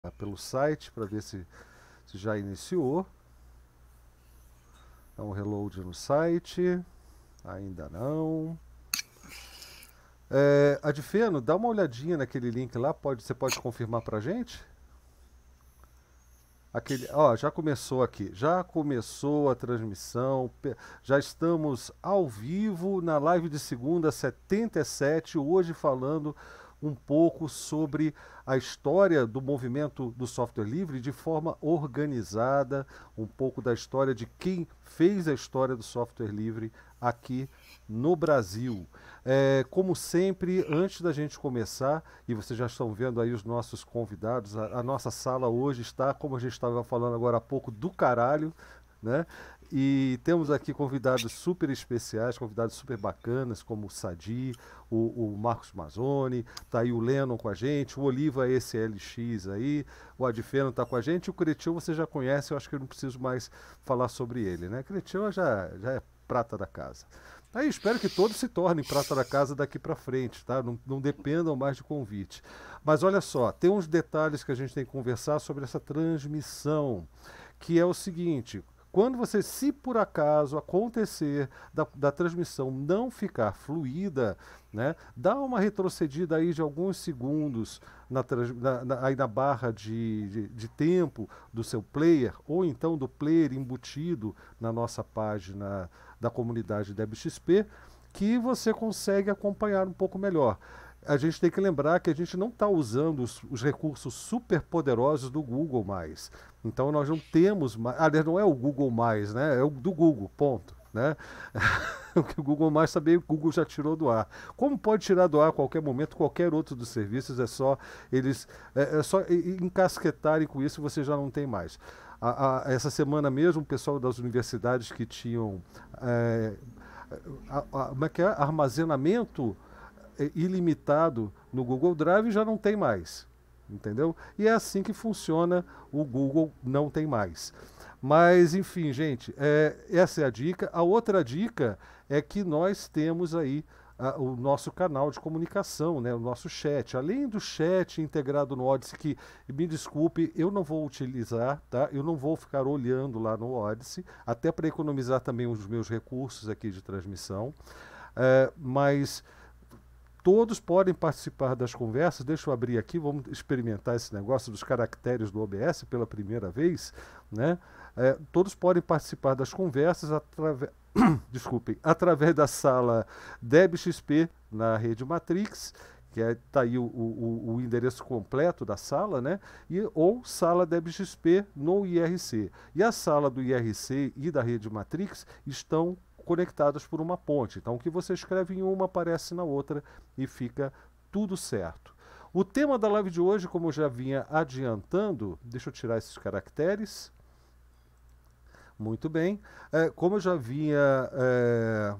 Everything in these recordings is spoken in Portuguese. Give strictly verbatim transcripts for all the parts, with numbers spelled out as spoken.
pelo site para ver se, se já iniciou. Dá um reload no site. Ainda não. É, Adfeno, dá uma olhadinha naquele link lá. Pode, você pode confirmar para a gente? Aquele, ó, já começou aqui, já começou a transmissão, já estamos ao vivo na live de segunda setenta e sete, hoje falando um pouco sobre a história do movimento do software livre de forma organizada, um pouco da história de quem fez a história do software livre aqui no Brasil. É, como sempre, antes da gente começar, e vocês já estão vendo aí os nossos convidados, a, a nossa sala hoje está, como a gente estava falando agora há pouco, do caralho, né? E temos aqui convidados super especiais, convidados super bacanas, como o Sadi, o, o Marcos Mazzoni, tá aí o Lennon com a gente, o Oliva S L X aí, o Adfeno tá com a gente, o Cretil você já conhece, eu acho que eu não preciso mais falar sobre ele, né? Cretil já, já é prata da casa. Aí espero que todos se tornem prata da casa daqui para frente, tá? Não, não dependam mais de convite. Mas olha só, tem uns detalhes que a gente tem que conversar sobre essa transmissão, que é o seguinte: quando você, se por acaso acontecer da, da transmissão não ficar fluida, né, dá uma retrocedida aí de alguns segundos na, na, na, aí na barra de, de, de tempo do seu player, ou então do player embutido na nossa página da comunidade D E B X P, que você consegue acompanhar um pouco melhor. A gente tem que lembrar que a gente não está usando os, os recursos super poderosos do Google mais. Então nós não temos mais. Aliás, não é o Google mais, né? É o do Google, ponto. Né? O que o Google mais também o Google já tirou do ar. Como pode tirar do ar a qualquer momento, qualquer outro dos serviços, é só eles é, é só encasquetarem com isso, você já não tem mais. A, a, essa semana mesmo, o pessoal das universidades que tinham é, a, a, como é que é? Armazenamento ilimitado no Google Drive já não tem mais. Entendeu? E é assim que funciona o Google não tem mais. Mas, enfim, gente, é, essa é a dica. A outra dica é que nós temos aí a, o nosso canal de comunicação, né, o nosso chat. Além do chat integrado no Odyssey, que, me desculpe, eu não vou utilizar, tá? Eu não vou ficar olhando lá no Odyssey, até para economizar também os meus recursos aqui de transmissão. É, mas todos podem participar das conversas. Deixa eu abrir aqui, vamos experimentar esse negócio dos caracteres do O B S pela primeira vez, né? É, todos podem participar das conversas através, desculpem, através da sala D E B X P na rede Matrix, que é, tá aí o, o, o endereço completo da sala, né? E, ou sala D E B X P no I R C. E a sala do I R C e da rede Matrix estão conectadas por uma ponte. Então, o que você escreve em uma aparece na outra e fica tudo certo. O tema da live de hoje, como eu já vinha adiantando, deixa eu tirar esses caracteres. Muito bem. É, como eu já vinha é,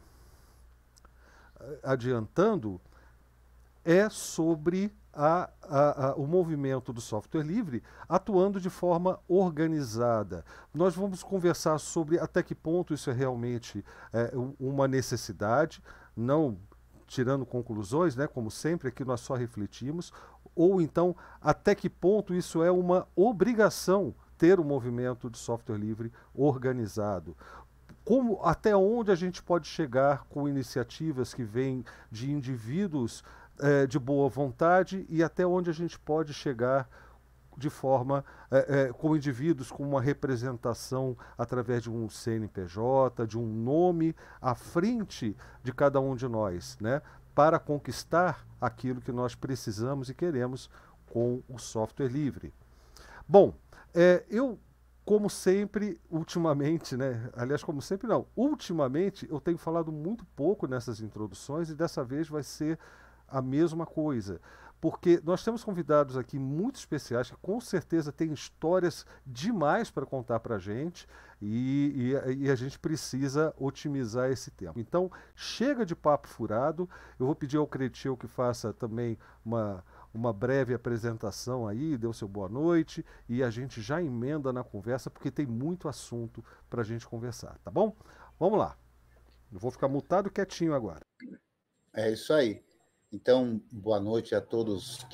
adiantando, é sobre a, a, a, o movimento do software livre atuando de forma organizada. Nós vamos conversar sobre até que ponto isso é realmente é, uma necessidade, não tirando conclusões, né, como sempre, aqui nós só refletimos, ou então até que ponto isso é uma obrigação ter um movimento de software livre organizado. Como, até onde a gente pode chegar com iniciativas que vêm de indivíduos é, de boa vontade e até onde a gente pode chegar de forma é, é, com indivíduos com uma representação através de um C N P J, de um nome à frente de cada um de nós, né, para conquistar aquilo que nós precisamos e queremos com o software livre. Bom, é, eu como sempre, ultimamente, né? Aliás, como sempre não. Ultimamente eu tenho falado muito pouco nessas introduções e dessa vez vai ser a mesma coisa. Porque nós temos convidados aqui muito especiais que com certeza têm histórias demais para contar para a gente e, e, e a gente precisa otimizar esse tempo. Então, chega de papo furado. Eu vou pedir ao Cretil que faça também uma uma breve apresentação aí, deu seu boa noite e a gente já emenda na conversa porque tem muito assunto para a gente conversar, tá bom? Vamos lá. Eu vou ficar mutado quietinho agora. É isso aí. Então, boa noite a todos que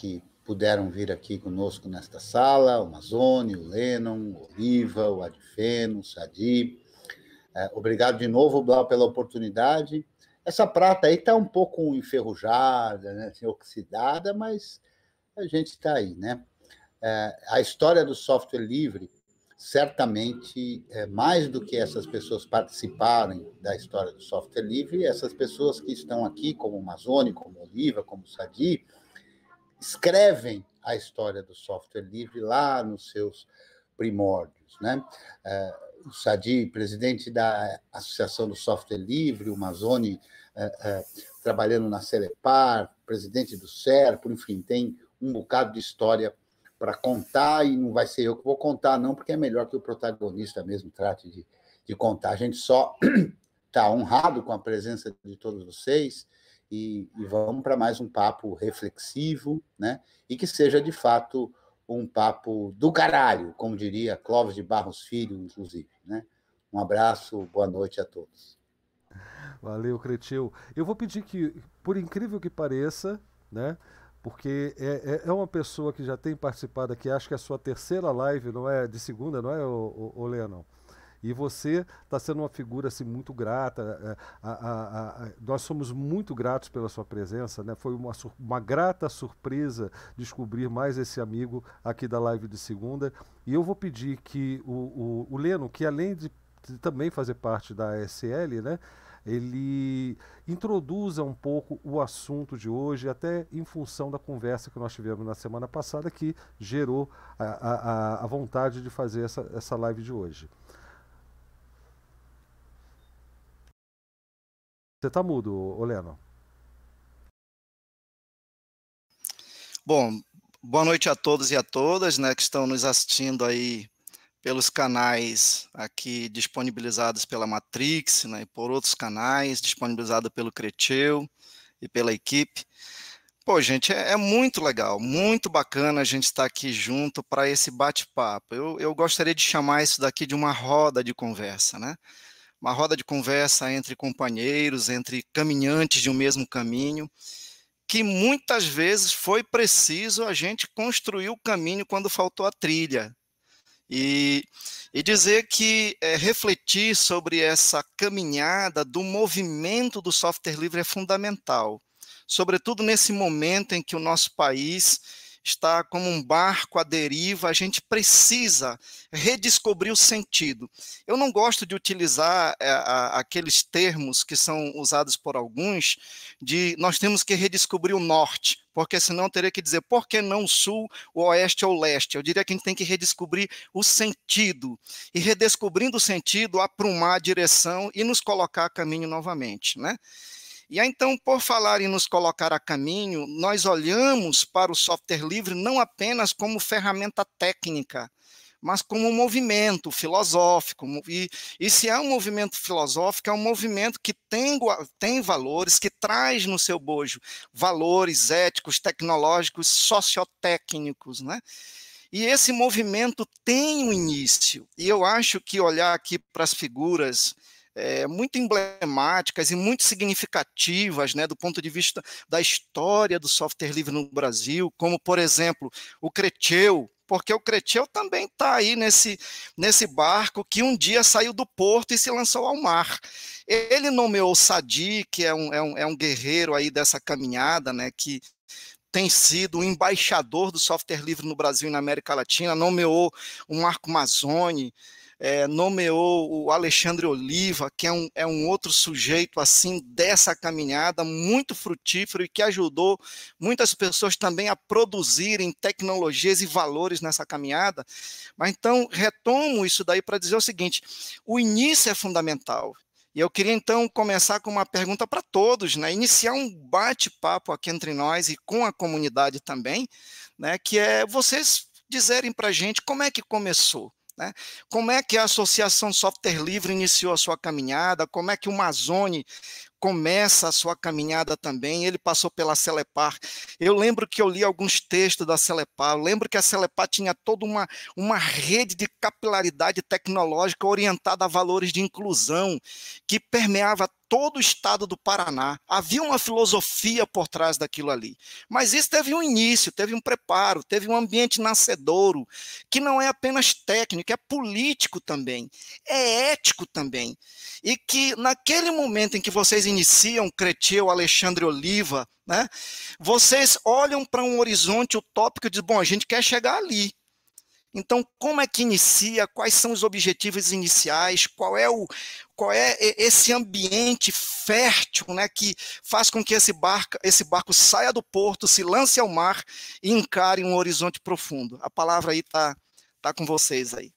puderam vir aqui conosco nesta sala, o Mazzoni, o Lennon, o Oliva, o Adifeno, o Sadi. É, obrigado de novo, Blau, pela oportunidade. Essa prata aí está um pouco enferrujada, né, assim, oxidada, mas a gente está aí, né? É, a história do software livre, certamente, é, mais do que essas pessoas participarem da história do software livre, essas pessoas que estão aqui, como o Mazzoni, como o Oliva, como o Sadi, escrevem a história do software livre lá nos seus primórdios, né? É, o Sadi, presidente da Associação do Software Livre, o Mazzoni, é, é, trabalhando na Celepar, presidente do SERPO, enfim, tem um bocado de história para contar, e não vai ser eu que vou contar, não, porque é melhor que o protagonista mesmo trate de, de contar. A gente só está honrado com a presença de todos vocês, e, e vamos para mais um papo reflexivo, né? E que seja, de fato, um papo do caralho, como diria Clóvis de Barros Filho, inclusive, né? Um abraço, boa noite a todos. Valeu, Cretil. Eu vou pedir que, por incrível que pareça, né? Porque é, é uma pessoa que já tem participado aqui, acho que é a sua terceira live, não é? De segunda, não é, o, o, o Lennon? E você está sendo uma figura assim, muito grata. A, a, a, nós somos muito gratos pela sua presença, né? Foi uma, uma grata surpresa descobrir mais esse amigo aqui da live de segunda. E eu vou pedir que o, o, o Leno, que além de, de também fazer parte da A S L, né? Ele introduza um pouco o assunto de hoje, até em função da conversa que nós tivemos na semana passada, que gerou a, a, a vontade de fazer essa, essa live de hoje. Você está mudo, Oleno? Bom, boa noite a todos e a todas, né, que estão nos assistindo aí pelos canais aqui disponibilizados pela Matrix, né, e por outros canais, disponibilizado pelo Cretil e pela equipe. Pô, gente, é, é muito legal, muito bacana a gente estar aqui junto para esse bate-papo. Eu, eu gostaria de chamar isso daqui de uma roda de conversa, né? Uma roda de conversa entre companheiros, entre caminhantes de um mesmo caminho, que muitas vezes foi preciso a gente construir o caminho quando faltou a trilha. E, e dizer que é, refletir sobre essa caminhada do movimento do software livre é fundamental, sobretudo nesse momento em que o nosso país está como um barco à deriva, a gente precisa redescobrir o sentido. Eu não gosto de utilizar é, a, aqueles termos que são usados por alguns, de nós temos que redescobrir o norte, porque senão eu teria que dizer, por que não o sul, o oeste ou o leste? Eu diria que a gente tem que redescobrir o sentido, e redescobrindo o sentido, aprumar a direção e nos colocar a caminho novamente, né? E aí, então, por falar em nos colocar a caminho, nós olhamos para o software livre não apenas como ferramenta técnica, mas como um movimento filosófico. E, e se é um movimento filosófico, é um movimento que tem, tem valores, que traz no seu bojo valores éticos, tecnológicos, sociotécnicos, né? E esse movimento tem um início, e eu acho que olhar aqui para as figuras É, muito emblemáticas e muito significativas, né, do ponto de vista da história do software livre no Brasil, como, por exemplo, o Cretil, porque o Cretil também está aí nesse, nesse barco que um dia saiu do porto e se lançou ao mar. Ele nomeou o Sadi, que é um, é um, é um guerreiro aí dessa caminhada, né, que tem sido o embaixador do software livre no Brasil e na América Latina, nomeou o Marco Mazzoni, É, nomeou o Alexandre Oliva, que é um, é um outro sujeito assim dessa caminhada, muito frutífero e que ajudou muitas pessoas também a produzirem tecnologias e valores nessa caminhada. Mas então, retomo isso daí para dizer o seguinte, o início é fundamental. E eu queria então começar com uma pergunta para todos, né? Iniciar um bate-papo aqui entre nós e com a comunidade também, né? Que é vocês dizerem para a gente como é que começou. Né? Como é que a Associação Software Livre iniciou a sua caminhada? Como é que o Mazzoni começa a sua caminhada também, ele passou pela Celepar. Eu lembro que eu li alguns textos da Celepar, eu lembro que a Celepar tinha toda uma, uma rede de capilaridade tecnológica orientada a valores de inclusão, que permeava todo o estado do Paraná. Havia uma filosofia por trás daquilo ali. Mas isso teve um início, teve um preparo, teve um ambiente nascedouro, que não é apenas técnico, é político também, é ético também. E que naquele momento em que vocês iniciam, Creteu, Alexandre Oliva, né, vocês olham para um horizonte utópico e dizem, bom, a gente quer chegar ali. Então, como é que inicia? Quais são os objetivos iniciais? Qual é, o, qual é esse ambiente fértil, né, que faz com que esse barco, esse barco saia do porto, se lance ao mar e encare um horizonte profundo? A palavra aí está tá com vocês aí.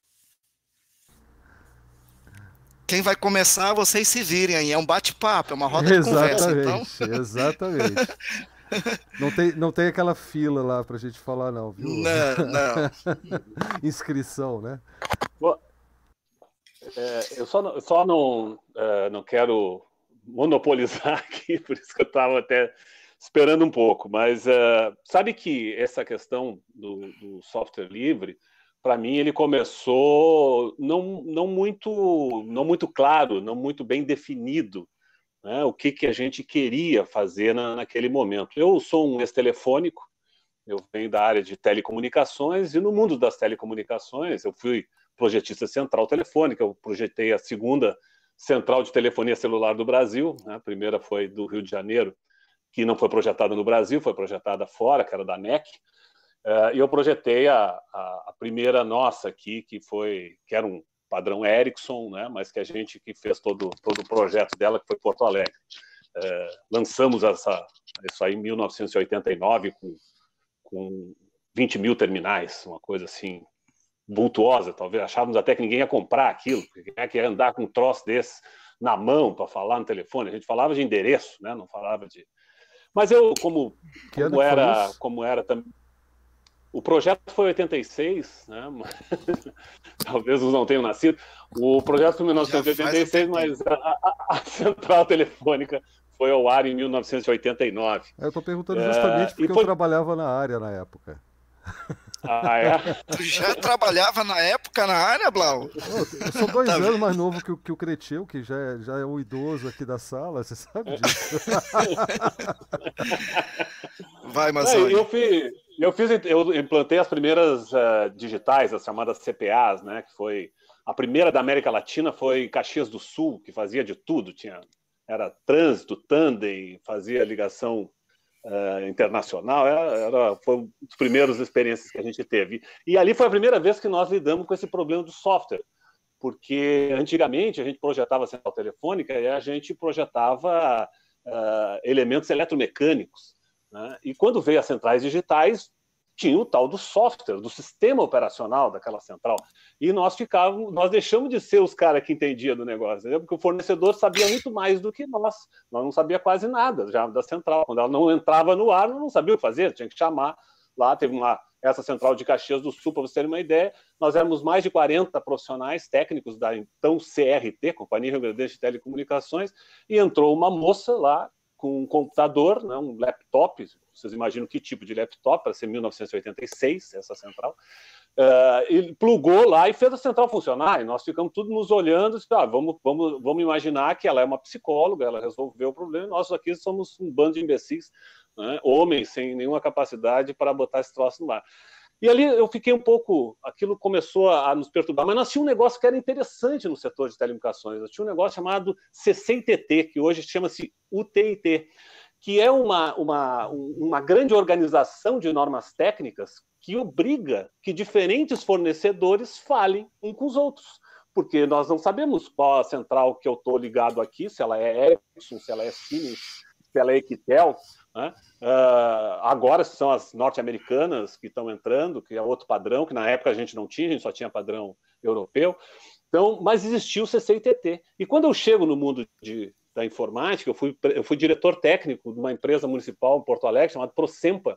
Quem vai começar, vocês se virem aí. É um bate-papo, é uma roda de conversa. Então... Exatamente. Não tem, não tem aquela fila lá pra gente falar, não, viu? Não, não. Inscrição, né? Bom, é, eu só, não, só não, é, não quero monopolizar aqui, por isso que eu estava até esperando um pouco, mas é, sabe que essa questão do, do software livre, para mim, ele começou não, não, muito, não muito claro, não muito bem definido, né, o que, que a gente queria fazer na, naquele momento. Eu sou um ex-telefônico, eu venho da área de telecomunicações, e no mundo das telecomunicações eu fui projetista central telefônica, eu projetei a segunda central de telefonia celular do Brasil, né, a primeira foi do Rio de Janeiro, que não foi projetada no Brasil, foi projetada fora, que era da N E C, uh, e eu projetei a, a, a primeira nossa aqui, que, foi, que era um padrão Ericsson, né, mas que a gente que fez todo, todo o projeto dela, que foi Porto Alegre. É, lançamos essa, isso aí em mil novecentos e oitenta e nove com, com vinte mil terminais, uma coisa assim, vultuosa, talvez. Achávamos até que ninguém ia comprar aquilo, porque quem é que ia andar com um troço desse na mão para falar no telefone? A gente falava de endereço, né, não falava de... Mas eu, como, como era, como era também... O projeto foi em oitenta e seis, né? Talvez os não tenham nascido. O projeto foi em mil novecentos e oitenta e seis, mas a, a, a central telefônica foi ao ar em mil novecentos e oitenta e nove. Eu estou perguntando justamente é, porque foi... eu trabalhava na área na época. Ah, é? Tu já trabalhava na época na área, Blau? Eu sou dois tá anos bem. mais novo que o, que o Creteu, que já é, já é um idoso aqui da sala, você sabe disso. Vai, Mazoni. Eu fiz, eu fiz, eu implantei as primeiras uh, digitais, as chamadas C P As, né? Que foi a primeira da América Latina, foi Caxias do Sul, que fazia de tudo, tinha era trânsito, tandem, fazia ligação Uh, internacional, era, era, foi uma das primeiras experiências que a gente teve. E ali foi a primeira vez que nós lidamos com esse problema do software, porque antigamente a gente projetava a central telefônica e a gente projetava uh, elementos eletromecânicos, né? E quando veio as centrais digitais, tinha o tal do software, do sistema operacional daquela central. E nós ficávamos, nós deixamos de ser os caras que entendiam do negócio, entendeu? Porque o fornecedor sabia muito mais do que nós. Nós não sabia quase nada já da central. Quando ela não entrava no ar, não sabia o que fazer, tinha que chamar. Lá teve uma, essa central de Caxias do Sul, para vocês terem uma ideia, nós éramos mais de quarenta profissionais técnicos da então C R T, Companhia Rio Grandense de Telecomunicações, e entrou uma moça lá com um computador, né, um laptop, vocês imaginam que tipo de laptop, para ser mil novecentos e oitenta e seis, essa central, uh, ele plugou lá e fez a central funcionar, e nós ficamos tudo nos olhando, e, ah, vamos, vamos, vamos imaginar que ela é uma psicóloga, ela resolveu o problema, e nós aqui somos um bando de imbecis, né, homens sem nenhuma capacidade para botar esse troço no ar. E ali eu fiquei um pouco, aquilo começou a nos perturbar, mas nós tínhamos um negócio que era interessante no setor de telecomunicações, nós tínhamos um negócio chamado C C I T T, que hoje chama-se U T I T, que é uma, uma, uma grande organização de normas técnicas que obriga que diferentes fornecedores falem uns com os outros, porque nós não sabemos qual a central que eu estou ligado aqui, se ela é Ericsson, se ela é Siemens, se ela é Equitel, né? Uh, agora são as norte-americanas que estão entrando, que é outro padrão, que na época a gente não tinha, a gente só tinha padrão europeu. Então, mas existiu o C C I T T. E quando eu chego no mundo de, da informática, eu fui, eu fui diretor técnico de uma empresa municipal em Porto Alegre, chamada Procempa,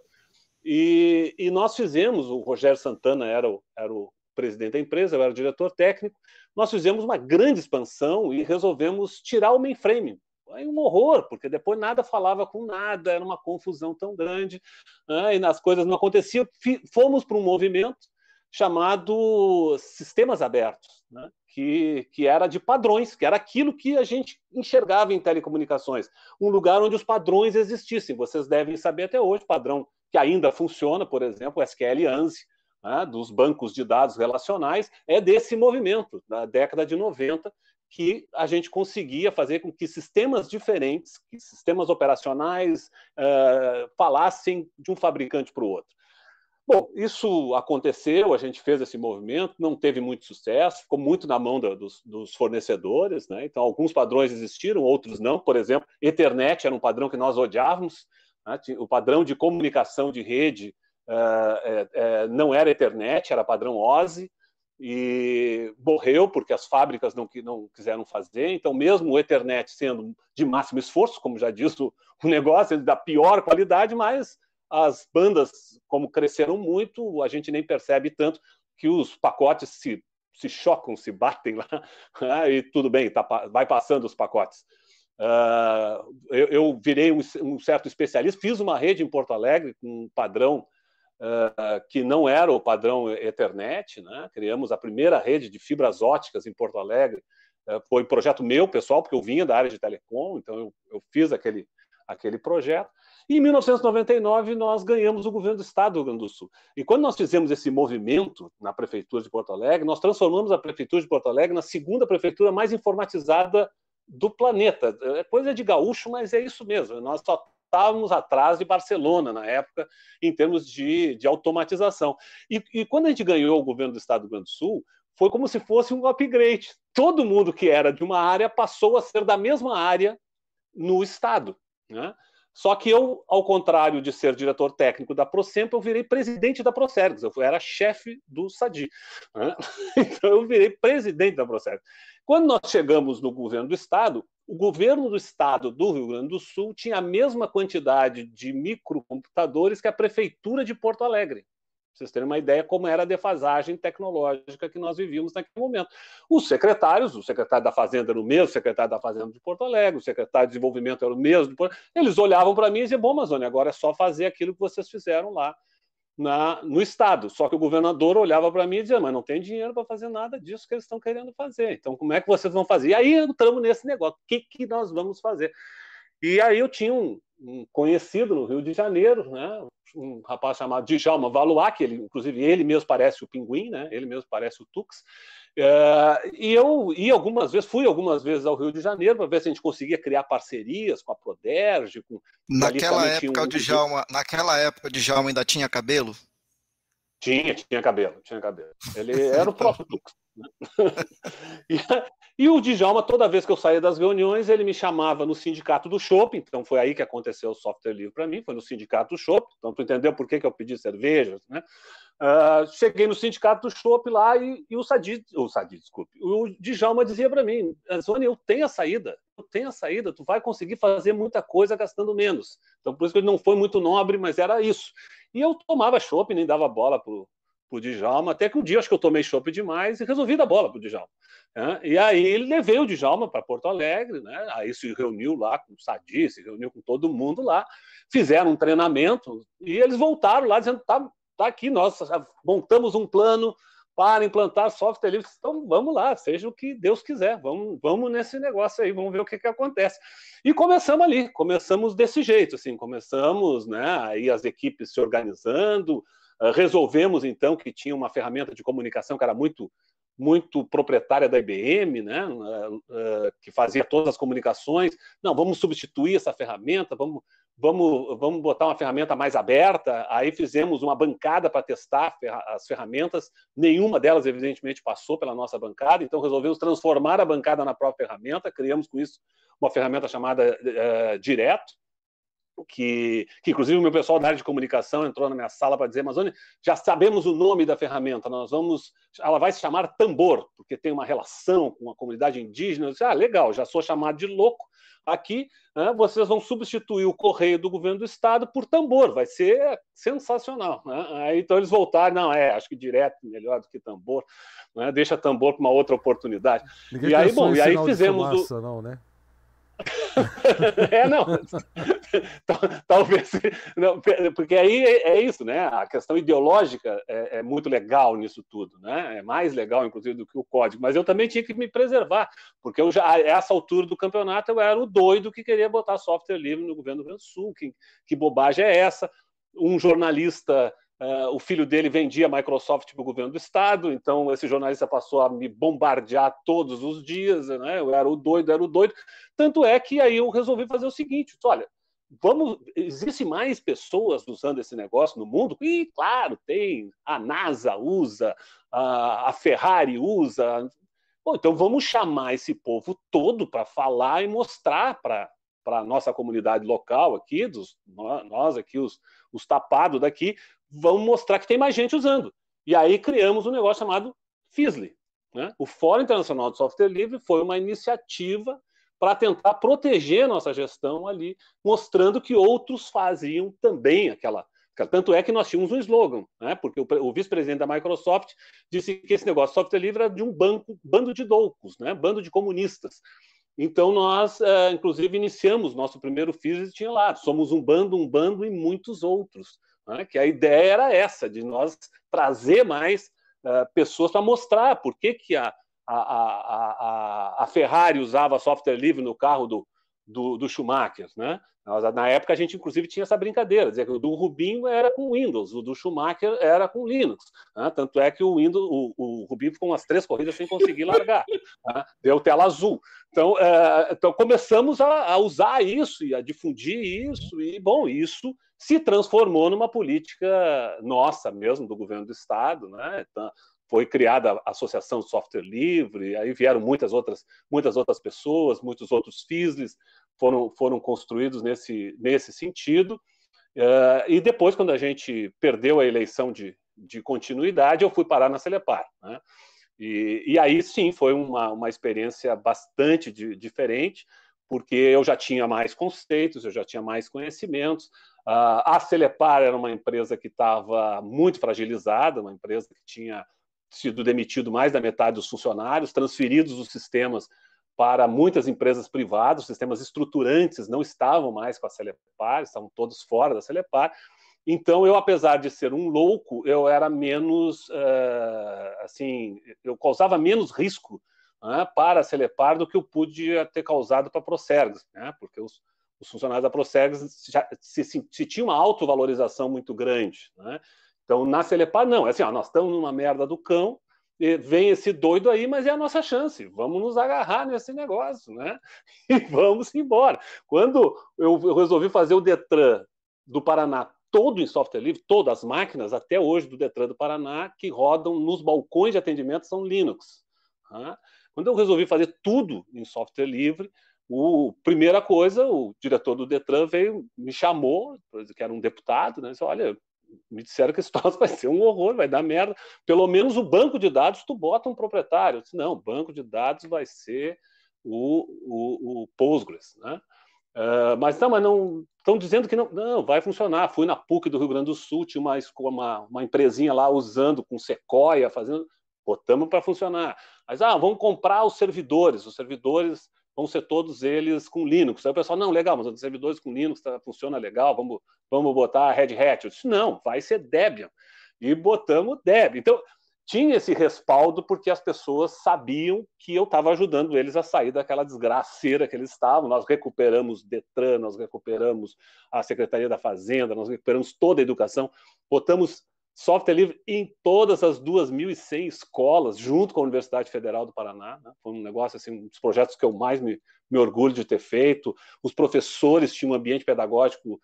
e, e nós fizemos, o Rogério Santana era o, era o presidente da empresa, eu era o diretor técnico, nós fizemos uma grande expansão e resolvemos tirar o mainframe. Aí um horror, porque depois nada falava com nada, era uma confusão tão grande, né, e as coisas não aconteciam. Fomos para um movimento chamado Sistemas Abertos, né, que, que era de padrões, que era aquilo que a gente enxergava em telecomunicações, um lugar onde os padrões existissem. Vocês devem saber até hoje, padrão que ainda funciona, por exemplo, o S Q L ANSI, né, dos bancos de dados relacionais, é desse movimento, da década de noventa, que a gente conseguia fazer com que sistemas diferentes, que sistemas operacionais, uh, falassem de um fabricante para o outro. Bom, isso aconteceu, a gente fez esse movimento, não teve muito sucesso, ficou muito na mão da, dos, dos fornecedores, né? Então, alguns padrões existiram, outros não. Por exemplo, Ethernet era um padrão que nós odiávamos, né? O padrão de comunicação de rede uh, é, é, não era Ethernet, era padrão O S I, e morreu porque as fábricas não, não quiseram fazer. Então, mesmo o Ethernet sendo de máximo esforço, como já disse o, o negócio, da pior qualidade, mas as bandas, como cresceram muito, a gente nem percebe tanto que os pacotes se, se chocam, se batem lá, né? E tudo bem, tá, vai passando os pacotes. Uh, eu, eu virei um, um certo especialista, fiz uma rede em Porto Alegre com um padrão Uh, que não era o padrão Ethernet, né? Criamos a primeira rede de fibras óticas em Porto Alegre. Uh, foi um projeto meu, pessoal, porque eu vinha da área de telecom, então eu, eu fiz aquele, aquele projeto. E em mil novecentos e noventa e nove nós ganhamos o governo do estado do Rio Grande do Sul. E quando nós fizemos esse movimento na prefeitura de Porto Alegre, nós transformamos a prefeitura de Porto Alegre na segunda prefeitura mais informatizada do planeta. É coisa de gaúcho, mas é isso mesmo. Nós só estávamos atrás de Barcelona, na época, em termos de, de automatização. E, e quando a gente ganhou o governo do estado do Rio Grande do Sul, foi como se fosse um upgrade. Todo mundo que era de uma área passou a ser da mesma área no estado, né? Só que eu, ao contrário de ser diretor técnico da Procemp, eu virei presidente da Procergs. Eu era chefe do Sadi, né? Então eu virei presidente da Procergs. Quando nós chegamos no governo do estado, o governo do estado do Rio Grande do Sul tinha a mesma quantidade de microcomputadores que a prefeitura de Porto Alegre. Pra vocês terem uma ideia como era a defasagem tecnológica que nós vivíamos naquele momento. Os secretários, o secretário da Fazenda era o mesmo, o secretário da Fazenda de Porto Alegre, o secretário de Desenvolvimento era o mesmo, eles olhavam para mim e diziam, bom, Amazônia, agora é só fazer aquilo que vocês fizeram lá Na, no estado. Só que o governador olhava para mim e dizia, mas não tem dinheiro para fazer nada disso que eles estão querendo fazer. Então, como é que vocês vão fazer? E aí entramos nesse negócio. O que, que nós vamos fazer? E aí eu tinha um, um conhecido no Rio de Janeiro, né? Um rapaz chamado Djalma Valois, que ele, inclusive ele mesmo parece o Pinguim, né? Ele mesmo parece o Tux. Uh, e eu ia algumas vezes, fui algumas vezes ao Rio de Janeiro para ver se a gente conseguia criar parcerias com a Proderj. Com, naquela época, um... o Djalma, naquela época, o Djalma ainda tinha cabelo? Tinha, tinha cabelo, tinha cabelo. Ele era o próprio Tux. Né? e, e o Djalma, toda vez que eu saía das reuniões, ele me chamava no sindicato do shopping. Então foi aí que aconteceu o software livre para mim, foi no sindicato do shopping. Então tu entendeu por que, que eu pedi cervejas, né? Uh, cheguei no sindicato do shopping lá e, e o Sadi, o Sadi, desculpe, o Djalma dizia para mim, Zoni, eu tenho a saída, eu tenho a saída, tu vai conseguir fazer muita coisa gastando menos. Então por isso que ele não foi muito nobre, mas era isso. E eu tomava chopp, nem dava bola pro pro Djalma, até que um dia acho que eu tomei chopp demais e resolvi dar bola pro Djalma. Né? E aí levei o Djalma para Porto Alegre, né? Aí se reuniu lá com o Sadi, se reuniu com todo mundo lá, fizeram um treinamento e eles voltaram lá dizendo, tá, tá aqui, nós montamos um plano para implantar software livre, então vamos lá, seja o que Deus quiser, vamos, vamos nesse negócio aí, vamos ver o que, que acontece. E começamos ali, começamos desse jeito, assim, começamos, né, aí as equipes se organizando, uh, resolvemos então que tinha uma ferramenta de comunicação que era muito, muito proprietária da I B M, né, uh, uh, que fazia todas as comunicações, não, vamos substituir essa ferramenta, vamos... Vamos, vamos botar uma ferramenta mais aberta. Aí fizemos uma bancada para testar as ferramentas. Nenhuma delas, evidentemente, passou pela nossa bancada. Então, resolvemos transformar a bancada na própria ferramenta. Criamos com isso uma ferramenta chamada uh, Direto, que, que, inclusive, o meu pessoal da área de comunicação entrou na minha sala para dizer, Amazônia, já sabemos o nome da ferramenta. Nós vamos... Ela vai se chamar Tambor, porque tem uma relação com a comunidade indígena. Eu disse, ah, legal, já sou chamado de louco. Aqui, né, vocês vão substituir o correio do governo do estado por Tambor, vai ser sensacional. Né? Aí, então eles voltaram, não, é, acho que Direto melhor do que Tambor, né? Deixa Tambor para uma outra oportunidade. Ninguém e aí, bom, em e aí sinal de fizemos fumaça, o... não, né? É, não. Talvez. Não, porque aí é isso, né? A questão ideológica é, é muito legal nisso tudo, né? É mais legal, inclusive, do que o código. Mas eu também tinha que me preservar, porque eu já, a essa altura do campeonato, eu era o doido que queria botar software livre no governo do Rio Grande do Sul. Que, que bobagem é essa? Um jornalista. Uh, o filho dele vendia Microsoft para o governo do estado, então esse jornalista passou a me bombardear todos os dias, né? Eu era o doido, era o doido. Tanto é que aí eu resolvi fazer o seguinte: olha, vamos, existem mais pessoas usando esse negócio no mundo? E claro, tem, a NASA usa, a, a Ferrari usa. Bom, então vamos chamar esse povo todo para falar e mostrar para para a nossa comunidade local aqui, dos, nós aqui, os, os tapados daqui, vamos mostrar que tem mais gente usando. E aí criamos um negócio chamado FISLI, né? O Fórum Internacional de Software Livre foi uma iniciativa para tentar proteger nossa gestão ali, mostrando que outros faziam também aquela... Tanto é que nós tínhamos um slogan, né? Porque o, o vice-presidente da Microsoft disse que esse negócio de software livre era de um banco, bando de loucos, né? Bando de comunistas. Então, nós, uh, inclusive, iniciamos nosso primeiro FISLI e tinha lá, somos um bando, um bando e muitos outros. Né? Que a ideia era essa, de nós trazer mais uh, pessoas para mostrar por que, que a, a, a, a, a Ferrari usava software livre no carro do, do, do Schumacher. Né? Nós, na época, a gente, inclusive, tinha essa brincadeira, dizia que o do Rubinho era com Windows, o do Schumacher era com Linux. Né? Tanto é que o, Windows, o, o Rubinho ficou umas três corridas sem conseguir largar. Né? Deu tela azul. Então, uh, então começamos a, a usar isso e a difundir isso, e, bom, isso se transformou numa política nossa mesmo, do governo do Estado, né? Então, foi criada a Associação de Software Livre, aí vieram muitas outras, muitas outras pessoas, muitos outros FISLIs foram, foram construídos nesse, nesse sentido. Uh, e depois, quando a gente perdeu a eleição de, de continuidade, eu fui parar na Celepar, né? E, e aí, sim, foi uma, uma experiência bastante de, diferente, porque eu já tinha mais conceitos, eu já tinha mais conhecimentos. Uh, a Celepar era uma empresa que estava muito fragilizada, uma empresa que tinha sido demitido mais da metade dos funcionários, transferidos os sistemas para muitas empresas privadas, os sistemas estruturantes não estavam mais com a Celepar, estavam todos fora da Celepar. Então, eu, apesar de ser um louco, eu era menos, uh, assim, eu causava menos risco, né, para a Celepar do que eu podia ter causado para a Procergs, né, porque os, os funcionários da Procergs já, se, se, se tinha uma autovalorização muito grande, né. Então, na Celepar, não, é assim, ó, nós estamos numa merda do cão, e vem esse doido aí, mas é a nossa chance, vamos nos agarrar nesse negócio, né, e vamos embora. Quando eu, eu resolvi fazer o Detran do Paraná todo em software livre, todas as máquinas, até hoje, do Detran do Paraná, que rodam nos balcões de atendimento são Linux. Tá? Quando eu resolvi fazer tudo em software livre, a primeira coisa, o diretor do Detran veio, me chamou, que era um deputado, né, disse, olha, me disseram que esse troço vai ser um horror, vai dar merda, pelo menos o banco de dados tu bota um proprietário. Eu disse, não, o banco de dados vai ser o, o, o Postgres, né? Uh, mas não, mas não estão dizendo que não, não, vai funcionar. Fui na PUC do Rio Grande do Sul, tinha uma, uma, uma empresinha lá usando com Sequoia, fazendo, botamos para funcionar. Mas, ah, vamos comprar os servidores, os servidores vão ser todos eles com Linux. Aí o pessoal, não, legal, mas os servidores com Linux tá, funciona legal, vamos, vamos botar Red Hat. Eu disse, não, vai ser Debian. E botamos Debian. Então, tinha esse respaldo porque as pessoas sabiam que eu estava ajudando eles a sair daquela desgraceira que eles estavam. Nós recuperamos Detran, nós recuperamos a Secretaria da Fazenda, nós recuperamos toda a educação, botamos software livre em todas as duas mil e cem escolas, junto com a Universidade Federal do Paraná. Né? Foi um negócio, assim, um dos projetos que eu mais me, me orgulho de ter feito. Os professores tinham um ambiente pedagógico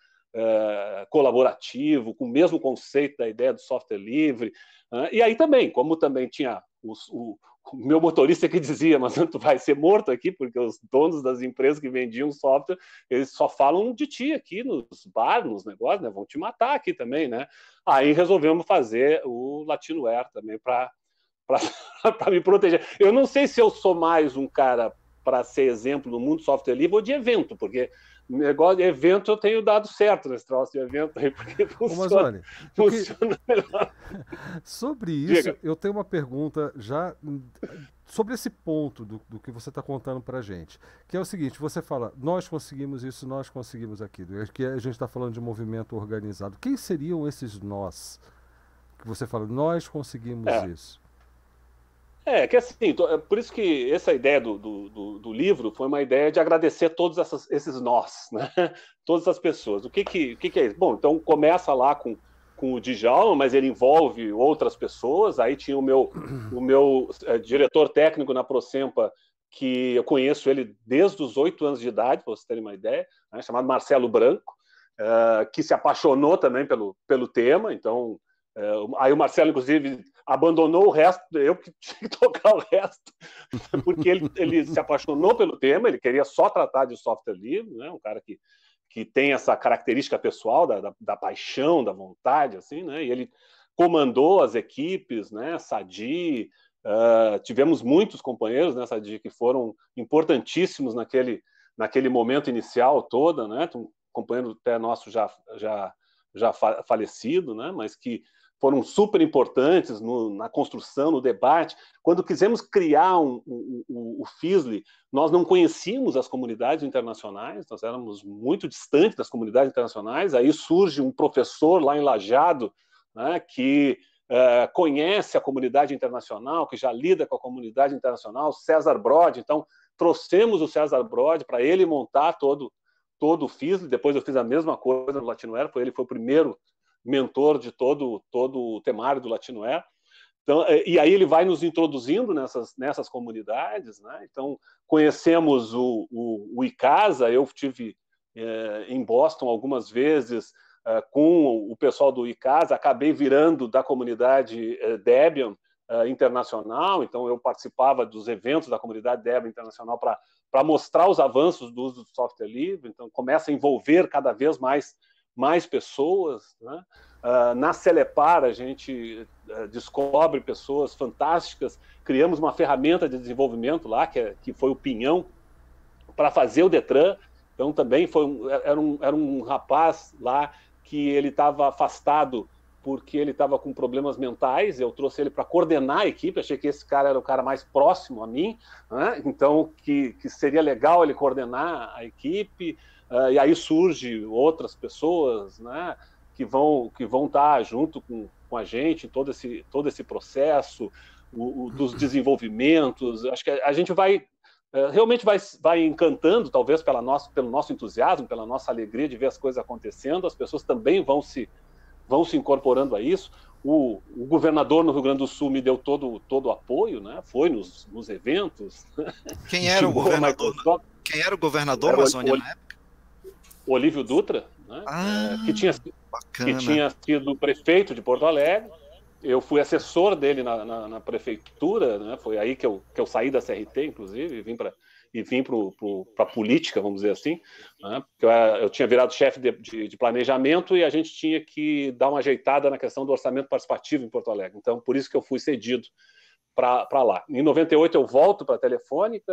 Uh, colaborativo, com o mesmo conceito da ideia do software livre. Uh, e aí também, como também tinha os, o, o meu motorista que dizia, mas tu vai ser morto aqui, porque os donos das empresas que vendiam software, eles só falam de ti aqui nos bar, nos negócios, né? Vão te matar aqui também, né? Aí resolvemos fazer o Latinoware também para me proteger. Eu não sei se eu sou mais um cara para ser exemplo no mundo do software livre ou de evento, porque negócio, evento eu tenho dado certo nesse troço de evento aí, porque funciona, Ô, funciona melhor. Sobre isso, Diga. eu tenho uma pergunta já sobre esse ponto do, do que você está contando para a gente, que é o seguinte, você fala, nós conseguimos isso, nós conseguimos aquilo, que a gente está falando de movimento organizado. Quem seriam esses nós? Que você fala, nós conseguimos é. isso. É, que assim, por isso que essa ideia do, do, do livro foi uma ideia de agradecer todos essas, esses nós, né? Todas as pessoas. O que, que, o que, que é isso? Bom, então começa lá com, com o Djalma, mas ele envolve outras pessoas. Aí tinha o meu, o meu é, diretor técnico na Prosempa, que eu conheço ele desde os oito anos de idade, para vocês terem uma ideia, né? Chamado Marcelo Branco, é, que se apaixonou também pelo, pelo tema. Então, é, aí o Marcelo, inclusive, abandonou o resto, eu que tinha que tocar o resto, porque ele, ele se apaixonou pelo tema, ele queria só tratar de software livre, né? Um cara que, que tem essa característica pessoal da, da, da paixão, da vontade, assim, né? E ele comandou as equipes, né? Sadi, uh, tivemos muitos companheiros, né, Sadi, que foram importantíssimos naquele, naquele momento inicial toda, né? Um companheiro até nosso já, já, já falecido, né? Mas que foram super importantes no, na construção, no debate. Quando quisemos criar um, um, um, o FISLI, nós não conhecíamos as comunidades internacionais, nós éramos muito distantes das comunidades internacionais, aí surge um professor lá em Lajeado, né, que uh, conhece a comunidade internacional, que já lida com a comunidade internacional, César Brod. Então, trouxemos o César Brod para ele montar todo, todo o FISLI. Depois eu fiz a mesma coisa no Latinoware, ele foi o primeiro mentor de todo, todo o temário do Latinoware. Então, e aí ele vai nos introduzindo nessas, nessas comunidades, né? Então, conhecemos o, o, o ICASA, eu estive é, em Boston algumas vezes é, com o pessoal do ICASA, acabei virando da comunidade é, Debian é, internacional, então eu participava dos eventos da comunidade Debian internacional para mostrar os avanços do uso do software livre, então começa a envolver cada vez mais mais pessoas, né? Uh, na Celepar a gente uh, descobre pessoas fantásticas, criamos uma ferramenta de desenvolvimento lá, que, é, que foi o Pinhão, para fazer o Detran. Então também foi um, era, um, era um rapaz lá que ele estava afastado porque ele estava com problemas mentais, eu trouxe ele para coordenar a equipe, achei que esse cara era o cara mais próximo a mim, né? Então que, que seria legal ele coordenar a equipe. Uh, e aí surge outras pessoas, né, que vão que vão estar junto com, com a gente em todo esse, todo esse processo o, o, dos desenvolvimentos. Acho que a gente vai, uh, realmente vai, vai encantando, talvez pela nosso, pelo nosso entusiasmo, pela nossa alegria de ver as coisas acontecendo, as pessoas também vão se, vão se incorporando a isso. O, o governador no Rio Grande do Sul me deu todo, todo o apoio, né, foi nos, nos eventos. Quem era o governador? Quem era o governador, Amazônia, na época? Olívio Dutra, né? Ah, que, tinha, que tinha sido prefeito de Porto Alegre. Eu fui assessor dele na, na, na prefeitura, né? Foi aí que eu, que eu saí da C R T, inclusive, e vim para e vim para a política, vamos dizer assim, né? Porque eu, eu tinha virado chefe de, de, de planejamento e a gente tinha que dar uma ajeitada na questão do orçamento participativo em Porto Alegre. Então, por isso que eu fui cedido para lá. Em noventa e oito eu volto para a Telefônica,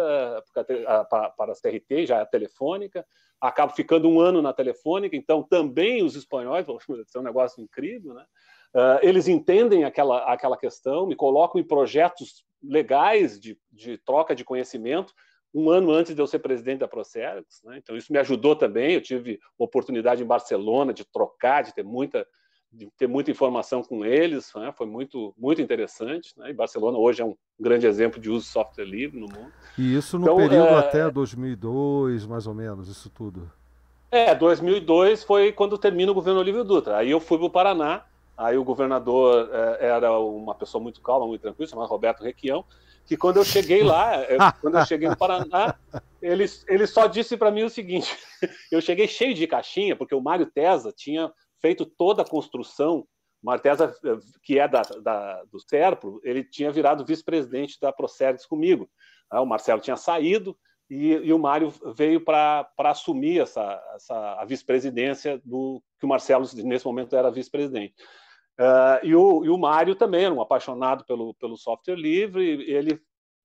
para a C R T, já é a Telefônica, acabo ficando um ano na Telefônica, então também os espanhóis, é um negócio incrível, né? Uh, eles entendem aquela, aquela questão, me colocam em projetos legais de, de troca de conhecimento, um ano antes de eu ser presidente da Procergs, né? Então isso me ajudou também, eu tive oportunidade em Barcelona de trocar, de ter muita de ter muita informação com eles, né? Foi muito, muito interessante, né? E Barcelona hoje é um grande exemplo de uso de software livre no mundo. E isso no então, período é... até dois mil e dois, mais ou menos, isso tudo? É, dois mil e dois foi quando termina o governo Olívio Dutra. Aí eu fui para o Paraná, aí o governador é, era uma pessoa muito calma, muito tranquila, chamado Roberto Requião, que quando eu cheguei lá, eu, quando eu cheguei no Paraná, ele, ele só disse para mim o seguinte, eu cheguei cheio de caixinha, porque o Mário Tesa tinha feito toda a construção. O Mário Tesa, que é da, da, do Serpro, ele tinha virado vice-presidente da Procergs comigo. O Marcelo tinha saído e, e o Mário veio para assumir essa, essa, a vice-presidência do que o Marcelo, nesse momento, era vice-presidente. Uh, e, o, e o Mário também era um apaixonado pelo, pelo software livre, ele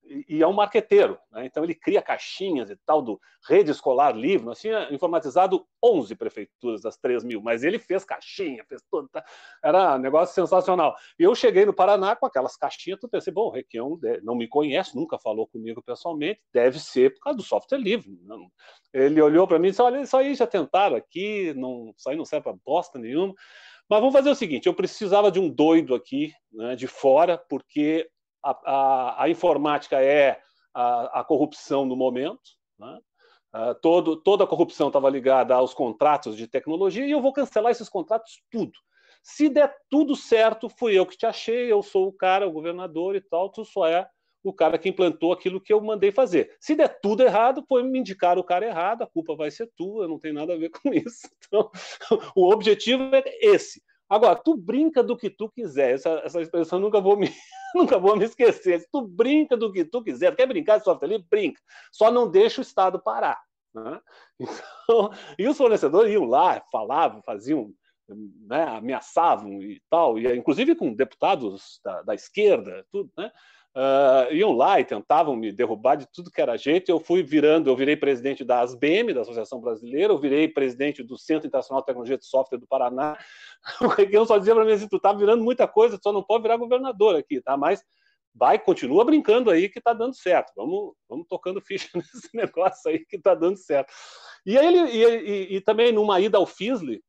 e é um marqueteiro, né? Então ele cria caixinhas e tal do Rede Escolar Livre. Nós tínhamos informatizado onze prefeituras das três mil, mas ele fez caixinha, fez tudo, tá? Era um negócio sensacional. E eu cheguei no Paraná com aquelas caixinhas, tu pensei, bom, o Requião não me conhece, nunca falou comigo pessoalmente, deve ser por causa do software livre. Não. Ele olhou para mim e disse, olha, isso aí já tentaram aqui, não, isso aí não serve para bosta nenhuma. Mas vamos fazer o seguinte, eu precisava de um doido aqui, né, de fora, porque A, a, a informática é a, a corrupção no momento, né? uh, todo, toda a corrupção estava ligada aos contratos de tecnologia e eu vou cancelar esses contratos tudo. Se der tudo certo, fui eu que te achei, eu sou o cara, o governador e tal, tu só é o cara que implantou aquilo que eu mandei fazer. Se der tudo errado, foi me indicar o cara errado, a culpa vai ser tua, não tem nada a ver com isso. Então, o objetivo é esse. Agora, tu brinca do que tu quiser, essa, essa expressão nunca vou me... Nunca vou me esquecer. Se tu brinca do que tu quiser, quer brincar de software livre? Brinca. Só não deixa o Estado parar. Né? Então, e os fornecedores iam lá, falavam, faziam, né, ameaçavam e tal, e, inclusive com deputados da, da esquerda, tudo, né? Uh, iam lá e tentavam me derrubar de tudo que era jeito. Eu fui virando, eu virei presidente da ASBEM, da Associação Brasileira, eu virei presidente do Centro Internacional de Tecnologia de Software do Paraná. O Requião só dizia para mim assim, tu tá virando muita coisa, só não pode virar governador aqui, tá? Mas vai, continua brincando aí que tá dando certo. Vamos, vamos tocando ficha nesse negócio aí que tá dando certo. E aí ele, e, e, e também numa ida ao FISLE,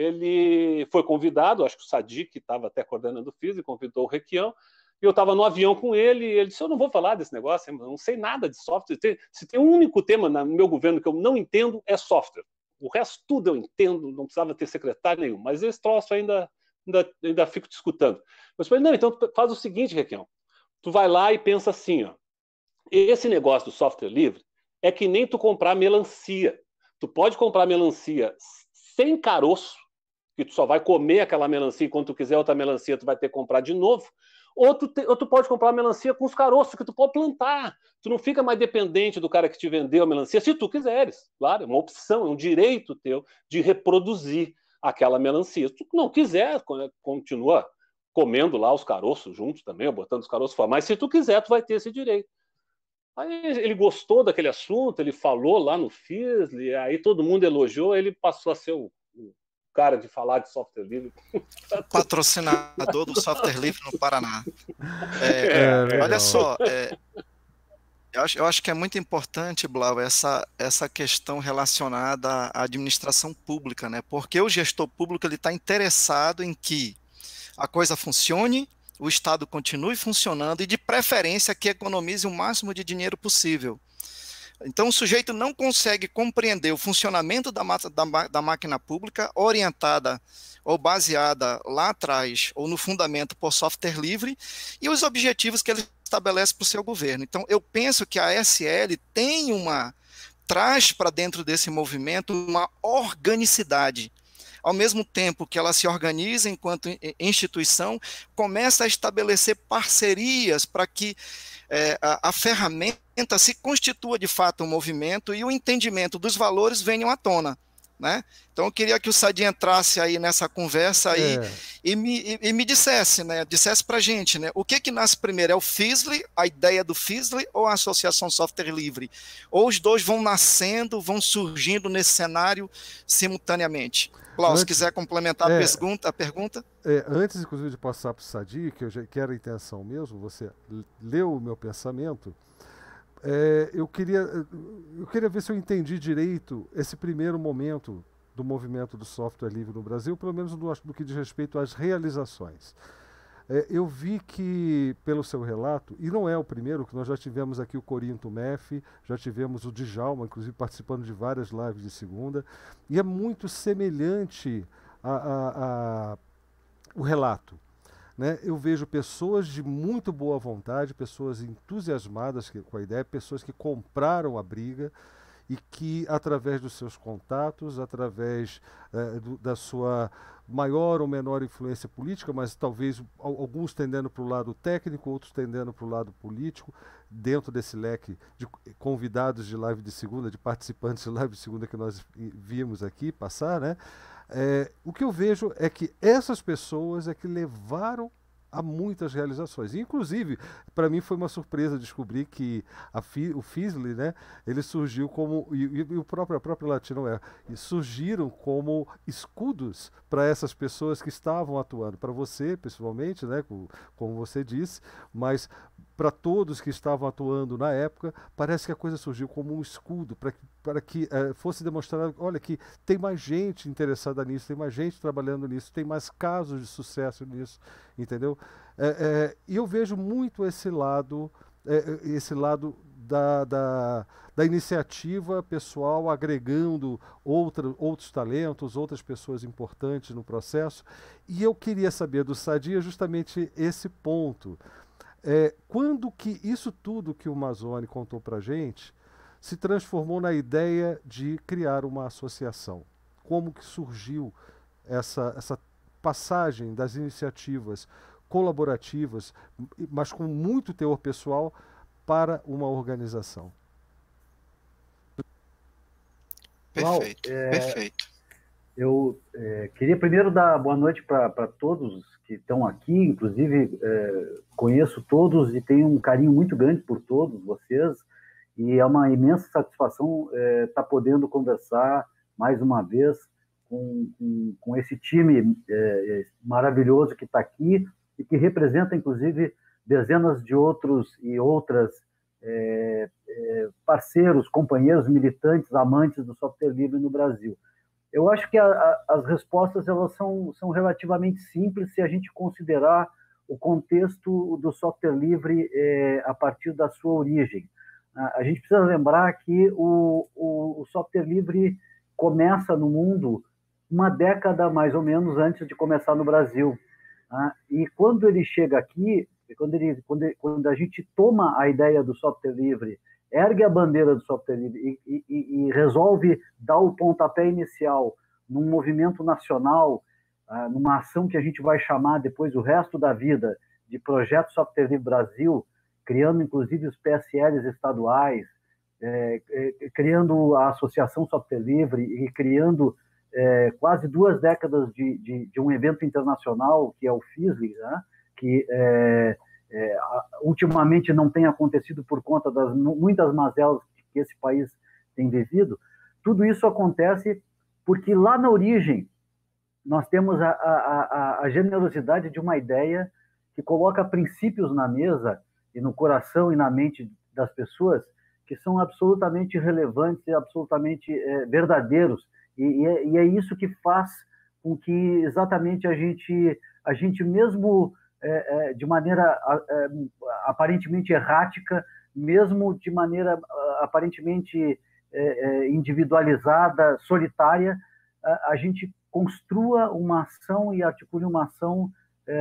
ele foi convidado, acho que o Sadi, que estava até coordenando o FISLE, convidou o Requião. Eu estava no avião com ele e ele disse, eu não vou falar desse negócio, eu não sei nada de software. Se tem um único tema no meu governo que eu não entendo, é software. O resto tudo eu entendo, não precisava ter secretário nenhum, mas esse troço ainda, ainda, ainda fico te escutando. Eu falei, não, então faz o seguinte, Requião, tu vai lá e pensa assim, ó, esse negócio do software livre é que nem tu comprar melancia. Tu pode comprar melancia sem caroço, que tu só vai comer aquela melancia e quando tu quiser outra melancia tu vai ter que comprar de novo. Ou tu, te, ou tu pode comprar a melancia com os caroços, que tu pode plantar. Tu não fica mais dependente do cara que te vendeu a melancia, se tu quiseres. Claro, é uma opção, é um direito teu de reproduzir aquela melancia. Se tu não quiser, continua comendo lá os caroços juntos também, ou botando os caroços fora. Mas se tu quiser, tu vai ter esse direito. Aí ele gostou daquele assunto, ele falou lá no FISLE, aí todo mundo elogiou, ele passou a ser o cara de falar de software livre. Patrocinador do software livre no Paraná. É, é, olha só, é, eu, acho, eu acho que é muito importante, Blau, essa, essa questão relacionada à administração pública, né? Porque o gestor público ele está interessado em que a coisa funcione, o Estado continue funcionando e, de preferência, que economize o máximo de dinheiro possível. Então, o sujeito não consegue compreender o funcionamento da, da, da máquina pública orientada ou baseada lá atrás ou no fundamento por software livre e os objetivos que ele estabelece para o seu governo. Então, eu penso que a S L tem uma, traz para dentro desse movimento uma organicidade. Ao mesmo tempo que ela se organiza enquanto instituição, começa a estabelecer parcerias para que é, a, a ferramenta se constitua de fato um movimento e o entendimento dos valores venham à tona, né? Então eu queria que o Sadi entrasse aí nessa conversa aí é. e, me, e, e me dissesse, né? Dissesse para a gente, né? O que que nasce primeiro? É o FISLE, a ideia do FISLE ou a Associação Software Livre? Ou os dois vão nascendo, vão surgindo nesse cenário simultaneamente? Klaus, se quiser complementar é, a, pergunta, a pergunta. É, antes, inclusive, de passar para o Sadi, que, eu já, que era a intenção mesmo, você leu o meu pensamento, é, eu, queria, eu queria ver se eu entendi direito esse primeiro momento do movimento do software livre no Brasil, pelo menos no, no que diz respeito às realizações. É, eu vi que, pelo seu relato, e não é o primeiro, que nós já tivemos aqui o Corinto Meff, já tivemos o Djalma, inclusive participando de várias lives de segunda, e é muito semelhante a, a, a, o relato. Né? Eu vejo pessoas de muito boa vontade, pessoas entusiasmadas que, com a ideia, pessoas que compraram a briga, e que, através dos seus contatos, através eh, do, da sua maior ou menor influência política, mas talvez alguns tendendo para o lado técnico, outros tendendo para o lado político, dentro desse leque de convidados de live de segunda, de participantes de live de segunda que nós vimos aqui passar, né? É, o que eu vejo é que essas pessoas é que levaram há muitas realizações. Inclusive, para mim foi uma surpresa descobrir que a Fi, o Fisley, né, ele surgiu como, e, e o próprio, a própria Latinoamérica, surgiram como escudos para essas pessoas que estavam atuando. Para você, pessoalmente, né, como, como você disse, mas para todos que estavam atuando na época, parece que a coisa surgiu como um escudo para que, para que eh, fosse demonstrado, olha, que tem mais gente interessada nisso, tem mais gente trabalhando nisso, tem mais casos de sucesso nisso, entendeu? É, é, e eu vejo muito esse lado, é, esse lado da, da, da iniciativa pessoal agregando outra, outros talentos, outras pessoas importantes no processo. E eu queria saber do Sadia justamente esse ponto. É, quando que isso tudo que o Mazzoni contou para a gente se transformou na ideia de criar uma associação? Como que surgiu essa, essa passagem das iniciativas colaborativas, mas com muito teor pessoal, para uma organização? Perfeito, Uau, é, perfeito. Eu é, queria primeiro dar boa noite para todos que estão aqui, inclusive é, conheço todos e tenho um carinho muito grande por todos vocês, e é uma imensa satisfação estar é, tá podendo conversar mais uma vez com, com, com esse time é, maravilhoso que está aqui e que representa, inclusive, dezenas de outros e outras é, é, parceiros, companheiros, militantes, amantes do software livre no Brasil. Eu acho que a, a, as respostas elas são, são relativamente simples se a gente considerar o contexto do software livre é, a partir da sua origem. A, a gente precisa lembrar que o, o, o software livre começa no mundo uma década mais ou menos antes de começar no Brasil. Tá? E quando ele chega aqui, quando, ele, quando, ele, quando a gente toma a ideia do software livre, ergue a bandeira do software livre e, e, e resolve dar o pontapé inicial num movimento nacional, uh, numa ação que a gente vai chamar depois o resto da vida de Projeto Software Livre Brasil, criando inclusive os P S Ls estaduais, é, é, criando a Associação Software Livre e criando é, quase duas décadas de, de, de um evento internacional, que é o Fisley, né? que é, é, ultimamente não tem acontecido por conta das muitas mazelas que esse país tem vivido. Tudo isso acontece porque lá na origem nós temos a, a, a, a generosidade de uma ideia que coloca princípios na mesa e no coração e na mente das pessoas que são absolutamente relevantes e absolutamente é, verdadeiros. E, e, é, e é isso que faz com que exatamente a gente, a gente mesmo é, é, de maneira é, aparentemente errática, mesmo de maneira aparentemente é, individualizada, solitária, a, a gente construa uma ação e articule uma ação é,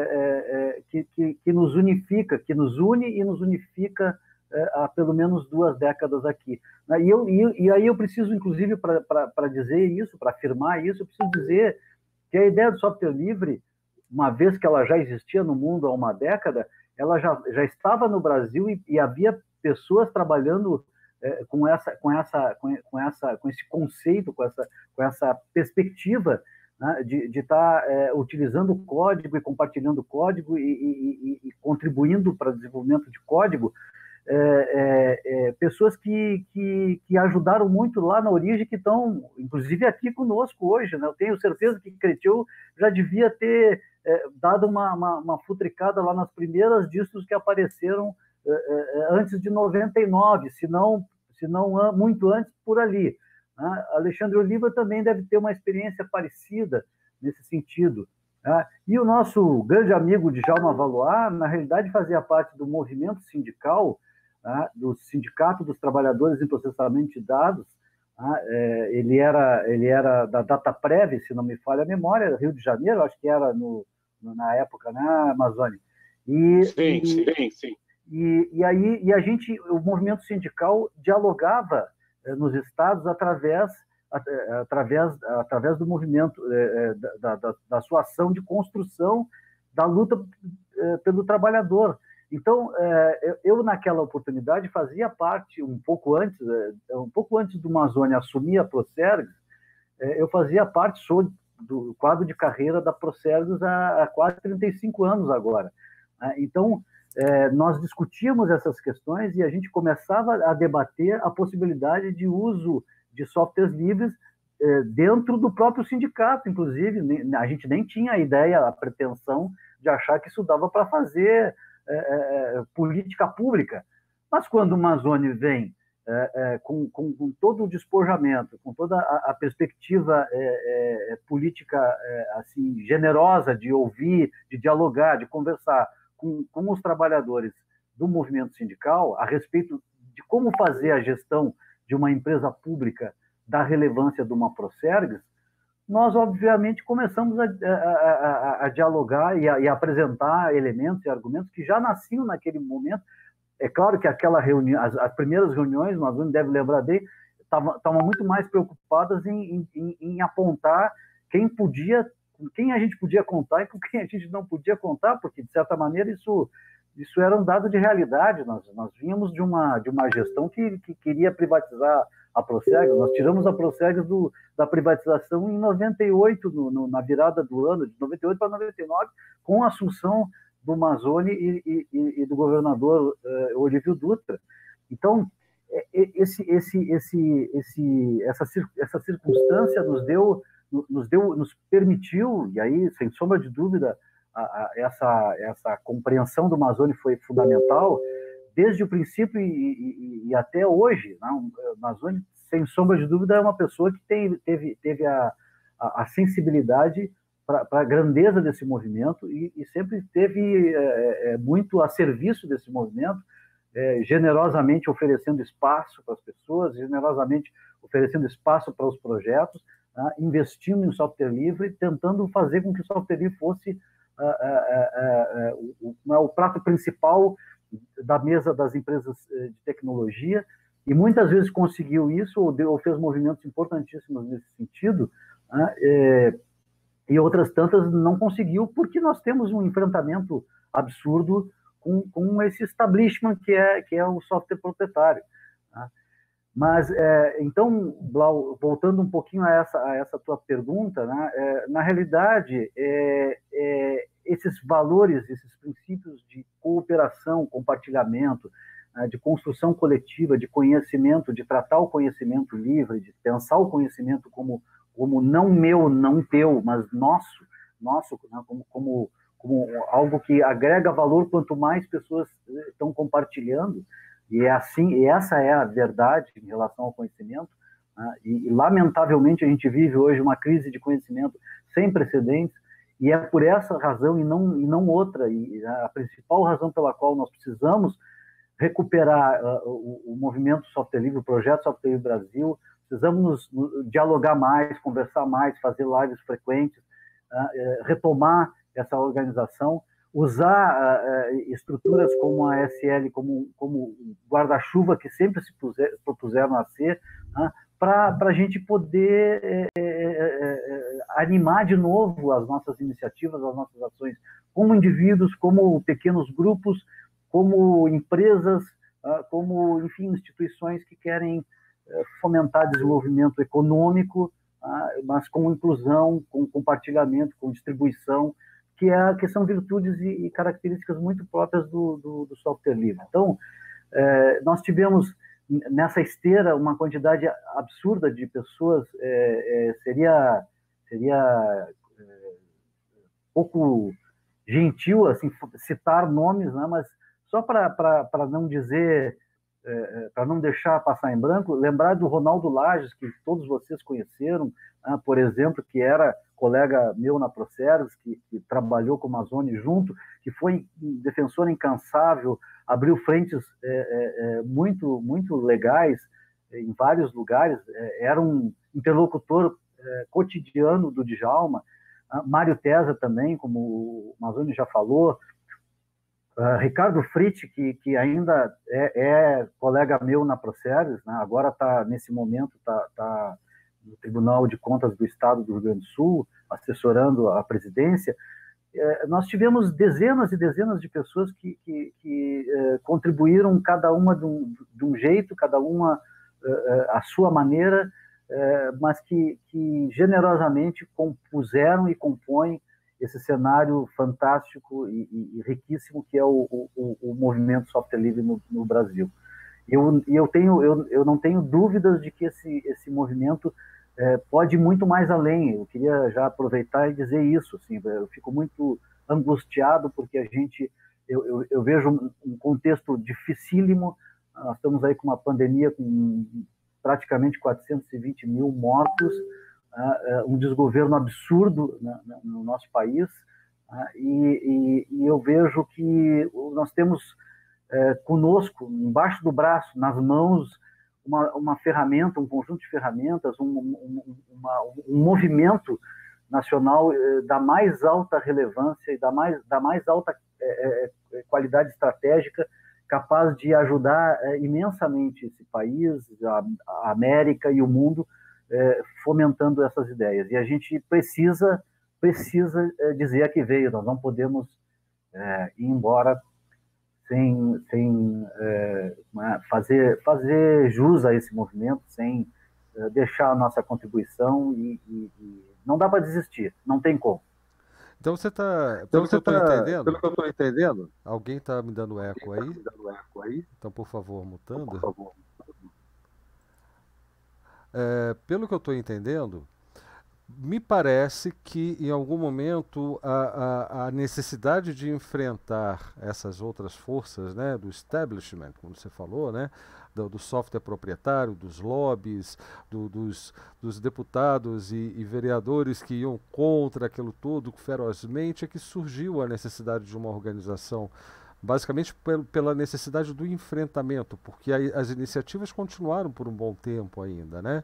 é, que, que, que nos unifica, que nos une e nos unifica é, há pelo menos duas décadas aqui. E, eu, e, e aí eu preciso, inclusive, para dizer isso, para afirmar isso, eu preciso dizer que a ideia do software livre, uma vez que ela já existia no mundo há uma década, ela já, já estava no Brasil e, e havia pessoas trabalhando é, com, essa, com, essa, com, com, essa, com esse conceito, com essa, com essa perspectiva, né, de estar tá, é, utilizando o código e compartilhando o código e, e, e contribuindo para o desenvolvimento de código, é, é, é, pessoas que, que, que ajudaram muito lá na origem, que estão, inclusive, aqui conosco hoje. Né? Eu tenho certeza que Cretil já devia ter é, dado uma, uma, uma futricada lá nas primeiras distros que apareceram é, é, antes de noventa e nove, se não, se não muito antes, por ali. Né? Alexandre Oliva também deve ter uma experiência parecida nesse sentido. Né? E o nosso grande amigo Djalma Valois, na realidade, fazia parte do movimento sindical, né? do Sindicato dos Trabalhadores em Processamento de Dados. Né? É, ele, era, ele era da Dataprev, se não me falha a memória, Rio de Janeiro, acho que era no, no, na época, né, Amazônia? E, sim, e, sim, sim. E, e aí e a gente, o movimento sindical dialogava nos estados através, através, através do movimento, da, da, da sua ação de construção da luta pelo trabalhador. Então, eu, naquela oportunidade, fazia parte, um pouco antes, um pouco antes do Mazzoni assumir a Procergs, eu fazia parte, sou do quadro de carreira da Procergs há, há quase trinta e cinco anos agora. Né? Então, é, nós discutíamos essas questões e a gente começava a debater a possibilidade de uso de softwares livres é, dentro do próprio sindicato, inclusive. A gente nem tinha a ideia, a pretensão de achar que isso dava para fazer é, é, política pública. Mas quando o Amazônia vem é, é, com, com, com todo o despojamento, com toda a, a perspectiva é, é, política é, assim, generosa de ouvir, de dialogar, de conversar com, com os trabalhadores do movimento sindical a respeito de como fazer a gestão de uma empresa pública da relevância de uma Procergs, nós, obviamente, começamos a, a, a, a dialogar e a, e a apresentar elementos e argumentos que já nasciam naquele momento. É claro que aquela reunião, as, as primeiras reuniões, nós não deve lembrar bem, estavam muito mais preocupadas em, em, em apontar quem podia, com quem a gente podia contar e com quem a gente não podia contar, porque, de certa maneira, isso, isso era um dado de realidade. Nós, nós vínhamos de uma, de uma gestão que, que queria privatizar a Procergs. Nós tiramos a Procergs do, da privatização em noventa e oito, no, no, na virada do ano, de noventa e oito para noventa e nove, com a assunção do Mazzoni e, e, e do governador uh, Olívio Dutra. Então, esse, esse, esse, esse, essa, essa circunstância nos deu, nos deu, nos permitiu, e aí, sem sombra de dúvida, a, a, essa, essa compreensão do Mazzoni foi fundamental, desde o princípio e, e, e até hoje. Né? O Mazzoni, sem sombra de dúvida, é uma pessoa que tem, teve, teve a, a, a sensibilidade para a grandeza desse movimento e, e sempre esteve é, é, muito a serviço desse movimento, é, generosamente oferecendo espaço para as pessoas, generosamente oferecendo espaço para os projetos, né, investindo em software livre, tentando fazer com que o software livre fosse ah, ah, ah, ah, o, o prato principal da mesa das empresas de tecnologia, e muitas vezes conseguiu isso, ou, deu, ou fez movimentos importantíssimos nesse sentido, né, é, e outras tantas não conseguiu, porque nós temos um enfrentamento absurdo com, com esse establishment que é, que é o software proprietário. Né? Mas, é, então, Blau, voltando um pouquinho a essa, a essa tua pergunta, né, é, na realidade, é, é, esses valores, esses princípios de cooperação, compartilhamento, né, de construção coletiva, de conhecimento, de tratar o conhecimento livre, de pensar o conhecimento como como não meu, não teu, mas nosso, nosso, né, como, como, como algo que agrega valor quanto mais pessoas estão compartilhando, e é assim, e essa é a verdade em relação ao conhecimento, né, e, e lamentavelmente a gente vive hoje uma crise de conhecimento sem precedentes, e é por essa razão e não, e não outra, e a principal razão pela qual nós precisamos recuperar uh, o, o movimento Software Livre, o projeto Software Livre Brasil. Precisamos nos dialogar mais, conversar mais, fazer lives frequentes, uh, retomar essa organização, usar uh, estruturas como a S L, como, como guarda-chuva que sempre se puser, propuseram a ser, uh, para a gente poder é, é, é, animar de novo as nossas iniciativas, as nossas ações, como indivíduos, como pequenos grupos, como empresas, uh, como, enfim, instituições que querem fomentar desenvolvimento econômico, mas com inclusão, com compartilhamento, com distribuição, que, é, que são virtudes e, e características muito próprias do, do, do software livre. Então, é, nós tivemos nessa esteira uma quantidade absurda de pessoas, é, é, seria, seria é, pouco gentil assim, citar nomes, né, mas só para não dizer... É, para não deixar passar em branco, lembrar do Ronaldo Lages, que todos vocês conheceram, né, por exemplo, que era colega meu na Procergs, que, que trabalhou com o Mazzoni junto, que foi defensor incansável, abriu frentes é, é, muito, muito legais em vários lugares, é, era um interlocutor é, cotidiano do Djalma, né, Mário Tesa também, como o Mazzoni já falou, Uh, Ricardo Fritti, que, que ainda é, é colega meu na Procergs, né, agora está, nesse momento, está tá no Tribunal de Contas do Estado do Rio Grande do Sul, assessorando a presidência. Uh, nós tivemos dezenas e dezenas de pessoas que, que, que uh, contribuíram, cada uma de um, de um jeito, cada uma uh, a sua maneira, é, mas que, que generosamente compuseram e compõem esse cenário fantástico e, e, e riquíssimo que é o, o, o movimento software livre no, no Brasil. Eu, eu, tenho, eu, eu não tenho dúvidas de que esse, esse movimento é, pode ir muito mais além. Eu queria já aproveitar e dizer isso. Assim, eu fico muito angustiado porque a gente, eu, eu, eu vejo um contexto dificílimo. Nós estamos aí com uma pandemia com praticamente quatrocentos e vinte mil mortos, uh, um desgoverno absurdo na, na, no nosso país, uh, e, e, e eu vejo que nós temos uh, conosco, embaixo do braço, nas mãos, uma, uma ferramenta, um conjunto de ferramentas, um, um, uma, um movimento nacional uh, da mais alta relevância e da mais, da mais alta uh, qualidade estratégica, capaz de ajudar é, imensamente esse país, a, a América e o mundo, é, fomentando essas ideias. E a gente precisa, precisa é, dizer a que veio. Nós não podemos é, ir embora sem, sem é, fazer, fazer jus a esse movimento, sem é, deixar a nossa contribuição e, e, e não dá para desistir, não tem como. Então você está, então pelo, você que eu tá, entendendo, pelo que eu estou entendendo, alguém está me dando eco aí? Tá me dando eco aí? Então, por favor, mutando. Por favor. É, pelo que eu estou entendendo, me parece que em algum momento a, a, a necessidade de enfrentar essas outras forças, né, do establishment, como você falou, né, do, do software proprietário, dos lobbies, do, dos, dos deputados e, e vereadores que iam contra aquilo tudo ferozmente, é que surgiu a necessidade de uma organização, basicamente pel, pela necessidade do enfrentamento, porque a, as iniciativas continuaram por um bom tempo ainda, né?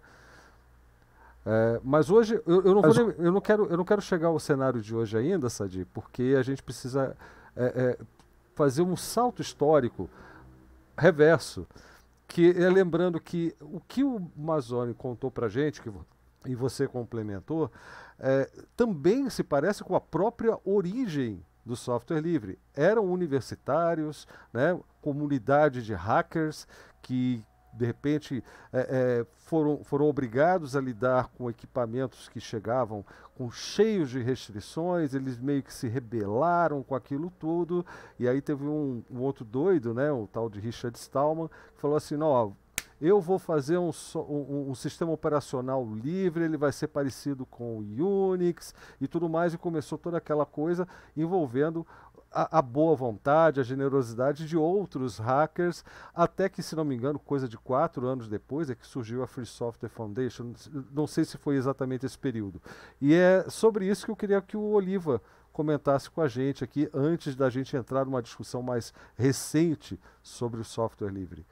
É, mas hoje eu, eu, não vou nem, eu, não quero, eu não quero chegar ao cenário de hoje ainda, Sadi, porque a gente precisa é, é, fazer um salto histórico reverso, que é lembrando que o que o Mazzoni contou para a gente, que, e você complementou, é, também se parece com a própria origem do software livre. Eram universitários, né, comunidade de hackers que de repente é, é, foram, foram obrigados a lidar com equipamentos que chegavam com cheios de restrições, eles meio que se rebelaram com aquilo tudo, e aí teve um, um outro doido, né, o tal de Richard Stallman, que falou assim, não, ó, eu vou fazer um, um, um sistema operacional livre, ele vai ser parecido com o Unix e tudo mais, e começou toda aquela coisa envolvendo A, a boa vontade, a generosidade de outros hackers, até que, se não me engano, coisa de quatro anos depois é que surgiu a Free Software Foundation, não sei se foi exatamente esse período. E é sobre isso que eu queria que o Oliva comentasse com a gente aqui, antes da gente entrar numa discussão mais recente sobre o software livre.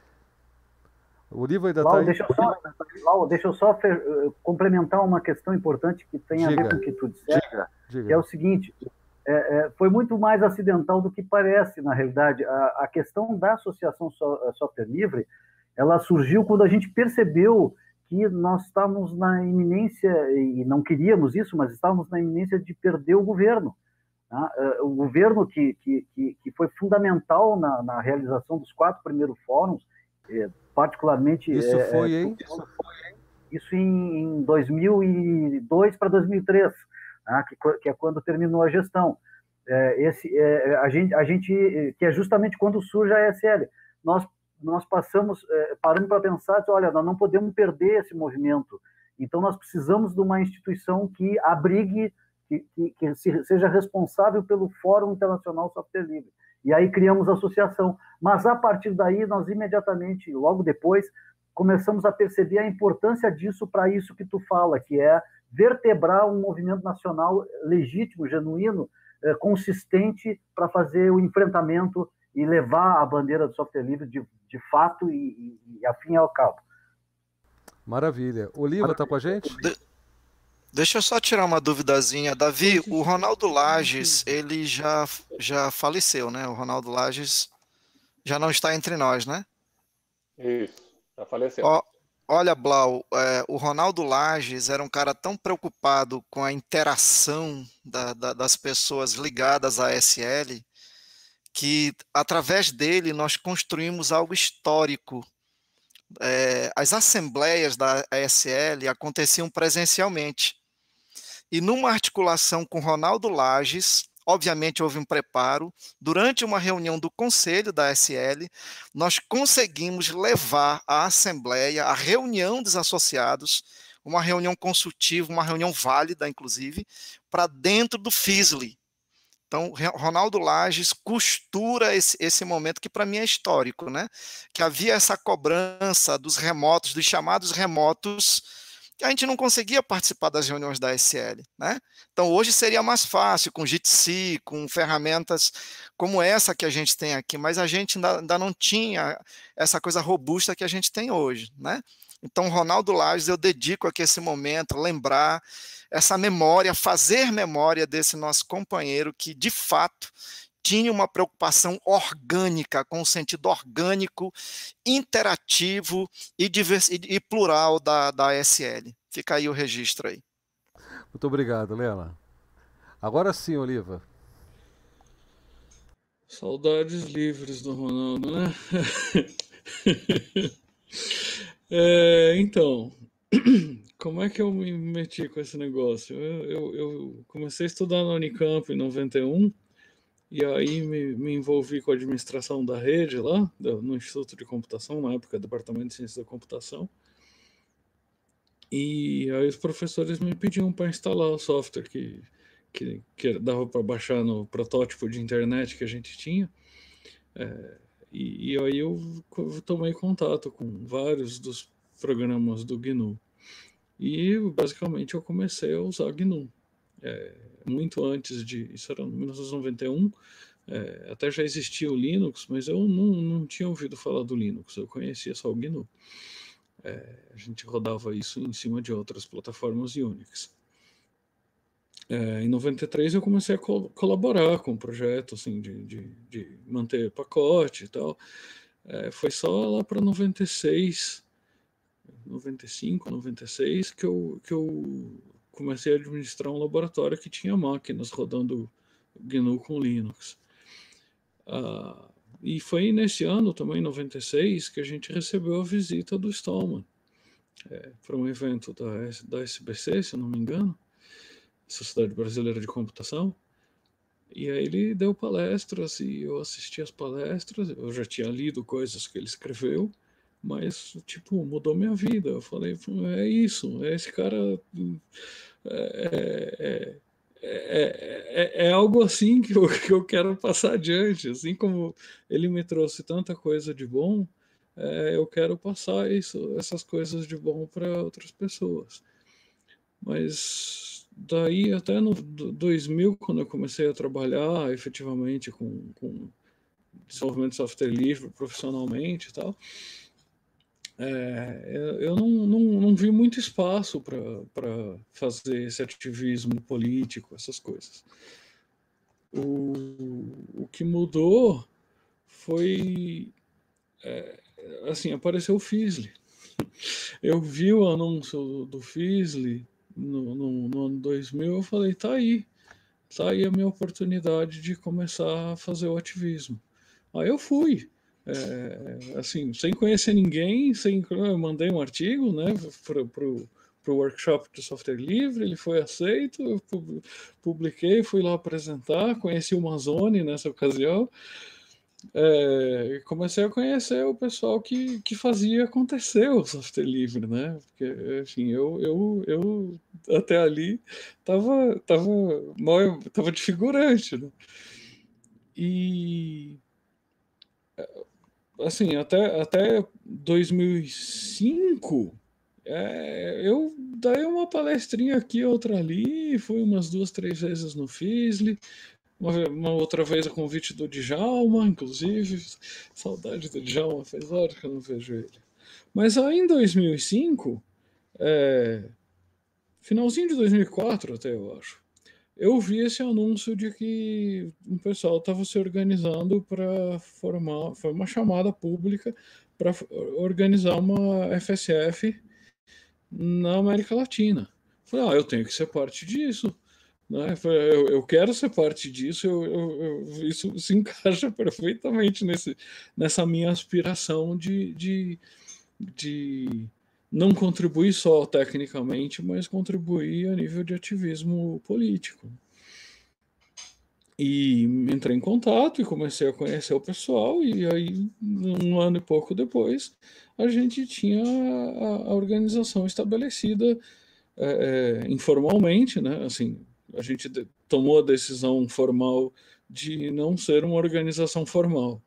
O Oliva ainda está aí? Deixa eu só, Lau, deixa eu só fer, complementar uma questão importante que tem diga, a ver com o que tu disseste, diga, diga. que é o seguinte... É, é, foi muito mais acidental do que parece, na realidade. A, a questão da Associação so, Software Livre, ela surgiu quando a gente percebeu que nós estávamos na iminência, e não queríamos isso, mas estávamos na iminência de perder o governo. Tá? O governo que, que, que foi fundamental na, na realização dos quatro primeiros fóruns, é, particularmente... Isso é, foi, hein? Isso, foi, isso em, em dois mil e dois para dois mil e três. Ah, que, que é quando terminou a gestão. É, esse, é, a, gente, a gente, que é justamente quando surge a E S L. Nós, nós passamos, é, parando para pensar, olha, nós não podemos perder esse movimento. Então, nós precisamos de uma instituição que abrigue, que, que, que seja responsável pelo Fórum Internacional Software Livre. E aí criamos a associação. Mas, a partir daí, nós imediatamente, logo depois, começamos a perceber a importância disso para isso que tu fala, que é vertebrar um movimento nacional legítimo, genuíno, eh, consistente para fazer o enfrentamento e levar a bandeira do software livre de, de fato e, e, e a fim e ao cabo. Maravilha. Oliva, está com a gente? De, deixa eu só tirar uma duvidazinha. Davi, o Ronaldo Lages, ele já, já faleceu, né? O Ronaldo Lages já não está entre nós, né? Isso, já faleceu. Ó, olha, Blau, é, o Ronaldo Lages era um cara tão preocupado com a interação da, da, das pessoas ligadas à A S L, que através dele nós construímos algo histórico é, as assembleias da A S L aconteciam presencialmente. E numa articulação com Ronaldo Lages, obviamente houve um preparo, durante uma reunião do conselho da A S L, nós conseguimos levar a assembleia, a reunião dos associados, uma reunião consultiva, uma reunião válida, inclusive, para dentro do F I S L. Então, Ronaldo Lages costura esse, esse momento que para mim é histórico, né? Que havia essa cobrança dos remotos, dos chamados remotos, que a gente não conseguia participar das reuniões da A S L, né? Então, hoje seria mais fácil, com Jitsi, com ferramentas como essa que a gente tem aqui, mas a gente ainda, ainda não tinha essa coisa robusta que a gente tem hoje, né? Então, Ronaldo Lages, eu dedico aqui esse momento, lembrar essa memória, fazer memória desse nosso companheiro que, de fato, tinha uma preocupação orgânica, com o sentido orgânico, interativo e, divers, e, e plural da, da A S L. Fica aí o registro aí. Muito obrigado, Lela. Agora sim, Oliva. Saudades livres do Ronaldo, né? É, então, como é que eu me meti com esse negócio? Eu, eu, eu comecei a estudar na Unicamp em noventa e um, e aí me, me envolvi com a administração da rede lá, no Instituto de Computação, na época, Departamento de Ciência da Computação. E aí os professores me pediam para instalar o software que, que, que dava para baixar no protótipo de internet que a gente tinha. É, E, e aí eu tomei contato com vários dos programas do G N U. E basicamente eu comecei a usar G N U. É, muito antes de... Isso era em mil novecentos e noventa e um. É, até já existia o Linux, mas eu não, não tinha ouvido falar do Linux. Eu conhecia só o G N U. É, a gente rodava isso em cima de outras plataformas Unix. É, em noventa e três eu comecei a col colaborar com o projeto, assim, de, de, de manter pacote e tal. É, foi só lá para noventa e seis, noventa e cinco, noventa e seis que eu, que eu comecei a administrar um laboratório que tinha máquinas rodando G N U com Linux. Ah, e foi nesse ano, também, noventa e seis, que a gente recebeu a visita do Stallman, é, para um evento da, da S B C, se eu não me engano, Sociedade Brasileira de Computação, e aí ele deu palestras e eu assisti as palestras. Eu já tinha lido coisas que ele escreveu, mas, tipo, mudou minha vida. Eu falei, é isso, é esse cara, é, é, é, é, é algo assim que eu, que eu quero passar adiante, assim como ele me trouxe tanta coisa de bom, é, eu quero passar isso, essas coisas de bom para outras pessoas. Mas daí até no dois mil, quando eu comecei a trabalhar efetivamente com, com desenvolvimento de software livre profissionalmente e tal, é, eu não, não, não vi muito espaço para fazer esse ativismo político, essas coisas. O, o que mudou foi, é, assim, apareceu o F I S L. Eu vi o anúncio do F I S L No, no, no ano dois mil, eu falei, tá aí, tá aí a minha oportunidade de começar a fazer o ativismo. Aí eu fui, é, assim, sem conhecer ninguém, sem, eu mandei um artigo, né, para o workshop de software livre, ele foi aceito, eu publiquei, fui lá apresentar, conheci o Amazone nessa ocasião, é, comecei a conhecer o pessoal que, que fazia acontecer o software livre, né? Porque, enfim, eu, eu, eu até ali tava, tava, mal, tava de figurante, né? E, assim, até, até dois mil e cinco, é, eu dei uma palestrinha aqui, outra ali, fui umas duas, três vezes no F I S L. Uma, uma outra vez a convite do Djalma, inclusive. Saudade do Djalma, faz horas que eu não vejo ele. Mas aí em dois mil e cinco, é, finalzinho de dois mil e quatro até, eu acho, eu vi esse anúncio de que um pessoal estava se organizando para formar, foi uma chamada pública para organizar uma F S F na América Latina. Falei, ah, eu tenho que ser parte disso. Né? Eu, eu quero ser parte disso, eu, eu, eu, isso se encaixa perfeitamente nesse, nessa minha aspiração de, de, de não contribuir só tecnicamente, mas contribuir a nível de ativismo político. E entrei em contato e comecei a conhecer o pessoal, e aí, um ano e pouco depois, a gente tinha a, a organização estabelecida é, é, informalmente, né? Assim, a gente de, tomou a decisão formal de não ser uma organização formal.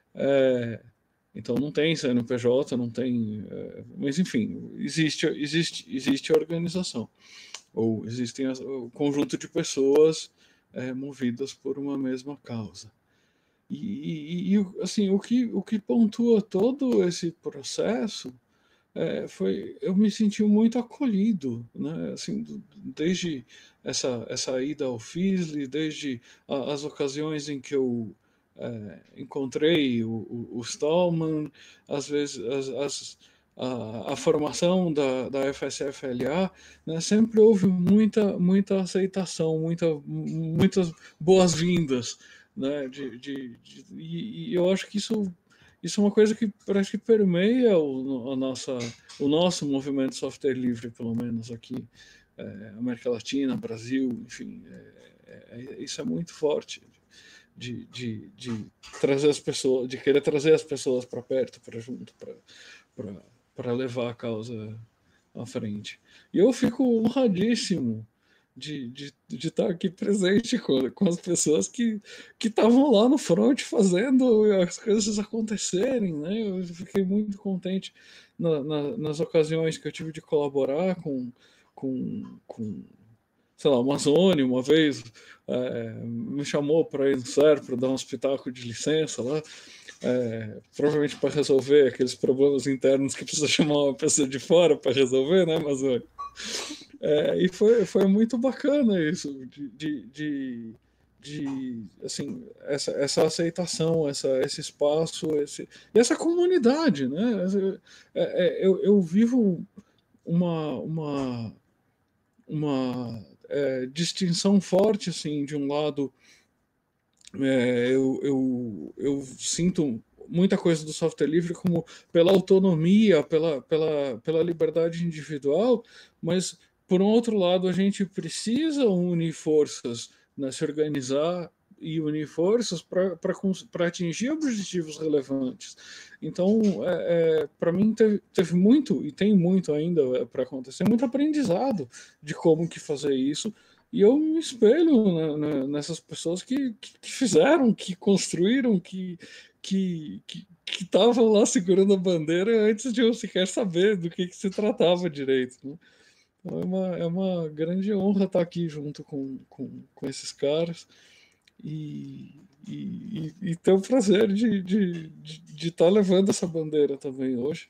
É, então não tem C N P J, não tem... É, mas, enfim, existe, existe, existe a organização. Ou existem o conjunto de pessoas é, movidas por uma mesma causa. E, e, e assim, o que, o que pontua todo esse processo é, foi, eu me senti muito acolhido, né? Assim, do, desde essa, essa ida ao F I S L, desde a, as ocasiões em que eu é, encontrei o, o, o Stallman, às vezes as, as, a, a formação da, da F S F L A, né? Sempre houve muita, muita aceitação, muita, muitas boas-vindas, né? de, de, de, e, e eu acho que isso Isso é uma coisa que parece que permeia o, a nossa, o nosso movimento de software livre, pelo menos aqui, é, América Latina, Brasil, enfim, é, é, isso é muito forte, de, de, de trazer as pessoas, de querer trazer as pessoas para perto, para junto, para levar a causa à frente. E eu fico honradíssimo de, de, de estar aqui presente com, com as pessoas que que estavam lá no front fazendo as coisas acontecerem, né? Eu fiquei muito contente na, na, nas ocasiões que eu tive de colaborar com, com, com sei lá, o Amazônia, uma vez é, me chamou para ir no S E R, para dar um espetáculo de licença lá, é, provavelmente para resolver aqueles problemas internos que precisa chamar uma pessoa de fora para resolver, né, Amazônia? É, e foi, foi muito bacana isso, de, de, de, de assim, essa, essa aceitação, essa, esse espaço, esse, e essa comunidade, né? É, é, eu, eu vivo uma, uma, uma é, distinção forte, assim, de um lado, é, eu, eu, eu sinto muita coisa do software livre como pela autonomia, pela, pela, pela liberdade individual, mas por um outro lado a gente precisa unir forças, né, se organizar e unir forças para atingir objetivos relevantes. Então, é, é, para mim teve, teve muito, e tem muito ainda para acontecer, muito aprendizado de como que fazer isso, e eu me espelho na, na, nessas pessoas que, que, que fizeram, que construíram, que que que estavam lá segurando a bandeira antes de eu sequer saber do que, que se tratava direito, né? Então é uma, é uma grande honra estar aqui junto com, com, com esses caras e, e, e ter o prazer de de, de, de estar levando essa bandeira também hoje.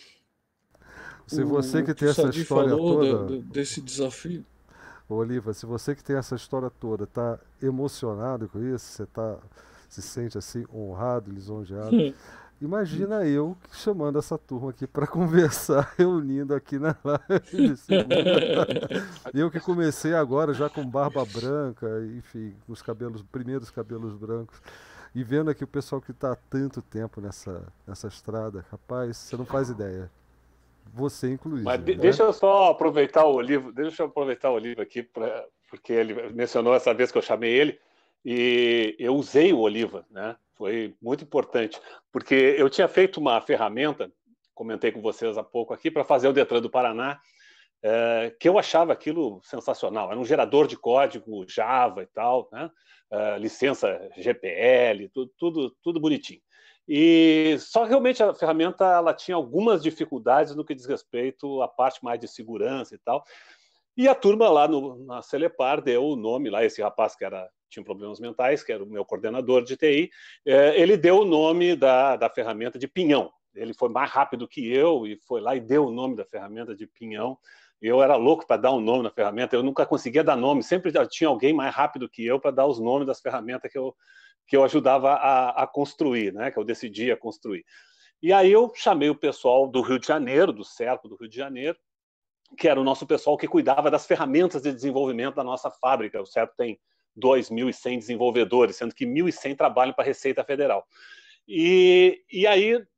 Se você que tem essa história toda, da, desse desafio. Oliva, se você que tem essa história toda está emocionado com isso, você tá, se sente assim honrado, lisonjeado, imagina eu chamando essa turma aqui para conversar, reunindo aqui na live de segunda. Eu que comecei agora já com barba branca, enfim, com os cabelos, primeiros cabelos brancos, e vendo aqui o pessoal que está há tanto tempo nessa, nessa estrada, rapaz, você não faz ideia. Você inclusive. Mas de, né? deixa eu só aproveitar o Oliva, deixa eu aproveitar o Oliva aqui, pra, porque ele mencionou essa vez que eu chamei ele, e eu usei o Oliva, né? Foi muito importante, porque eu tinha feito uma ferramenta, comentei com vocês há pouco aqui, para fazer o Detran do Paraná, é, que eu achava aquilo sensacional. Era um gerador de código Java e tal, né? É, licença G P L, tudo, tudo, tudo bonitinho. E só realmente a ferramenta ela tinha algumas dificuldades no que diz respeito à parte mais de segurança e tal. E a turma lá no, na Celepar deu o nome lá, esse rapaz que era, tinha problemas mentais, que era o meu coordenador de T I, é, ele deu o nome da, da ferramenta de Pinhão. Ele foi mais rápido que eu e foi lá e deu o nome da ferramenta de Pinhão. Eu era louco para dar um nome na ferramenta, eu nunca conseguia dar nome, sempre tinha alguém mais rápido que eu para dar os nomes das ferramentas que eu, que eu ajudava a, a construir, né? Que eu decidia construir. E aí eu chamei o pessoal do Rio de Janeiro, do Serpo do Rio de Janeiro, que era o nosso pessoal que cuidava das ferramentas de desenvolvimento da nossa fábrica. O Serpo tem dois mil e cem desenvolvedores, sendo que mil e cem trabalham para a Receita Federal. E, e aí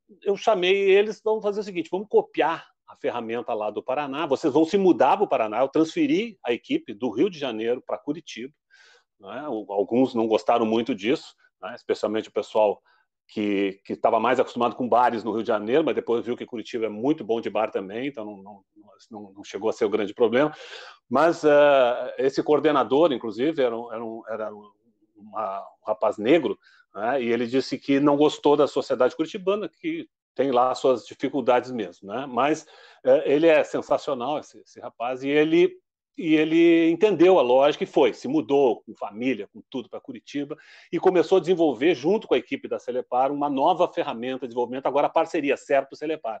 eu chamei eles, vamos fazer o seguinte, vamos copiar a ferramenta lá do Paraná, vocês vão se mudar para o Paraná, eu transferi a equipe do Rio de Janeiro para Curitiba, né? Alguns não gostaram muito disso, né? Especialmente o pessoal que estava mais acostumado com bares no Rio de Janeiro, mas depois viu que Curitiba é muito bom de bar também, então não, não, não, não chegou a ser o grande problema. Mas uh, esse coordenador, inclusive, era, um, era, um, era uma, um rapaz negro, né? E ele disse que não gostou da sociedade curitibana, que tem lá suas dificuldades mesmo, né? Mas uh, ele é sensacional, esse, esse rapaz, e ele... E ele entendeu a lógica e foi, se mudou com família, com tudo para Curitiba e começou a desenvolver, junto com a equipe da Celepar, uma nova ferramenta de desenvolvimento, agora a parceria Serpo-Celepar.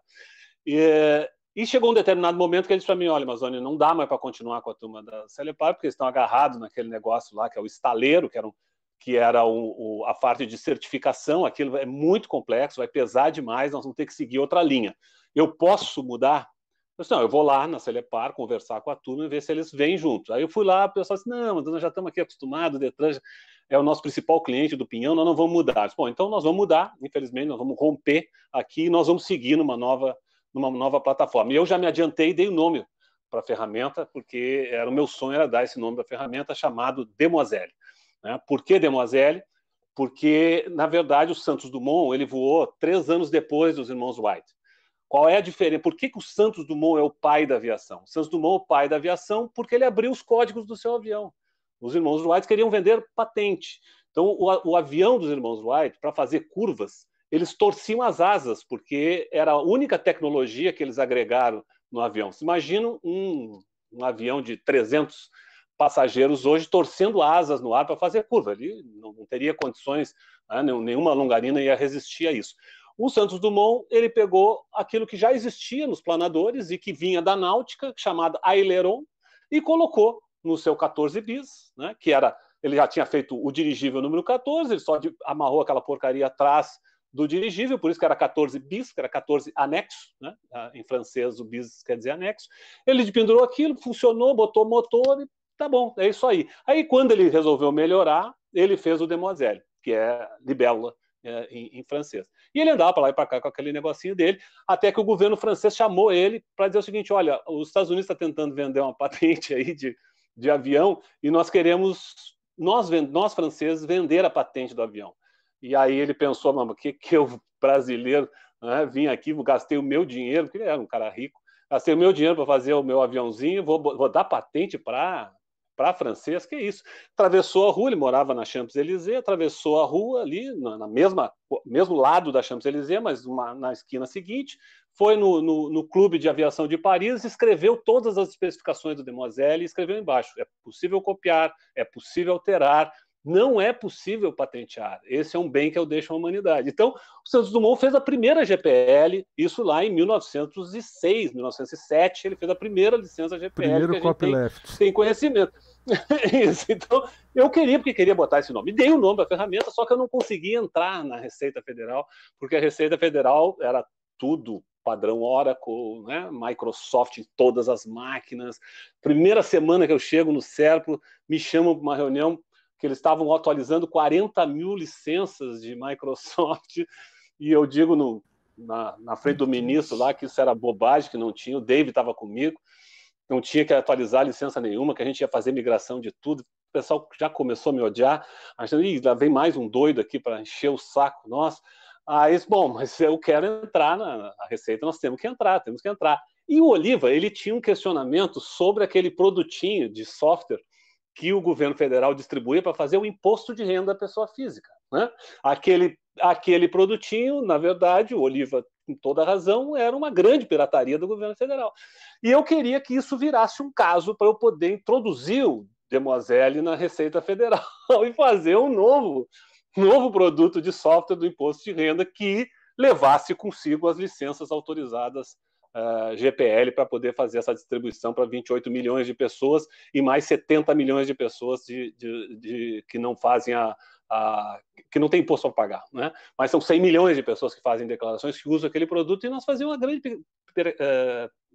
E, e chegou um determinado momento que ele disse para mim, olha, Mazzoni, não dá mais para continuar com a turma da Celepar, porque eles estão agarrados naquele negócio lá, que é o estaleiro, que era, um, que era o, o, a parte de certificação, aquilo é muito complexo, vai pesar demais, nós vamos ter que seguir outra linha. Eu posso mudar? Eu disse, não, eu vou lá na Celepar conversar com a turma e ver se eles vêm juntos. Aí eu fui lá, o pessoal disse, não, mas nós já estamos aqui acostumados, o Detran é o nosso principal cliente do Pinhão, nós não vamos mudar. Eu disse, bom, então nós vamos mudar, infelizmente, nós vamos romper aqui e nós vamos seguir numa nova, numa nova plataforma. E eu já me adiantei e dei o nome para a ferramenta, porque era o meu sonho era dar esse nome da ferramenta, chamado Demoiselle. Né? Por que Demoiselle? Porque, na verdade, o Santos Dumont ele voou três anos depois dos irmãos Wright. Qual é a diferença? Por que, que o Santos Dumont é o pai da aviação? O Santos Dumont é o pai da aviação porque ele abriu os códigos do seu avião. Os irmãos Wright queriam vender patente. Então, o, o avião dos irmãos Wright, para fazer curvas, eles torciam as asas, porque era a única tecnologia que eles agregaram no avião. Você imagina um, um avião de trezentos passageiros hoje torcendo asas no ar para fazer curva. Ele não, não teria condições, né? Nenhuma longarina ia resistir a isso. O Santos Dumont, ele pegou aquilo que já existia nos planadores e que vinha da náutica, chamado aileron, e colocou no seu quatorze bis, né, que era, ele já tinha feito o dirigível número quatorze, ele só amarrou aquela porcaria atrás do dirigível, por isso que era quatorze bis, que era quatorze anexo, né, em francês o bis quer dizer anexo. Ele pendurou aquilo, funcionou, botou motor e tá bom, é isso aí. Aí quando ele resolveu melhorar, ele fez o Demoiselle, que é libélula, É, em, em francês. E ele andava para lá e para cá com aquele negocinho dele, até que o governo francês chamou ele para dizer o seguinte, olha, os Estados Unidos estão tentando vender uma patente aí de, de avião e nós queremos, nós, nós franceses, vender a patente do avião. E aí ele pensou, mano, que, que eu, brasileiro, né, vim aqui, gastei o meu dinheiro, porque ele era um cara rico, gastei o meu dinheiro para fazer o meu aviãozinho, vou, vou dar patente para... para francês, que é isso? Atravessou a rua, ele morava na Champs-Élysées, atravessou a rua ali, na, na mesma, mesmo lado da Champs-Élysées, mas uma, na esquina seguinte, foi no, no, no Clube de Aviação de Paris, escreveu todas as especificações do Demoiselle e escreveu embaixo, é possível copiar, é possível alterar, não é possível patentear. Esse é um bem que eu deixo à humanidade. Então, o Santos Dumont fez a primeira G P L, isso lá em mil novecentos e seis, mil novecentos e sete, ele fez a primeira licença G P L Primeiro que a gente copyleft. tem, tem conhecimento. Isso, então, eu queria, porque queria botar esse nome. Dei o nome da ferramenta, só que eu não conseguia entrar na Receita Federal, porque a Receita Federal era tudo padrão Oracle, né? Microsoft em todas as máquinas. Primeira semana que eu chego no Serpo, me chamam para uma reunião que eles estavam atualizando quarenta mil licenças de Microsoft, e eu digo no, na, na frente do ministro lá que isso era bobagem, que não tinha, o David estava comigo, não tinha que atualizar licença nenhuma, que a gente ia fazer migração de tudo. O pessoal já começou a me odiar, achando, ih, lá vem mais um doido aqui para encher o saco nosso. Aí, bom, mas eu quero entrar na, na Receita, nós temos que entrar, temos que entrar. E o Oliva, ele tinha um questionamento sobre aquele produtinho de software que o governo federal distribuía para fazer o imposto de renda da pessoa física, né? Aquele, aquele produtinho, na verdade, o Oliva, com toda razão, era uma grande pirataria do governo federal. E eu queria que isso virasse um caso para eu poder introduzir o Demoiselle na Receita Federal e fazer um novo, novo produto de software do imposto de renda que levasse consigo as licenças autorizadas Uh, G P L para poder fazer essa distribuição para vinte e oito milhões de pessoas e mais setenta milhões de pessoas de, de, de, que não fazem a, a que não tem imposto para pagar, né? Mas são cem milhões de pessoas que fazem declarações que usam aquele produto e nós fazíamos uma grande uh,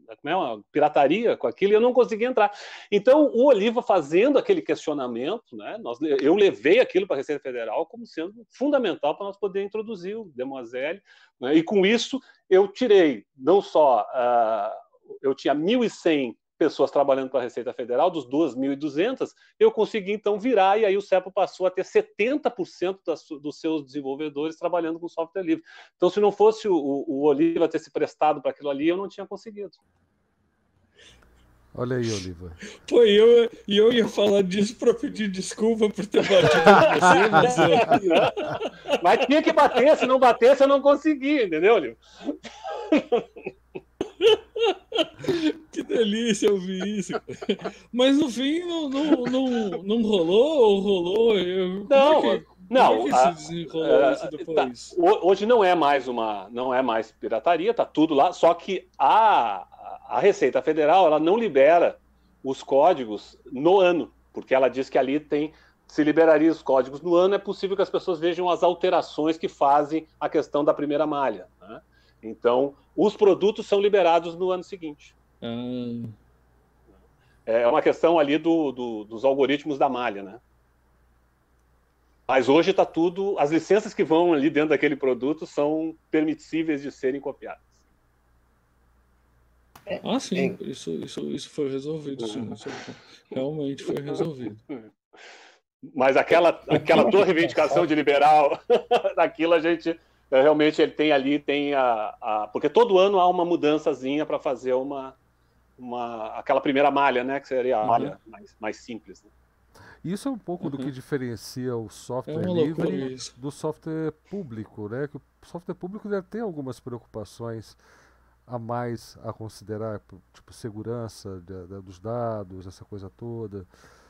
como é, uma pirataria com aquilo, e eu não conseguia entrar. Então, o Oliva fazendo aquele questionamento, né, nós, eu levei aquilo para a Receita Federal como sendo fundamental para nós poder introduzir o Demoiselle, né, e com isso eu tirei, não só, uh, eu tinha mil e cem pessoas trabalhando para a Receita Federal, dos duas mil e duzentas, eu consegui então virar, e aí o CEPO passou a ter setenta por cento das, dos seus desenvolvedores trabalhando com software livre. Então, se não fosse o, o Oliva ter se prestado para aquilo ali, eu não tinha conseguido. Olha aí, Oliva. Pô, e eu, eu ia falar disso para pedir desculpa por ter batido você, mas... Eu... mas tinha que bater, se não batesse eu não conseguia, entendeu, Oliva? Que delícia ouvir isso. Mas no fim não, não, não, não rolou ou rolou? Eu, não, como é que, não. Como é que a, se desenrolou a, isso depois? Tá, hoje não é mais uma, não é mais pirataria, tá tudo lá. Só que a, a Receita Federal ela não libera os códigos no ano, porque ela diz que ali tem se liberaria os códigos no ano, é possível que as pessoas vejam as alterações que fazem a questão da primeira malha, né? Então, os produtos são liberados no ano seguinte. Ah. É uma questão ali do, do, dos algoritmos da malha, né? Mas hoje está tudo... As licenças que vão ali dentro daquele produto são permissíveis de serem copiadas. Ah, sim. Isso, isso, isso foi resolvido, sim. Isso realmente foi resolvido. Mas aquela, aquela tua reivindicação de liberal, daquilo a gente... Realmente ele tem ali, tem a, a... Porque todo ano há uma mudançazinha para fazer uma, uma... aquela primeira malha, né? Que seria a malha uhum. mais, mais simples. Né? Isso é um pouco uhum. do que diferencia o software é livre do software público, né? Que o software público deve ter algumas preocupações a mais a considerar, tipo segurança de, de, dos dados, essa coisa toda.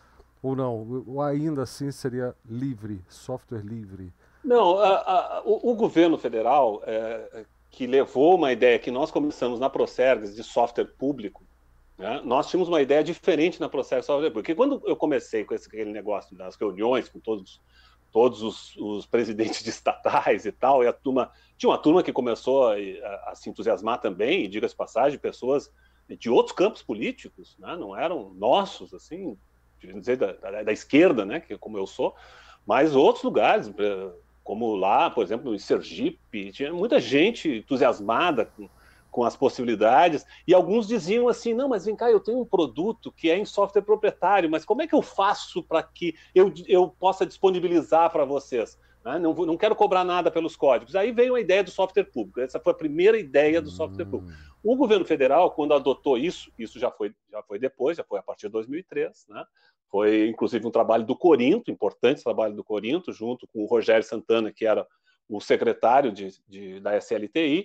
Ou não, ou ainda assim seria livre, software livre. Não, a, a, o, o governo federal, é, que levou uma ideia que nós começamos na Procergs de software público, né, nós tínhamos uma ideia diferente na Procergs de software público. Porque quando eu comecei com esse, aquele negócio das reuniões com todos, todos os, os presidentes de estatais e tal, e a turma, tinha uma turma que começou a, a, a se entusiasmar também, e diga-se passagem, pessoas de outros campos políticos, né, não eram nossos, assim, dizer, da, da, da esquerda, né, que, como eu sou, mas outros lugares, como lá, por exemplo, em Sergipe, tinha muita gente entusiasmada com, com as possibilidades, e alguns diziam assim, não, mas vem cá, eu tenho um produto que é em software proprietário, mas como é que eu faço para que eu, eu possa disponibilizar para vocês? Né? Não, não quero cobrar nada pelos códigos. Aí veio a ideia do software público, essa foi a primeira ideia do software público. O governo federal, quando adotou isso, isso já foi, já foi depois, já foi a partir de dois mil e três, né? Foi, inclusive, um trabalho do Corinto, importante trabalho do Corinto, junto com o Rogério Santana, que era o secretário de, de, da S L T I.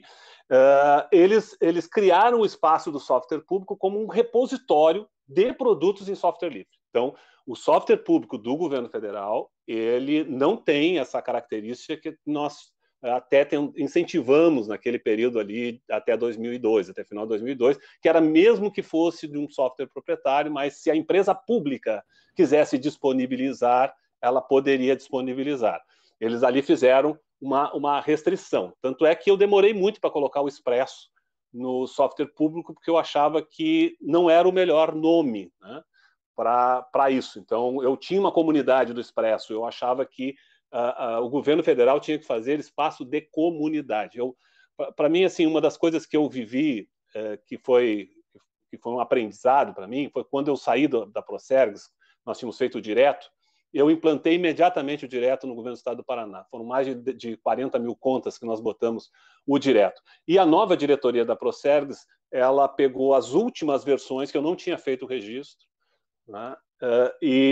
Uh, eles, eles criaram o espaço do software público como um repositório de produtos em software livre. Então, o software público do governo federal, ele não tem essa característica que nós até tem, incentivamos naquele período ali até dois mil e dois, até final de dois mil e dois, que era mesmo que fosse de um software proprietário, mas se a empresa pública quisesse disponibilizar, ela poderia disponibilizar. Eles ali fizeram uma, uma restrição. Tanto é que eu demorei muito para colocar o Expresso no software público, porque eu achava que não era o melhor nome, né, para isso. Então, eu tinha uma comunidade do Expresso, eu achava que Uh, uh, o governo federal tinha que fazer espaço de comunidade. Para mim, assim, uma das coisas que eu vivi, uh, que, foi, que foi um aprendizado para mim, foi quando eu saí do, da Procergs, nós tínhamos feito o direto, eu implantei imediatamente o direto no governo do estado do Paraná. Foram mais de, de quarenta mil contas que nós botamos o direto. E a nova diretoria da Procergs, ela pegou as últimas versões, que eu não tinha feito o registro, né? Uh,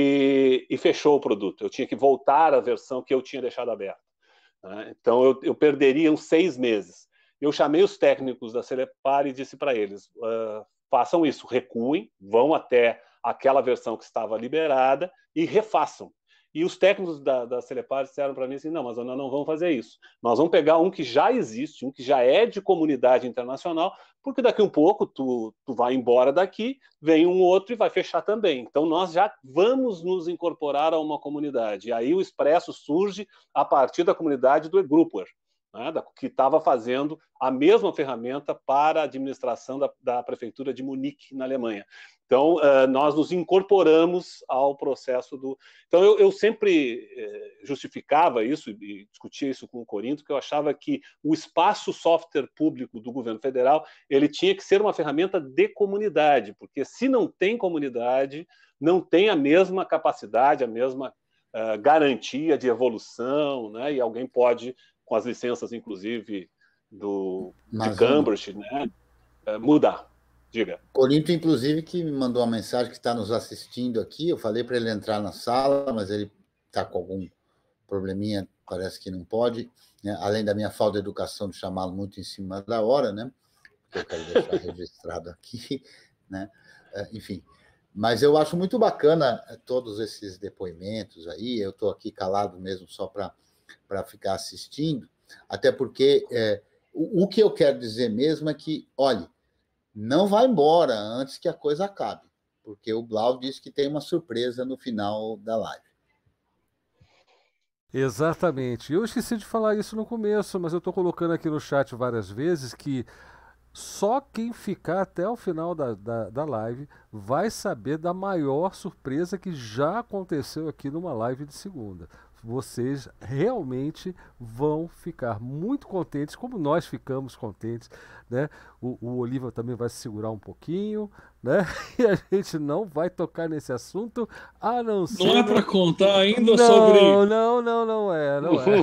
e, e fechou o produto. Eu tinha que voltar à versão que eu tinha deixado aberta. Né? Então, eu, eu perderia uns seis meses. Eu chamei os técnicos da Celepar e disse para eles, uh, façam isso, recuem, vão até aquela versão que estava liberada e refaçam. E os técnicos da, da Celepar disseram para mim assim, não, mas nós não vamos fazer isso. Nós vamos pegar um que já existe, um que já é de comunidade internacional, porque daqui um pouco tu, tu vai embora daqui, vem um outro e vai fechar também. Então nós já vamos nos incorporar a uma comunidade. E aí o Expresso surge a partir da comunidade do eGroupware, né, da, que estava fazendo a mesma ferramenta para a administração da, da prefeitura de Munique, na Alemanha. Então, uh, nós nos incorporamos ao processo do... Então, eu, eu sempre eh, justificava isso e discutia isso com o Corinto, que eu achava que o espaço software público do governo federal ele tinha que ser uma ferramenta de comunidade, porque se não tem comunidade, não tem a mesma capacidade, a mesma uh, garantia de evolução, né? E alguém pode, com as licenças, inclusive, do, de Cambridge, né? Uh, mudar. Diga. Corinto, inclusive, que me mandou uma mensagem que está nos assistindo aqui. Eu falei para ele entrar na sala, mas ele está com algum probleminha, parece que não pode, né? Além da minha falta de educação de chamá-lo muito em cima da hora, né? Porque eu quero deixar registrado aqui, né? Enfim, mas eu acho muito bacana todos esses depoimentos aí. Eu estou aqui calado mesmo só para para ficar assistindo, até porque é, o, o que eu quero dizer mesmo é que, olhe, não vai embora antes que a coisa acabe, porque o Blau disse que tem uma surpresa no final da live. Exatamente. Eu esqueci de falar isso no começo, mas eu estou colocando aqui no chat várias vezes que só quem ficar até o final da, da, da live vai saber da maior surpresa que já aconteceu aqui numa live de segunda. Vocês realmente vão ficar muito contentes, como nós ficamos contentes, né? O, o Oliva também vai se segurar um pouquinho, né? E a gente não vai tocar nesse assunto, a não ser... Não é para contar ainda não, sobre... Não, não, não é, não é.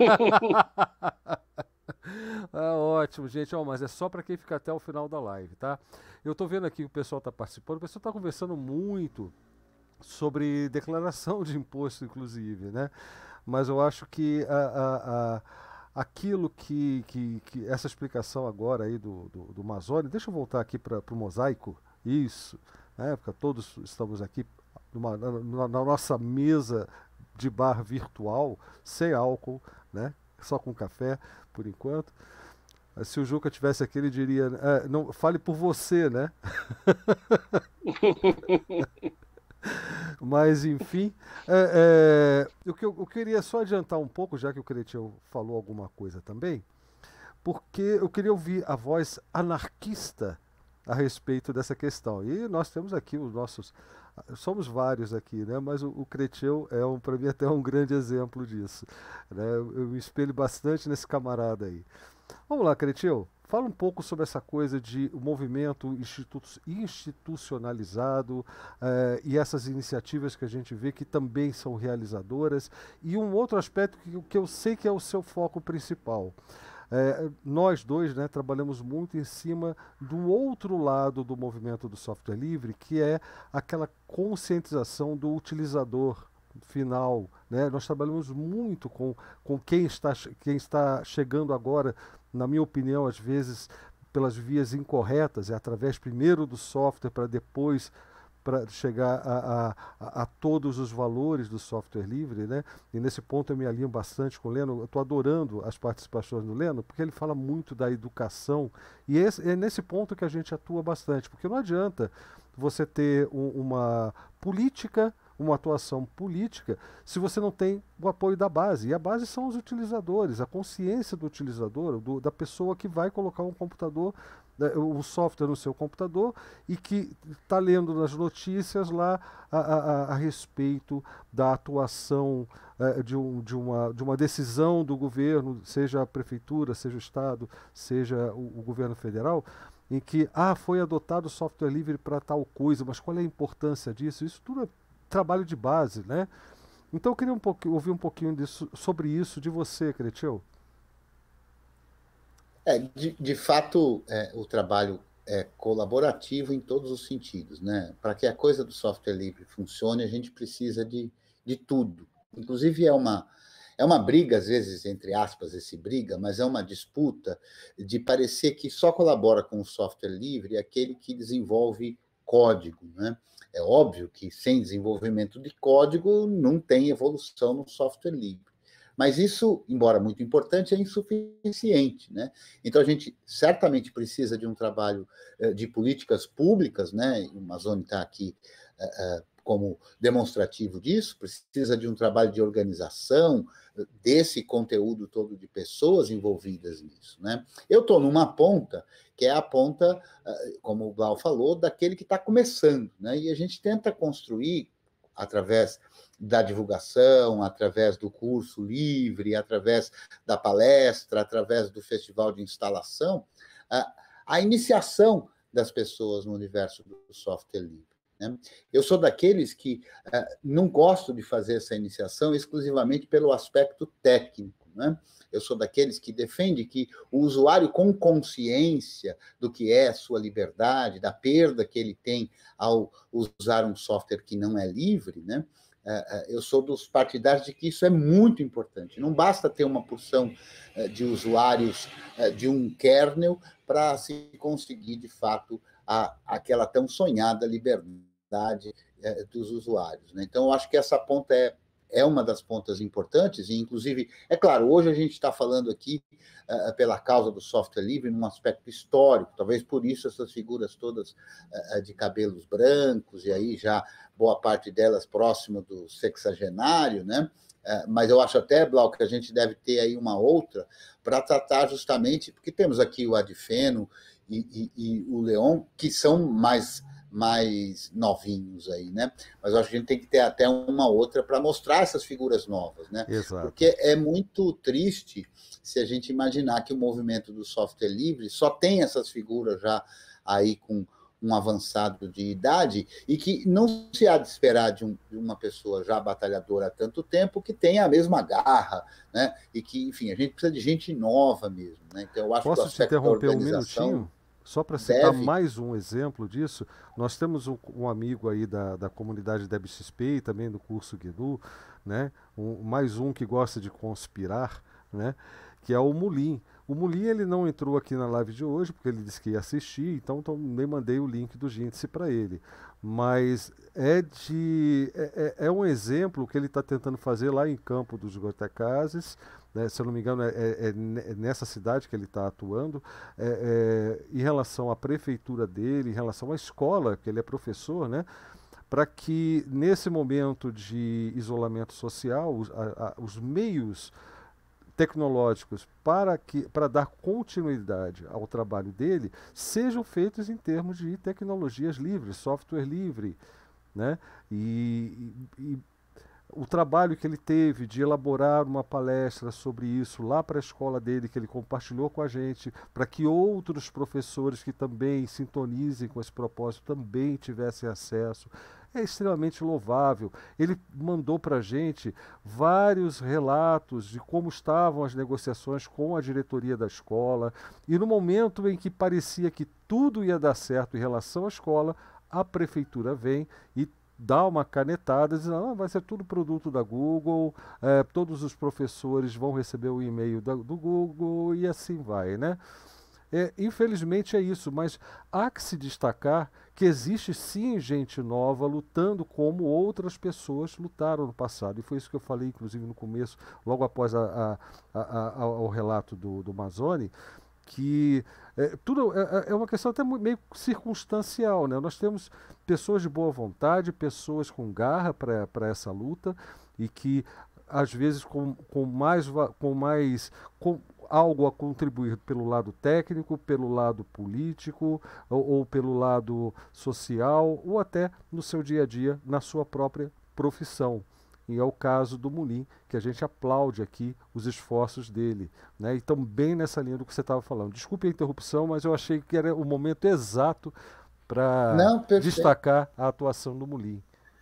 Ah, ótimo, gente. Oh, mas é só para quem fica até o final da live, tá? Eu tô vendo aqui que o pessoal tá participando, o pessoal tá conversando muito sobre declaração de imposto, inclusive, né? Mas eu acho que a, a, a, aquilo que, que, que essa explicação agora aí do, do, do Mazzoni, deixa eu voltar aqui para o mosaico, isso, né? Porque todos estamos aqui numa, na, na nossa mesa de bar virtual, sem álcool, né? Só com café, por enquanto. Se o Juca tivesse aqui, ele diria, é, não, fale por você, né? Mas, enfim, é, é, o, que eu, eu queria só adiantar um pouco, já que o Cretil falou alguma coisa também, porque eu queria ouvir a voz anarquista a respeito dessa questão. E nós temos aqui os nossos... Somos vários aqui, né? Mas o, o Cretil é, um, para mim, até um grande exemplo disso, né? Eu, eu me espelho bastante nesse camarada aí. Vamos lá, Cretil. Fala um pouco sobre essa coisa de o movimento institu institucionalizado eh, e essas iniciativas que a gente vê que também são realizadoras. E um outro aspecto que, que eu sei que é o seu foco principal. É, nós dois, né, trabalhamos muito em cima do outro lado do movimento do software livre, que é aquela conscientização do utilizador final, né? Nós trabalhamos muito com, com quem, está, quem está chegando agora, na minha opinião, às vezes pelas vias incorretas, é através primeiro do software para depois para chegar a, a, a todos os valores do software livre, né? E nesse ponto eu me alinho bastante com o Leno. Eu estou adorando as participações do Leno, porque ele fala muito da educação, e esse, é nesse ponto que a gente atua bastante, porque não adianta você ter um, uma política, uma atuação política, se você não tem o apoio da base. E a base são os utilizadores, a consciência do utilizador, do, da pessoa que vai colocar um computador, o software no seu computador e que está lendo nas notícias lá a, a, a respeito da atuação é, de, um, de, uma, de uma decisão do governo, seja a prefeitura, seja o Estado, seja o, o governo federal, em que ah, foi adotado software livre para tal coisa, mas qual é a importância disso? Isso tudo é trabalho de base, né? Então eu queria um pouco, ouvir um pouquinho disso, sobre isso de você, Cretil. É, de, de fato, é, o trabalho é colaborativo em todos os sentidos, né? Para que a coisa do software livre funcione, a gente precisa de, de tudo. Inclusive, é uma, é uma briga, às vezes, entre aspas, esse briga, mas é uma disputa de parecer que só colabora com o software livre aquele que desenvolve código, né? É óbvio que sem desenvolvimento de código não tem evolução no software livre. Mas isso, embora muito importante, é insuficiente, né? Então, a gente certamente precisa de um trabalho de políticas públicas, né? O Mazzoni está aqui uh, como demonstrativo disso, precisa de um trabalho de organização desse conteúdo todo de pessoas envolvidas nisso, né? Eu estou numa ponta, que é a ponta, como o Blau falou, daquele que está começando, né? E a gente tenta construir, através da divulgação, através do curso livre, através da palestra, através do festival de instalação, a, a iniciação das pessoas no universo do software livre, né? Eu sou daqueles que uh, não gosto de fazer essa iniciação exclusivamente pelo aspecto técnico, né? Eu sou daqueles que defende que o usuário, com consciência do que é sua liberdade, da perda que ele tem ao usar um software que não é livre, né? Eu sou dos partidários de que isso é muito importante. Não basta ter uma porção de usuários de um kernel para se conseguir, de fato, a, aquela tão sonhada liberdade dos usuários, né? Então, eu acho que essa ponta é, é uma das pontas importantes, e, inclusive, é claro, hoje a gente está falando aqui uh, pela causa do software livre num aspecto histórico, talvez por isso essas figuras todas uh, de cabelos brancos, e aí já boa parte delas próximo do sexagenário, né? Uh, mas eu acho até, Blau, que a gente deve ter aí uma outra para tratar justamente, porque temos aqui o Adifeno e, e, e o Leon, que são mais... mais novinhos aí, né? Mas eu acho que a gente tem que ter até uma outra para mostrar essas figuras novas, né? Exato. Porque é muito triste se a gente imaginar que o movimento do software livre só tem essas figuras já aí com um avançado de idade e que não se há de esperar de, um, de uma pessoa já batalhadora há tanto tempo que tenha a mesma garra, né? E que, enfim, a gente precisa de gente nova mesmo, né? Então, eu acho Posso que o te aspecto da interromper um organização... minutinho? Só para citar deve... mais um exemplo disso, nós temos um, um amigo aí da, da comunidade D E B X P e também do curso G N U, né? Um, mais um que gosta de conspirar, né? Que é o Mulim. O Mulim, ele não entrou aqui na live de hoje, porque ele disse que ia assistir, então nem mandei o link do Gíndice para ele. Mas é, de, é, é um exemplo que ele está tentando fazer lá em Campo dos Goitacazes, né? Se eu não me engano, é, é, é nessa cidade que ele está atuando, é, é, em relação à prefeitura dele, em relação à escola, que ele é professor, né? Para que nesse momento de isolamento social, os, a, a, os meios tecnológicos para, que, para dar continuidade ao trabalho dele sejam feitos em termos de tecnologias livres, software livre, né? E, e, e o trabalho que ele teve de elaborar uma palestra sobre isso lá para a escola dele, que ele compartilhou com a gente, para que outros professores que também sintonizem com esse propósito também tivessem acesso, é extremamente louvável. Ele mandou para a gente vários relatos de como estavam as negociações com a diretoria da escola, e no momento em que parecia que tudo ia dar certo em relação à escola, a prefeitura vem e dá uma canetada, dizendo, ah, vai ser tudo produto da Google, é, todos os professores vão receber o e-mail da, do Google e assim vai, né? É, infelizmente é isso, mas há que se destacar que existe sim gente nova lutando como outras pessoas lutaram no passado, e foi isso que eu falei, inclusive, no começo, logo após a, a, a, a, o relato do, do Mazzoni, que é, tudo é, é uma questão até meio circunstancial, né? Nós temos pessoas de boa vontade, pessoas com garra para essa luta, e que às vezes com, com mais, com mais com algo a contribuir pelo lado técnico, pelo lado político, ou, ou pelo lado social, ou até no seu dia a dia, na sua própria profissão. E é o caso do Mulim, que a gente aplaude aqui os esforços dele, né? Então, bem nessa linha do que você estava falando. Desculpe a interrupção, mas eu achei que era o momento exato para destacar a atuação do Mulim.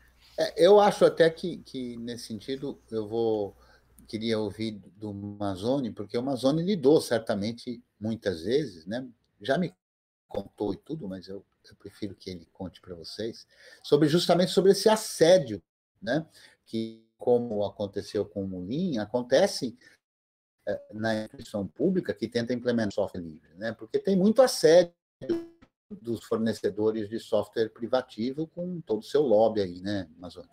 É, eu acho até que, que, nesse sentido, eu vou queria ouvir do Mazzoni, porque o Mazzoni lidou certamente muitas vezes, né? Já me contou e tudo, mas eu, eu prefiro que ele conte para vocês, sobre justamente sobre esse assédio, né? Que, como aconteceu com o Mulim, acontece é, na instituição pública que tenta implementar software livre, né? Porque tem muito assédio dos fornecedores de software privativo com todo o seu lobby aí, né, Mazzoni?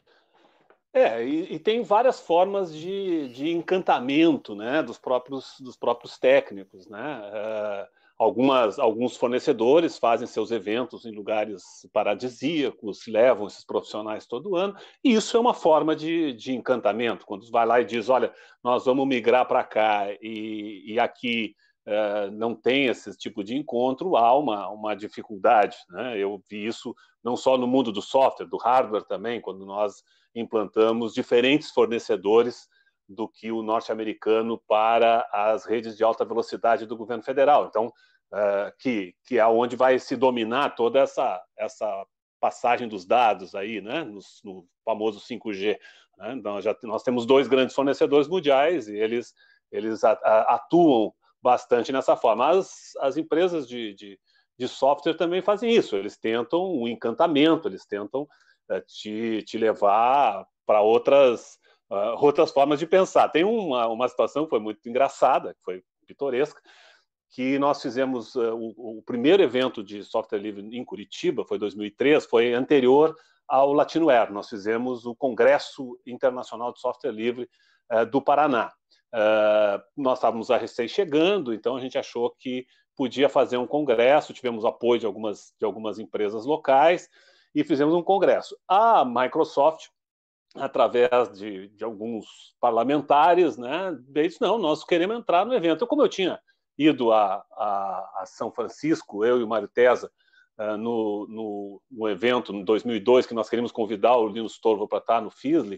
É, e, e tem várias formas de, de encantamento, né, dos próprios, dos próprios técnicos, né? Uh, algumas, alguns fornecedores fazem seus eventos em lugares paradisíacos, levam esses profissionais todo ano, e isso é uma forma de, de encantamento. Quando vai lá e diz, olha, nós vamos migrar para cá e, e aqui uh, não tem esse tipo de encontro, há uma, uma dificuldade, né? Eu vi isso não só no mundo do software, do hardware também, quando nós implantamos diferentes fornecedores do que o norte-americano para as redes de alta velocidade do governo federal. Então, uh, que, que é onde vai se dominar toda essa, essa passagem dos dados aí, né, no, no famoso cinco G. Né? Então, já, nós temos dois grandes fornecedores mundiais e eles, eles a, a, atuam bastante nessa forma. As, as empresas de, de, de software também fazem isso, eles tentam o encantamento, eles tentam uh, te, te levar para outras... Uh, outras formas de pensar. Tem uma, uma situação que foi muito engraçada, que foi pitoresca, que nós fizemos uh, o, o primeiro evento de software livre em Curitiba, foi dois mil e três, foi anterior ao Latinoware. Nós fizemos o Congresso Internacional de Software Livre uh, do Paraná. Uh, nós estávamos a recém chegando, então a gente achou que podia fazer um congresso, tivemos apoio de algumas, de algumas empresas locais e fizemos um congresso. A Microsoft, através de, de alguns parlamentares, né, disse, não, nós queremos entrar no evento. Então, como eu tinha ido a, a, a São Francisco, eu e o Mário Tesa, uh, no, no, no evento em dois mil e dois, que nós queríamos convidar o Linus Torvalds para estar no Fiesli,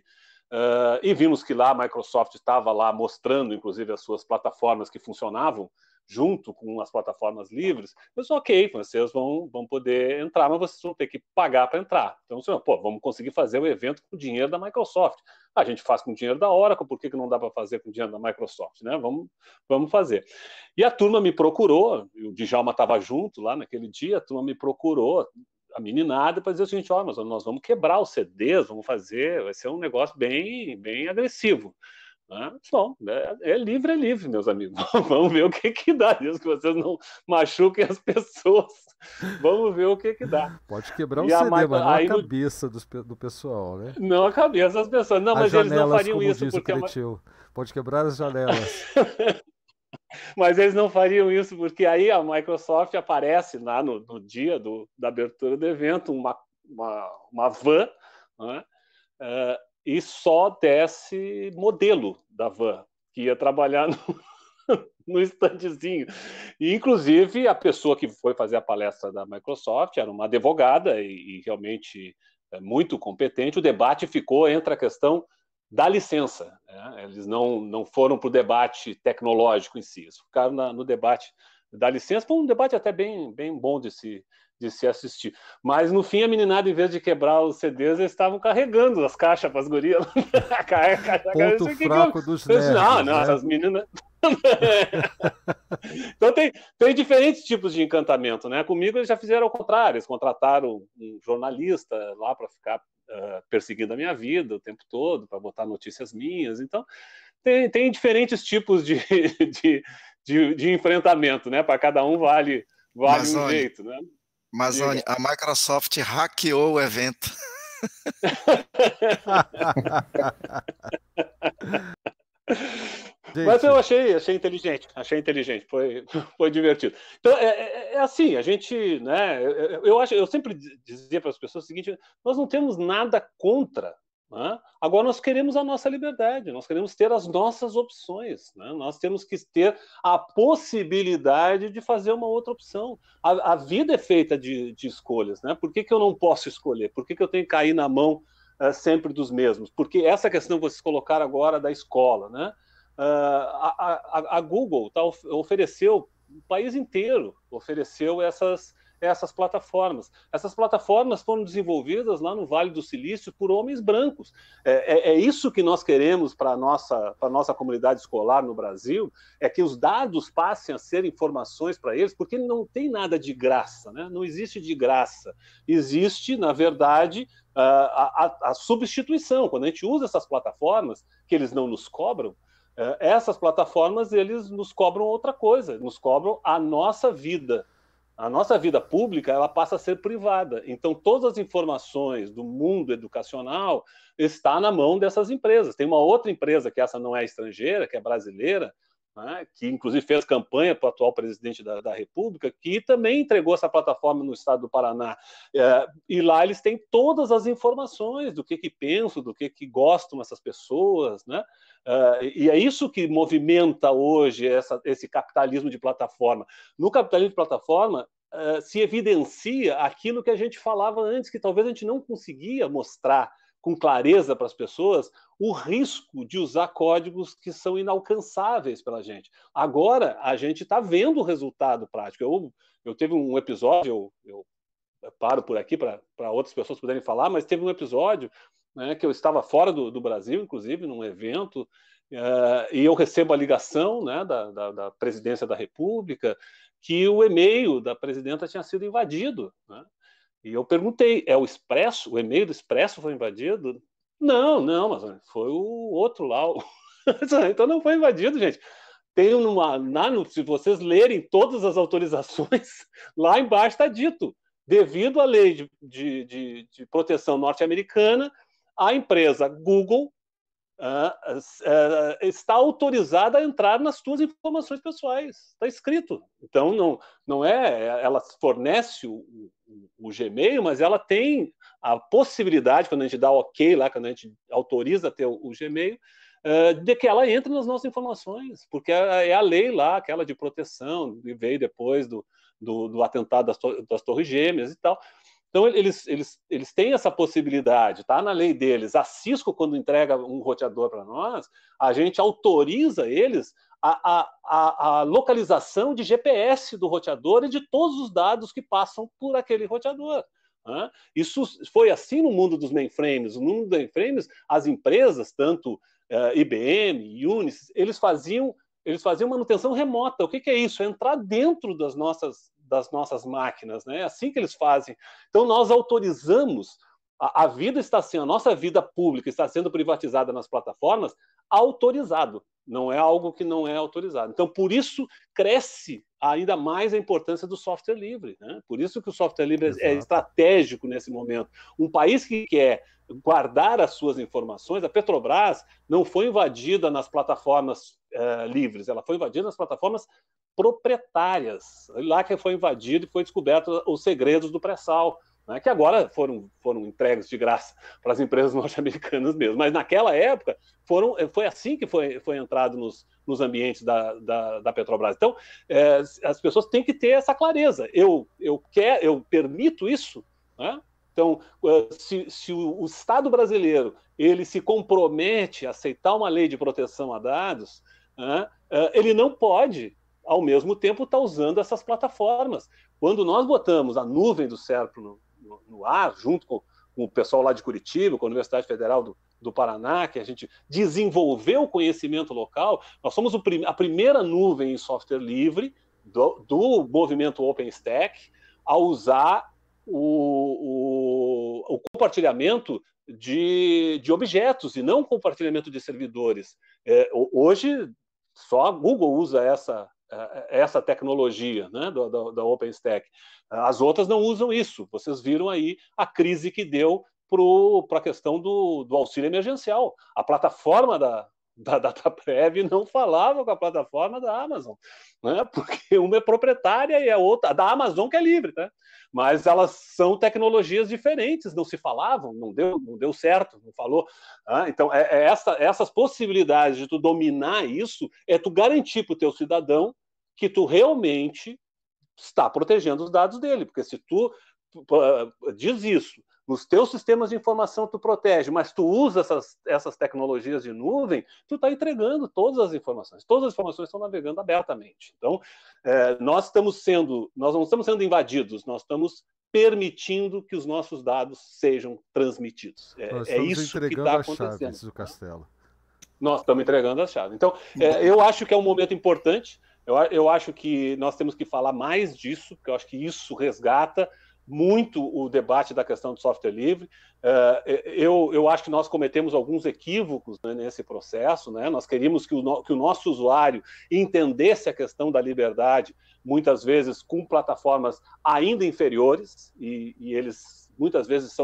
uh, e vimos que lá a Microsoft estava lá mostrando, inclusive, as suas plataformas que funcionavam junto com as plataformas livres. Eu disse, ok, vocês vão, vão poder entrar, mas vocês vão ter que pagar para entrar. Então, assim, pô, vamos conseguir fazer o evento com o dinheiro da Microsoft. A gente faz com o dinheiro da Oracle, por que, que não dá para fazer com o dinheiro da Microsoft? Né? Vamos, vamos fazer. E a turma me procurou, o Djalma estava junto lá naquele dia, a turma me procurou, a meninada, para dizer o seguinte, ó, oh, nós vamos quebrar os C Ds, vamos fazer, vai ser um negócio bem, bem agressivo. Ah, bom, é, é livre, é livre, meus amigos. Vamos ver o que que dá, desde que vocês não machuquem as pessoas. Vamos ver o que que dá. Pode quebrar o C D, mas não a cabeça dos, do pessoal, né? Não a cabeça das pessoas. Não, as mas janelas, eles não fariam como isso diz porque... O Cretil. Pode quebrar as janelas. Mas eles não fariam isso porque aí a Microsoft aparece lá no, no dia do, da abertura do evento, uma, uma, uma van, né? Uh, e só desce modelo da van, que ia trabalhar no, no estandezinho. E, inclusive, a pessoa que foi fazer a palestra da Microsoft era uma advogada e, e realmente é, muito competente. O debate ficou entre a questão da licença. Né? Eles não, não foram para o debate tecnológico em si, eles ficaram na, no debate da licença. Foi um debate até bem, bem bom de se de se assistir. Mas, no fim, a meninada, em vez de quebrar os C Ds, eles estavam carregando as caixas para as gurias. Ponto fraco que que eu... dos nerds, Não, não, né? essas meninas... Então, tem, tem diferentes tipos de encantamento, né? Comigo, eles já fizeram ao contrário. Eles contrataram um jornalista lá para ficar uh, perseguindo a minha vida o tempo todo, para botar notícias minhas. Então, tem, tem diferentes tipos de, de, de, de enfrentamento, né? Para cada um vale, vale Mas, um olha... jeito, né? Mas olha, a Microsoft hackeou o evento. Mas eu achei, achei inteligente, achei inteligente, foi, foi divertido. Então, é, é, é assim, a gente, né, eu, eu, acho, eu sempre dizia para as pessoas o seguinte, nós não temos nada contra, né? Agora nós queremos a nossa liberdade, nós queremos ter as nossas opções, né? Nós temos que ter a possibilidade de fazer uma outra opção. A, a vida é feita de, de escolhas, né? Por que que eu não posso escolher? Por que que eu tenho que cair na mão uh, sempre dos mesmos? Porque essa questão que vocês colocaram agora da escola, né? Uh, a, a, a Google tá, ofereceu, o país inteiro ofereceu essas, essas plataformas. Essas plataformas foram desenvolvidas lá no Vale do Silício por homens brancos. É, é, é isso que nós queremos para a nossa, para a nossa comunidade escolar no Brasil, é que os dados passem a ser informações para eles, porque não tem nada de graça, né? Não existe de graça. Existe, na verdade, a, a, a substituição. Quando a gente usa essas plataformas, que eles não nos cobram, essas plataformas, eles nos cobram outra coisa, nos cobram a nossa vida. A nossa vida pública, ela passa a ser privada. Então, todas as informações do mundo educacional estão na mão dessas empresas. Tem uma outra empresa, que essa não é estrangeira, que é brasileira, né, que inclusive fez campanha para o atual presidente da, da República, que também entregou essa plataforma no estado do Paraná. É, e lá eles têm todas as informações do que, que pensam, do que, que gostam essas pessoas, né? Uh, e é isso que movimenta hoje essa, esse capitalismo de plataforma. No capitalismo de plataforma, uh, se evidencia aquilo que a gente falava antes, que talvez a gente não conseguia mostrar com clareza para as pessoas, o risco de usar códigos que são inalcançáveis pela gente. Agora, a gente está vendo o resultado prático. Eu, eu teve um episódio, eu, eu paro por aqui para outras pessoas poderem falar, mas teve um episódio, né, que eu estava fora do, do Brasil, inclusive, num evento, uh, e eu recebo a ligação, né, da, da, da presidência da República, que o e-mail da presidenta tinha sido invadido, né? E eu perguntei, é o Expresso? O e-mail do Expresso foi invadido? Não, não, mas foi o outro lá. Então não foi invadido, gente. Tem uma, na, se vocês lerem todas as autorizações, lá embaixo está dito, devido à lei de, de, de, de proteção norte-americana, a empresa Google uh, uh, está autorizada a entrar nas suas informações pessoais. Está escrito. Então, não, não é... Ela fornece o, o, o Gmail, mas ela tem a possibilidade, quando a gente dá ok lá, quando a gente autoriza a ter o, o Gmail, uh, de que ela entre nas nossas informações, porque é, é a lei lá, aquela de proteção, que veio depois do, do, do atentado das, das Torres Gêmeas e tal. Então, eles, eles, eles têm essa possibilidade, está na lei deles. A Cisco, quando entrega um roteador para nós, a gente autoriza eles a, a, a, a localização de G P S do roteador e de todos os dados que passam por aquele roteador. Né? Isso foi assim no mundo dos mainframes. No mundo dos mainframes, as empresas, tanto uh, I B M, Unisys, eles faziam, eles faziam manutenção remota. O que, que é isso? É entrar dentro das nossas... das nossas máquinas, né? É assim que eles fazem. Então, nós autorizamos, a, a vida está sendo, a nossa vida pública está sendo privatizada nas plataformas, autorizado, não é algo que não é autorizado. Então, por isso, cresce ainda mais a importância do software livre, né? Por isso que o software livre Exato. É estratégico nesse momento. Um país que quer guardar as suas informações, a Petrobras não foi invadida nas plataformas uh, livres, ela foi invadida nas plataformas proprietárias, lá que foi invadido e foi descoberto os segredos do pré-sal, né, que agora foram, foram entregues de graça para as empresas norte-americanas mesmo, mas naquela época foram, foi assim que foi, foi entrado nos, nos ambientes da, da, da Petrobras. Então, é, as pessoas têm que ter essa clareza. Eu, eu, quer, eu permito isso, né? Então, se, se o, o Estado brasileiro ele se compromete a aceitar uma lei de proteção a dados, né, ele não pode ao mesmo tempo está usando essas plataformas. Quando nós botamos a nuvem do Serpro no, no, no ar, junto com, com o pessoal lá de Curitiba, com a Universidade Federal do, do Paraná, que a gente desenvolveu o conhecimento local, nós somos o prim a primeira nuvem em software livre do, do movimento OpenStack a usar o, o, o compartilhamento de, de objetos e não compartilhamento de servidores. É, hoje, só a Google usa essa essa tecnologia, né, da, da, da OpenStack. As outras não usam isso. Vocês viram aí a crise que deu para a questão do, do auxílio emergencial. A plataforma da, da DataPrev não falava com a plataforma da Amazon, né, porque uma é proprietária e a outra, a da Amazon que é livre, né, mas elas são tecnologias diferentes, não se falavam, não deu, não deu certo, não falou. Ah, então, é, é essa, essas possibilidades de tu dominar isso, é tu garantir para o teu cidadão que tu realmente está protegendo os dados dele, porque se tu uh, diz isso, nos teus sistemas de informação tu protege, mas tu usa essas, essas tecnologias de nuvem, tu está entregando todas as informações. Todas as informações estão navegando abertamente. Então, é, nós estamos sendo, nós não estamos sendo invadidos, nós estamos permitindo que os nossos dados sejam transmitidos. É, nós é isso que está acontecendo. Chaves do Castelo. Nós estamos entregando as chaves. Então, é, eu acho que é um momento importante. Eu, eu acho que nós temos que falar mais disso, porque eu acho que isso resgata muito o debate da questão do software livre. Uh, eu, eu acho que nós cometemos alguns equívocos, né, nesse processo, né? Nós queríamos que o, no, que o nosso usuário entendesse a questão da liberdade, muitas vezes com plataformas ainda inferiores, e, e eles muitas vezes são,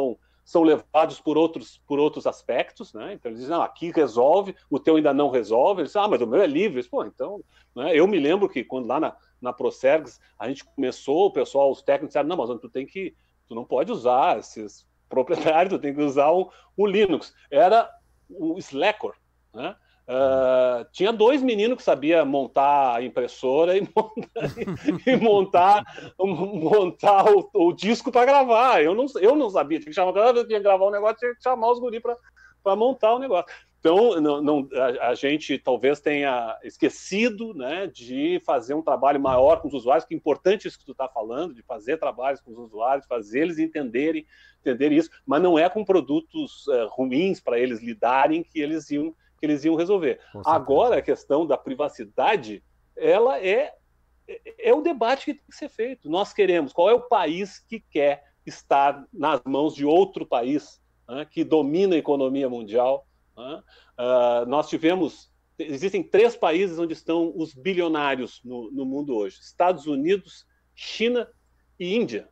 são levados por outros, por outros aspectos, né? Então eles dizem, não, aqui resolve, o teu ainda não resolve. Eles dizem, ah, mas o meu é livre. Pô, então, né? Eu me lembro que quando lá na, na Procergs a gente começou, o pessoal, os técnicos disseram, não, mas tu tem que, tu não pode usar esses proprietários, tu tem que usar o, o Linux. Era o Slackware, né? Uh, tinha dois meninos que sabiam montar a impressora e montar, e montar, montar o, o disco para gravar. Eu não, eu não sabia, tinha que chamar, eu tinha que gravar um negócio, tinha que chamar os guris para montar o negócio. Então, não, não, a, a gente talvez tenha esquecido, né, de fazer um trabalho maior com os usuários, que é importante isso que tu está falando, de fazer trabalhos com os usuários, fazer eles entenderem, entenderem isso, mas não é com produtos uh, ruins para eles lidarem que eles iam que eles iam resolver. Agora, a questão da privacidade, ela é, é o debate que tem que ser feito. Nós queremos, qual é o país que quer estar nas mãos de outro país, né, que domina a economia mundial? Né? Uh, nós tivemos, existem três países onde estão os bilionários no, no mundo hoje: Estados Unidos, China e Índia.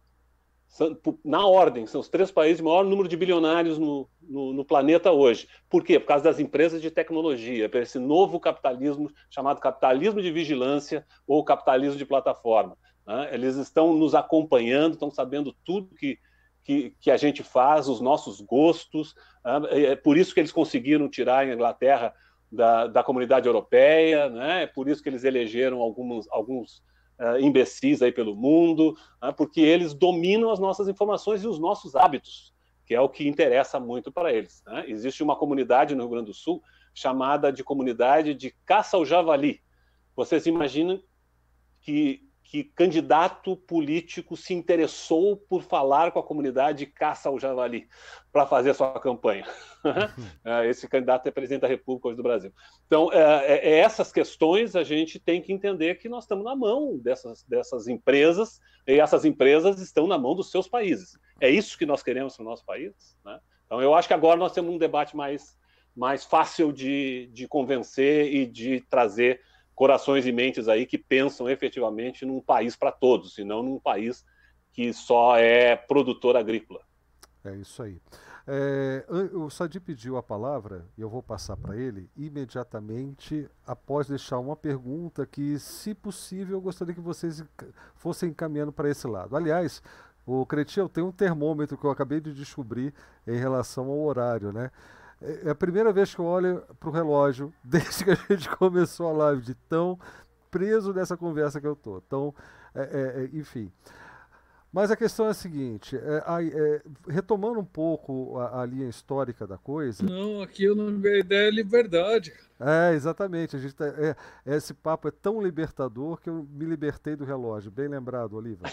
Na ordem, são os três países de maior número de bilionários no, no, no planeta hoje. Por quê? Por causa das empresas de tecnologia, por esse novo capitalismo chamado capitalismo de vigilância ou capitalismo de plataforma. Né? Eles estão nos acompanhando, estão sabendo tudo que, que, que a gente faz, os nossos gostos. Né? É por isso que eles conseguiram tirar a Inglaterra da, da comunidade europeia, né? É por isso que eles elegeram alguns... alguns Uh, imbecis aí pelo mundo, uh, porque eles dominam as nossas informações e os nossos hábitos, que é o que interessa muito para eles. Né? Existe uma comunidade no Rio Grande do Sul chamada de comunidade de caça ao javali. Vocês imaginam que, que candidato político se interessou por falar com a comunidade de caça ao javali para fazer a sua campanha? Esse candidato é presidente da República hoje do Brasil. Então, é, é, essas questões a gente tem que entender que nós estamos na mão dessas, dessas empresas, e essas empresas estão na mão dos seus países. É isso que nós queremos para o nosso país? Né? Então, eu acho que agora nós temos um debate mais, mais fácil de, de convencer e de trazer corações e mentes aí que pensam efetivamente num país para todos, e não num país que só é produtor agrícola. É isso aí. É, o Sadi pediu a palavra e eu vou passar para ele imediatamente após deixar uma pergunta que, se possível, eu gostaria que vocês fossem encaminhando para esse lado. Aliás, o Cretinho, tem um termômetro que eu acabei de descobrir em relação ao horário, né? É a primeira vez que eu olho para o relógio desde que a gente começou a live, de tão preso nessa conversa que eu estou. Então, é, é, enfim... Mas a questão é a seguinte, é, é, retomando um pouco a, a linha histórica da coisa... Não, aqui eu não, a ideia é liberdade. É, exatamente. A gente tá, é, esse papo é tão libertador que eu me libertei do relógio. Bem lembrado, Oliva.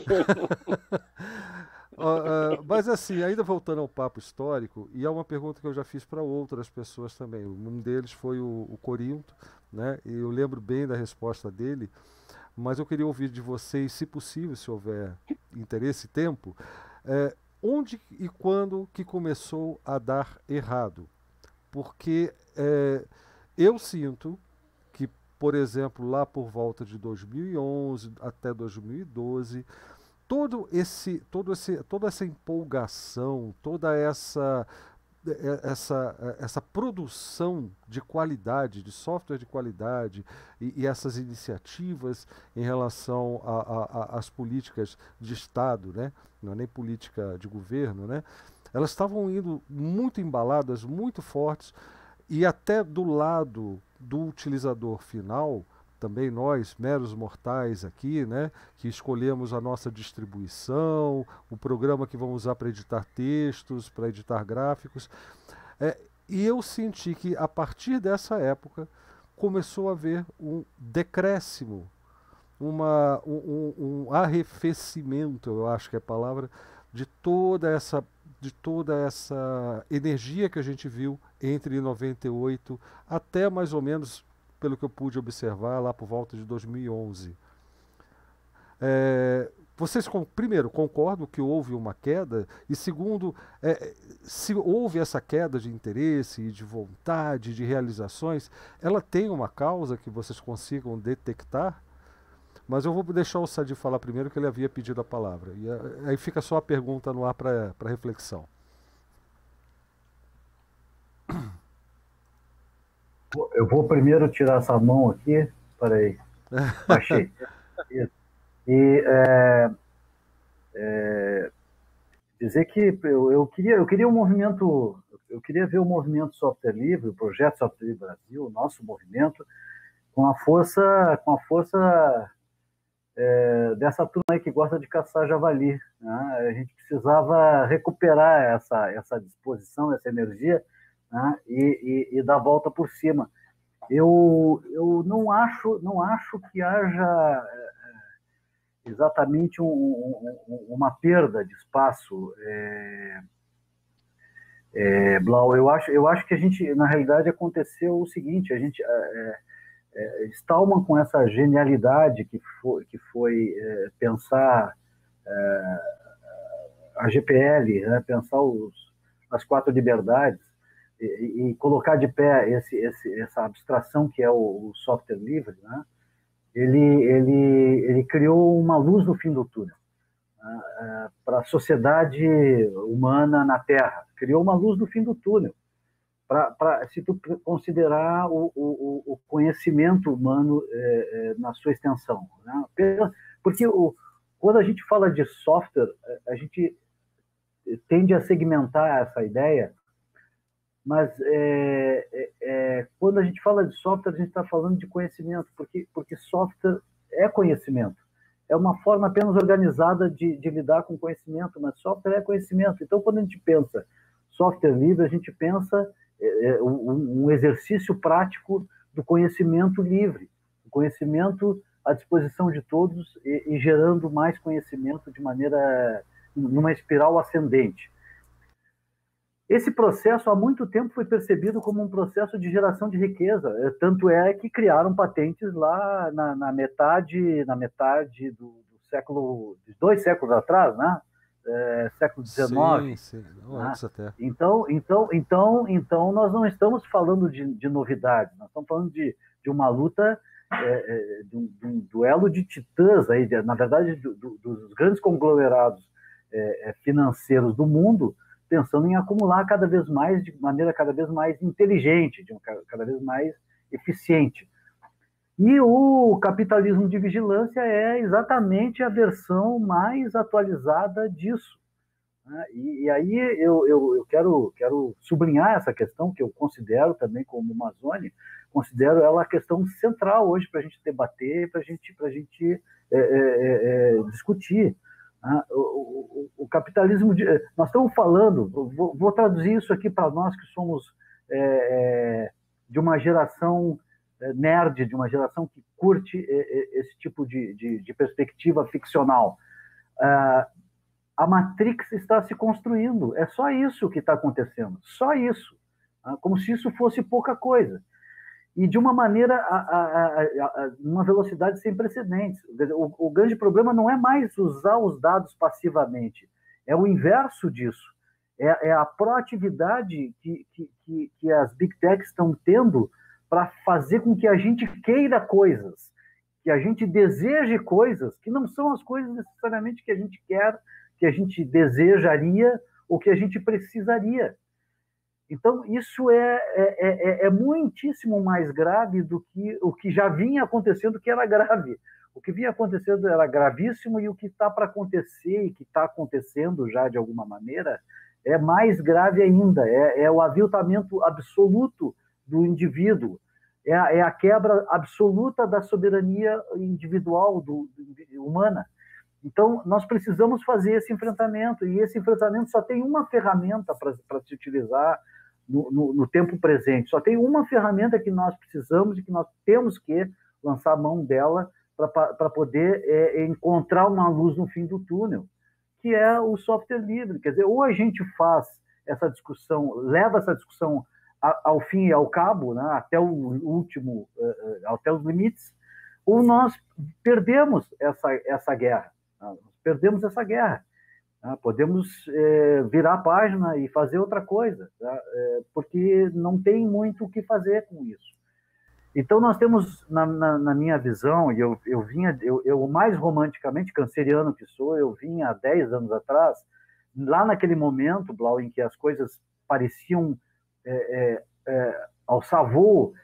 uh, uh, mas assim, ainda voltando ao papo histórico, e é uma pergunta que eu já fiz para outras pessoas também. Um deles foi o, o Corinto, né? E eu lembro bem da resposta dele. Mas eu queria ouvir de vocês, se possível, se houver interesse e tempo, é, onde e quando que começou a dar errado? Porque é, eu sinto que, por exemplo, lá por volta de dois mil e onze até dois mil e doze, todo esse, todo esse, toda essa empolgação, toda essa... Essa, essa produção de qualidade, de software de qualidade e, e essas iniciativas em relação às políticas de Estado, né? Não é nem política de governo, né? Elas estavam indo muito embaladas, muito fortes, e até do lado do utilizador final, também nós, meros mortais aqui, né, que escolhemos a nossa distribuição, o programa que vamos usar para editar textos, para editar gráficos. É, e eu senti que, a partir dessa época, começou a haver um decréscimo, uma, um, um arrefecimento, eu acho que é a palavra, de toda essa, de toda essa energia que a gente viu entre noventa e oito até mais ou menos, pelo que eu pude observar, lá por volta de dois mil e onze. É, vocês, com, primeiro, concordam que houve uma queda? E segundo, é, se houve essa queda de interesse, de vontade, de realizações, ela tem uma causa que vocês consigam detectar? Mas eu vou deixar o Sadi falar primeiro, que ele havia pedido a palavra. E aí fica só a pergunta no ar para reflexão. Eu vou primeiro tirar essa mão aqui. Peraí. Baixei. E é, é, dizer que eu, eu, queria, eu queria um movimento, eu queria ver o movimento Software Livre, o projeto Software Livre Brasil, o nosso movimento, com a força, com a força é, dessa turma aí que gosta de caçar javali. Né? A gente precisava recuperar essa, essa disposição, essa energia, né? e, e, e dar a volta por cima. Eu, eu não acho, não acho que haja exatamente um, um, uma perda de espaço, é, é, Blau. Eu acho, eu acho que a gente, na realidade, aconteceu o seguinte: a gente, é, é, Stallman, com essa genialidade que foi, que foi é, pensar é, a G P L, né, pensar os, as quatro liberdades e, e colocar de pé esse, esse, essa abstração que é o, o software livre, né? Ele, ele, ele criou uma luz no fim do túnel, né, para a sociedade humana na Terra. Criou uma luz no fim do túnel, pra, pra, se tu considerar o, o, o conhecimento humano é, é, na sua extensão. Né? Porque o, quando a gente fala de software, a gente tende a segmentar essa ideia, mas é, é, é, quando a gente fala de software, a gente está falando de conhecimento, porque, porque software é conhecimento. É uma forma apenas organizada de, de lidar com conhecimento, mas software é conhecimento. Então, quando a gente pensa software livre, a gente pensa é, um, um exercício prático do conhecimento livre, o conhecimento à disposição de todos e, e gerando mais conhecimento de maneira, numa espiral ascendente. Esse processo, há muito tempo, foi percebido como um processo de geração de riqueza. Tanto é que criaram patentes lá na, na metade, na metade do, do século, dois séculos atrás, né? É, século dezenove. Sim, sim. Não, né? Até. Então, então, então, então, nós não estamos falando de, de novidades. Nós estamos falando de, de uma luta, é, de, um, de um duelo de titãs aí, de, na verdade, do, do, dos grandes conglomerados é, financeiros do mundo, pensando em acumular cada vez mais, de maneira cada vez mais inteligente, de um, cada vez mais eficiente. E o capitalismo de vigilância é exatamente a versão mais atualizada disso. Né? E, e aí eu, eu, eu quero, quero sublinhar essa questão, que eu considero também como Amazônia, considero ela a questão central hoje para a gente debater, para gente, a gente é, é, é, discutir. Ah, o, o, o capitalismo, de, nós estamos falando, vou, vou traduzir isso aqui para nós que somos é, de uma geração nerd, de uma geração que curte esse tipo de, de, de perspectiva ficcional. Ah, a Matrix está se construindo, é só isso que está acontecendo, só isso, ah, como se isso fosse pouca coisa. E de uma maneira, a, a, a, a, uma velocidade sem precedentes. O, o grande problema não é mais usar os dados passivamente, é o inverso disso. É, é a proatividade que, que, que, que as Big Techs estão tendo para fazer com que a gente queira coisas, que a gente deseje coisas que não são as coisas necessariamente que a gente quer, que a gente desejaria ou que a gente precisaria. Então, isso é, é, é, é muitíssimo mais grave do que o que já vinha acontecendo, que era grave. O que vinha acontecendo era gravíssimo e o que está para acontecer e que está acontecendo já de alguma maneira é mais grave ainda. É, é o aviltamento absoluto do indivíduo. É a, é a quebra absoluta da soberania individual, do, do, humana. Então, nós precisamos fazer esse enfrentamento, e esse enfrentamento só tem uma ferramenta para se utilizar no, no, no tempo presente. Só tem uma ferramenta que nós precisamos e que nós temos que lançar a mão dela para poder é, encontrar uma luz no fim do túnel, que é o software livre. Quer dizer, ou a gente faz essa discussão, leva essa discussão ao fim e ao cabo, né, até o último, até os limites, ou nós perdemos essa, essa guerra. Nós perdemos essa guerra. Podemos é, virar a página e fazer outra coisa, tá? É, porque não tem muito o que fazer com isso. Então, nós temos, na, na, na minha visão, e eu, eu vinha, eu, eu mais romanticamente canceriano que sou, eu vinha há dez anos atrás, lá naquele momento, Blau, em que as coisas pareciam é, é, é, alçar voo,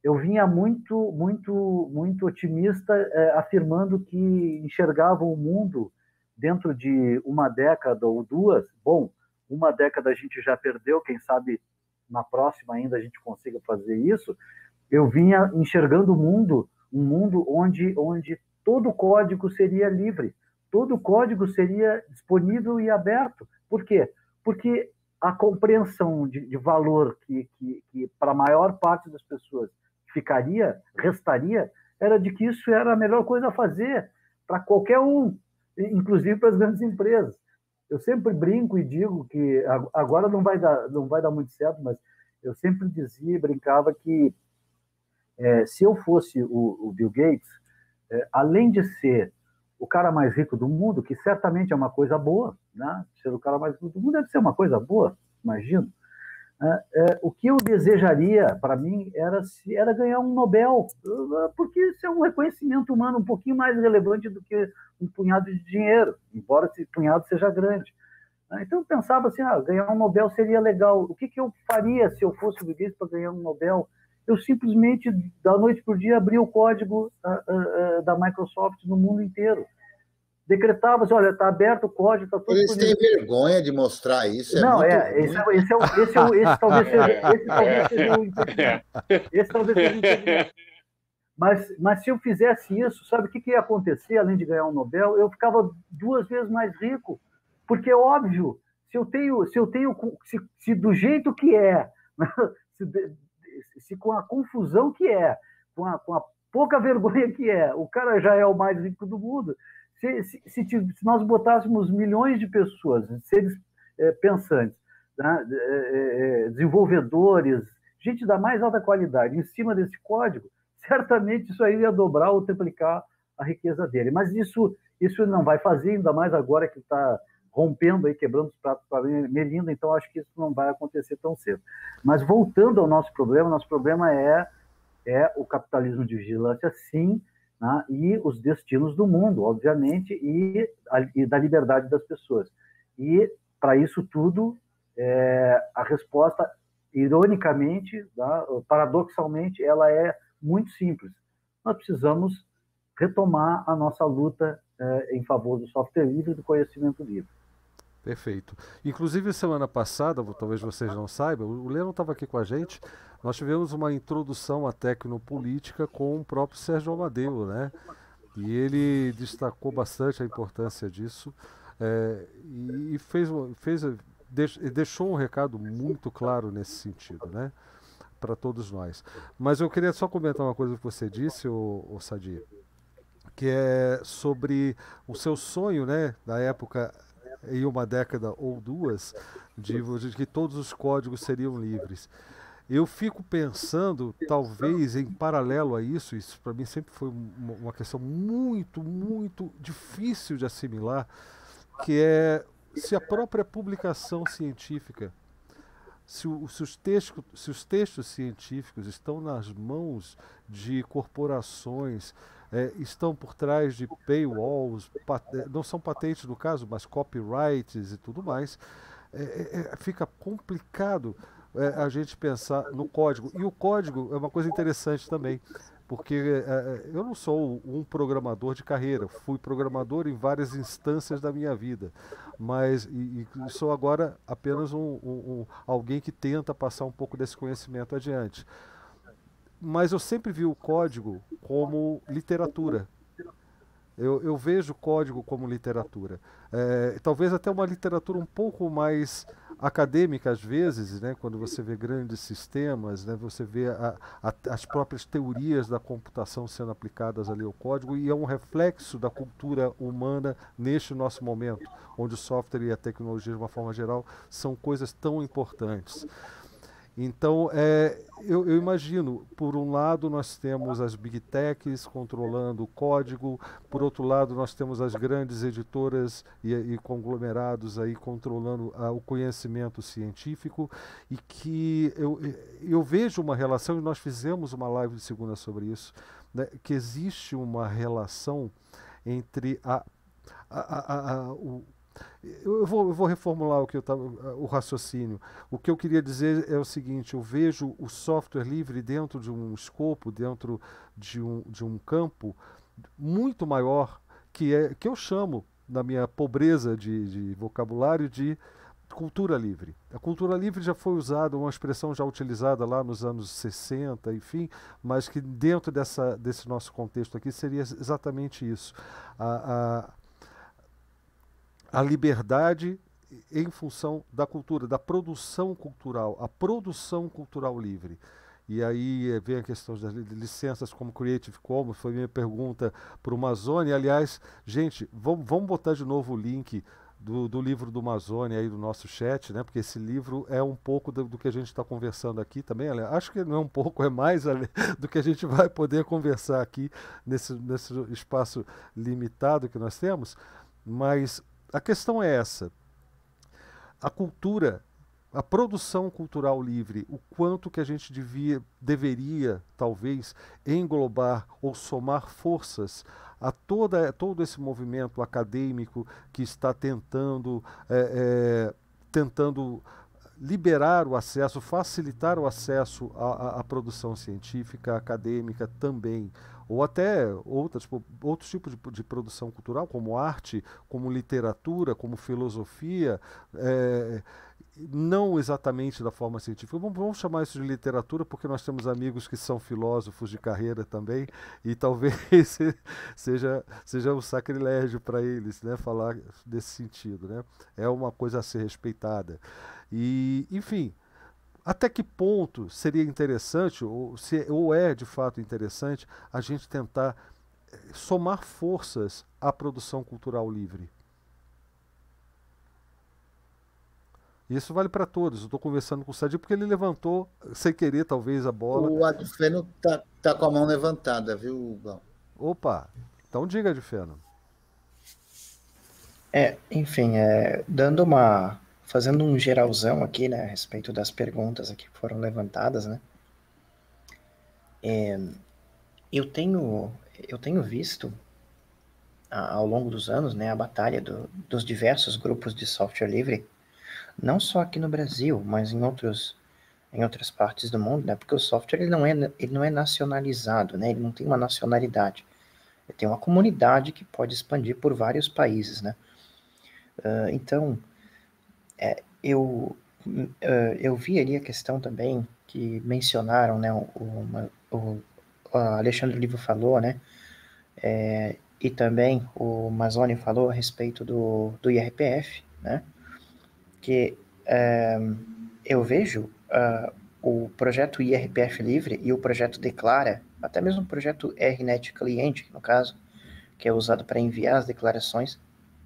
eu vinha muito, muito, muito otimista, é, afirmando que enxergava o mundo dentro de uma década ou duas. Bom, uma década a gente já perdeu, quem sabe na próxima ainda a gente consiga fazer isso. Eu vinha enxergando o mundo, um mundo onde, onde todo código seria livre, todo código seria disponível e aberto. Por quê? Porque a compreensão de, de valor que, que, que para a maior parte das pessoas ficaria, restaria, era de que isso era a melhor coisa a fazer para qualquer um, inclusive para as grandes empresas. Eu sempre brinco e digo que agora não vai dar, não vai dar muito certo, mas eu sempre dizia e brincava que é, se eu fosse o, o Bill Gates, é, além de ser o cara mais rico do mundo, que certamente é uma coisa boa, né? Ser o cara mais rico do mundo deve ser uma coisa boa, imagino. É, é, o que eu desejaria, para mim, era, se, era ganhar um Nobel, porque isso é um reconhecimento humano um pouquinho mais relevante do que um punhado de dinheiro, embora esse punhado seja grande. Então eu pensava assim, ah, ganhar um Nobel seria legal. O que, que eu faria se eu fosse o Bill Gates para ganhar um Nobel? Eu simplesmente, da noite para o dia, abria o código uh, uh, uh, da Microsoft no mundo inteiro. Decretava assim, olha, está aberto o código, está todo Eles têm vergonha de mostrar isso. É Não, muito é, esse, é, esse, é o, esse, é o, esse talvez seja, esse talvez seja o impedimento. Esse talvez seja o impedimento. Mas, mas se eu fizesse isso, sabe o que, que ia acontecer, além de ganhar um Nobel? Eu ficava duas vezes mais rico. Porque é óbvio, se eu tenho, se eu tenho, se, se do jeito que é, se, se com a confusão que é, com a, com a pouca vergonha que é, o cara já é o mais rico do mundo. Se, se, se, se nós botássemos milhões de pessoas, seres é, pensantes, né, é, desenvolvedores, gente da mais alta qualidade, em cima desse código, certamente isso aí ia dobrar ou triplicar a riqueza dele. Mas isso, isso não vai fazer, ainda mais agora que está rompendo aí, quebrando os pratos para Melinda, então acho que isso não vai acontecer tão cedo. Mas voltando ao nosso problema, nosso problema é, é o capitalismo de vigilância, sim, né, e os destinos do mundo, obviamente, e, a, e da liberdade das pessoas. E, para isso tudo, é, a resposta, ironicamente, né, paradoxalmente, ela é muito simples. Nós precisamos retomar a nossa luta é, em favor do software livre e do conhecimento livre. Perfeito. Inclusive, semana passada, talvez vocês não saibam, o Lennon estava aqui com a gente, nós tivemos uma introdução à tecnopolítica com o próprio Sérgio Amadeu, né? E ele destacou bastante a importância disso é, e fez, fez, deixou um recado muito claro nesse sentido, né? Para todos nós. Mas eu queria só comentar uma coisa que você disse, o, o Sadi, que é sobre o seu sonho, né, da época, em uma década ou duas, de, de que todos os códigos seriam livres. Eu fico pensando, talvez, em paralelo a isso, isso para mim sempre foi uma, uma questão muito, muito difícil de assimilar, que é se a própria publicação científica, se, o, se, os textos, se os textos científicos estão nas mãos de corporações, É, estão por trás de paywalls, pat não são patentes no caso, mas copyrights e tudo mais, é, é, fica complicado é, a gente pensar no código. E o código é uma coisa interessante também, porque é, eu não sou um programador de carreira, fui programador em várias instâncias da minha vida, mas e, e sou agora apenas um, um, um, alguém que tenta passar um pouco desse conhecimento adiante. Mas eu sempre vi o código como literatura. Eu, eu vejo o código como literatura. É, talvez até uma literatura um pouco mais acadêmica às vezes, né, quando você vê grandes sistemas, né, você vê a, a, as próprias teorias da computação sendo aplicadas ali ao código, e é um reflexo da cultura humana neste nosso momento, onde o software e a tecnologia, de uma forma geral, são coisas tão importantes. Então, é, eu, eu imagino, por um lado nós temos as big techs controlando o código, por outro lado nós temos as grandes editoras e, e conglomerados aí controlando ah, o conhecimento científico, e que eu, eu vejo uma relação, e nós fizemos uma live de segunda sobre isso, né, que existe uma relação entre a, a, a, a, o eu, eu vou, eu vou reformular o que eu tava, o raciocínio. O que eu queria dizer é o seguinte: eu vejo o software livre dentro de um escopo, dentro de um, de um campo muito maior, que é que eu chamo, na minha pobreza de, de vocabulário, de cultura livre. A cultura livre já foi usada, uma expressão já utilizada lá nos anos sessenta, enfim, mas que dentro dessa, desse nosso contexto aqui seria exatamente isso. A, a, a liberdade em função da cultura, da produção cultural, a produção cultural livre. E aí vem a questão das licenças como Creative Commons, foi minha pergunta para o Mazone. Aliás, gente, vamos, vamos botar de novo o link do, do livro do Mazone aí do nosso chat, né? Porque esse livro é um pouco do, do que a gente está conversando aqui também. Acho que não é um pouco, é mais do que a gente vai poder conversar aqui nesse, nesse espaço limitado que nós temos. Mas a questão é essa. A cultura, a produção cultural livre, o quanto que a gente devia, deveria, talvez, englobar ou somar forças a toda, todo esse movimento acadêmico que está tentando, é, é, tentando liberar o acesso, facilitar o acesso à, à, à produção científica, acadêmica também, ou até outras, outros tipos de, de produção cultural, como arte, como literatura, como filosofia, é, não exatamente da forma científica. Vamos, vamos chamar isso de literatura, porque nós temos amigos que são filósofos de carreira também, e talvez seja, seja um sacrilégio para eles, né, falar desse sentido, né? É uma coisa a ser respeitada. E, enfim, até que ponto seria interessante, ou, se, ou é de fato interessante, a gente tentar somar forças à produção cultural livre? Isso vale para todos. Eu estou conversando com o Sadi porque ele levantou, sem querer, talvez, a bola. O Adifeno está tá com a mão levantada, viu, Bão? Opa, então diga, Adifeno. É, enfim, é, dando uma... fazendo um geralzão aqui, né, a respeito das perguntas aqui que foram levantadas, né? É, eu tenho, eu tenho visto, a, ao longo dos anos, né, a batalha do, dos diversos grupos de software livre, não só aqui no Brasil, mas em outros, em outras partes do mundo, né? Porque o software ele não é, ele não é nacionalizado, né? Ele não tem uma nacionalidade. Ele tem uma comunidade que pode expandir por vários países, né? Uh, então, é, eu, uh, eu vi ali a questão também que mencionaram, né? O, o, o, o Alexandre Olivo falou, né? É, e também o Mazone falou a respeito do, do I R P F, né? Que uh, eu vejo uh, o projeto I R P F Livre e o projeto Declara, até mesmo o projeto R net Cliente, no caso, que é usado para enviar as declarações,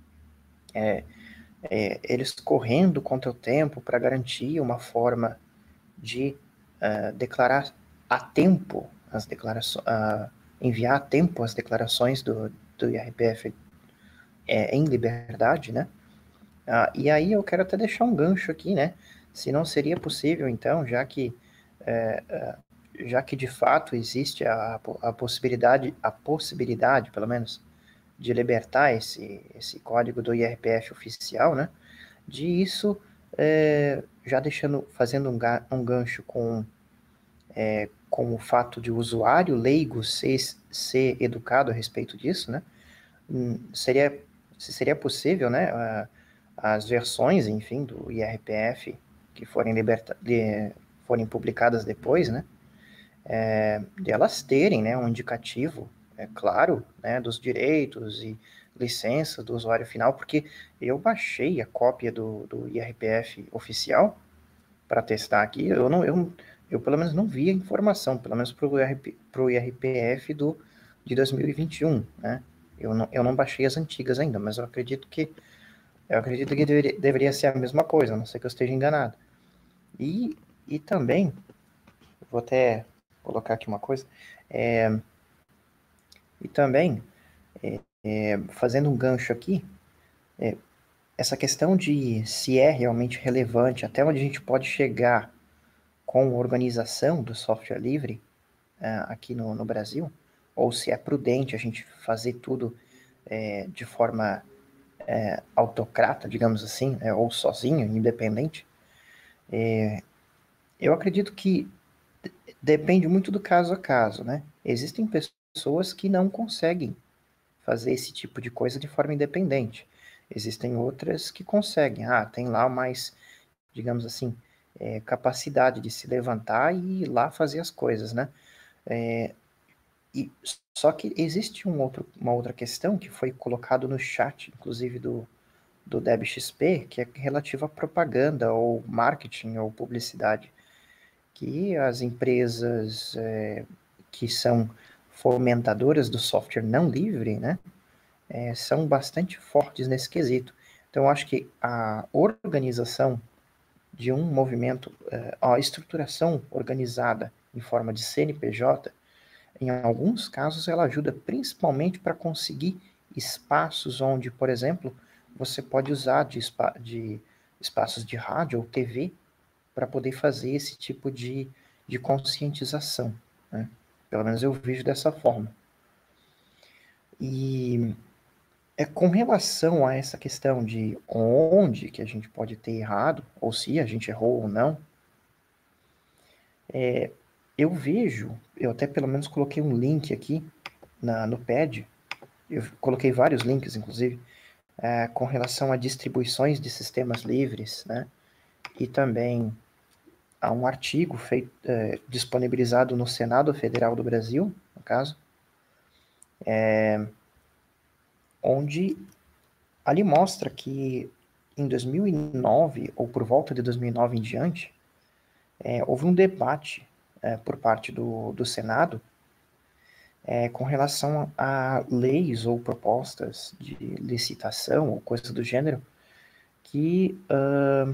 é, é, eles correndo contra o tempo para garantir uma forma de uh, declarar a tempo as declarações, uh, enviar a tempo as declarações do, do I R P F é, em liberdade, né? Ah, e aí eu quero até deixar um gancho aqui, né? Se não seria possível, então, já que, é, já que de fato existe a, a possibilidade, a possibilidade, pelo menos, de libertar esse, esse código do I R P F oficial, né? De isso, é, já deixando, fazendo um, ga, um gancho com, é, com o fato de o usuário leigo ser, ser educado a respeito disso, né? Hum, seria, se seria possível, né? A, as versões, enfim, do I R P F que forem, liberta de, forem publicadas depois, né, é, de elas terem, né, um indicativo, é claro, né, dos direitos e licenças do usuário final, porque eu baixei a cópia do, do I R P F oficial para testar aqui, eu, não, eu, eu pelo menos não vi a informação, pelo menos para o I R P F do, de dois mil e vinte e um, né, eu não, eu não baixei as antigas ainda, mas eu acredito que Eu acredito que deveria, deveria ser a mesma coisa, a não ser que eu esteja enganado. E, e também, vou até colocar aqui uma coisa, é, e também, é, é, fazendo um gancho aqui, é, essa questão de se é realmente relevante, até onde a gente pode chegar com a organização do software livre é, aqui no, no Brasil, ou se é prudente a gente fazer tudo é, de forma é, autocrata, digamos assim, é, ou sozinho, independente. É, eu acredito que depende muito do caso a caso, né? Existem pessoas que não conseguem fazer esse tipo de coisa de forma independente. Existem outras que conseguem. Ah, tem lá mais, digamos assim, é, capacidade de se levantar e ir lá fazer as coisas, né? É, e, só que existe um outro, uma outra questão que foi colocado no chat, inclusive do, do DebXP, que é relativa à propaganda ou marketing ou publicidade, que as empresas é, que são fomentadoras do software não livre, né, é, são bastante fortes nesse quesito. Então, eu acho que a organização de um movimento, é, a estruturação organizada em forma de C N P J, em alguns casos, ela ajuda principalmente para conseguir espaços onde, por exemplo, você pode usar de, espa de espaços de rádio ou T V para poder fazer esse tipo de, de conscientização, né? Pelo menos eu vejo dessa forma. E é com relação a essa questão de onde que a gente pode ter errado, ou se a gente errou ou não, é, eu vejo, eu até pelo menos coloquei um link aqui na, no pad, eu coloquei vários links, inclusive, é, com relação a distribuições de sistemas livres, né? E também há um artigo feito, é, disponibilizado no Senado Federal do Brasil, no caso, é, onde ali mostra que em dois mil e nove, ou por volta de dois mil e nove em diante, é, houve um debate é, por parte do, do Senado é, com relação a leis ou propostas de licitação ou coisa do gênero que uh,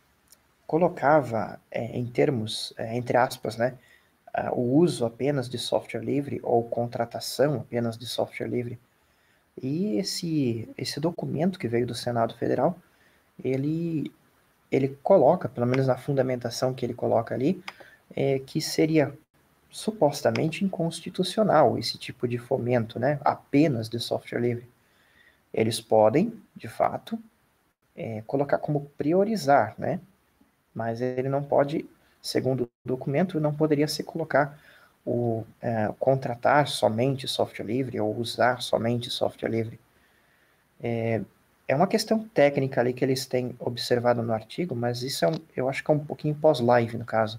colocava é, em termos, é, entre aspas, né, uh, o uso apenas de software livre ou contratação apenas de software livre. E esse, esse documento que veio do Senado Federal, ele, ele coloca, pelo menos na fundamentação que ele coloca ali, é, que seria supostamente inconstitucional esse tipo de fomento, né, apenas de software livre. Eles podem, de fato, é, colocar como priorizar, né, mas ele não pode, segundo o documento, não poderia se colocar o é, contratar somente software livre ou usar somente software livre. É, é uma questão técnica ali que eles têm observado no artigo, mas isso é um, eu acho que é um pouquinho pós-live, no caso.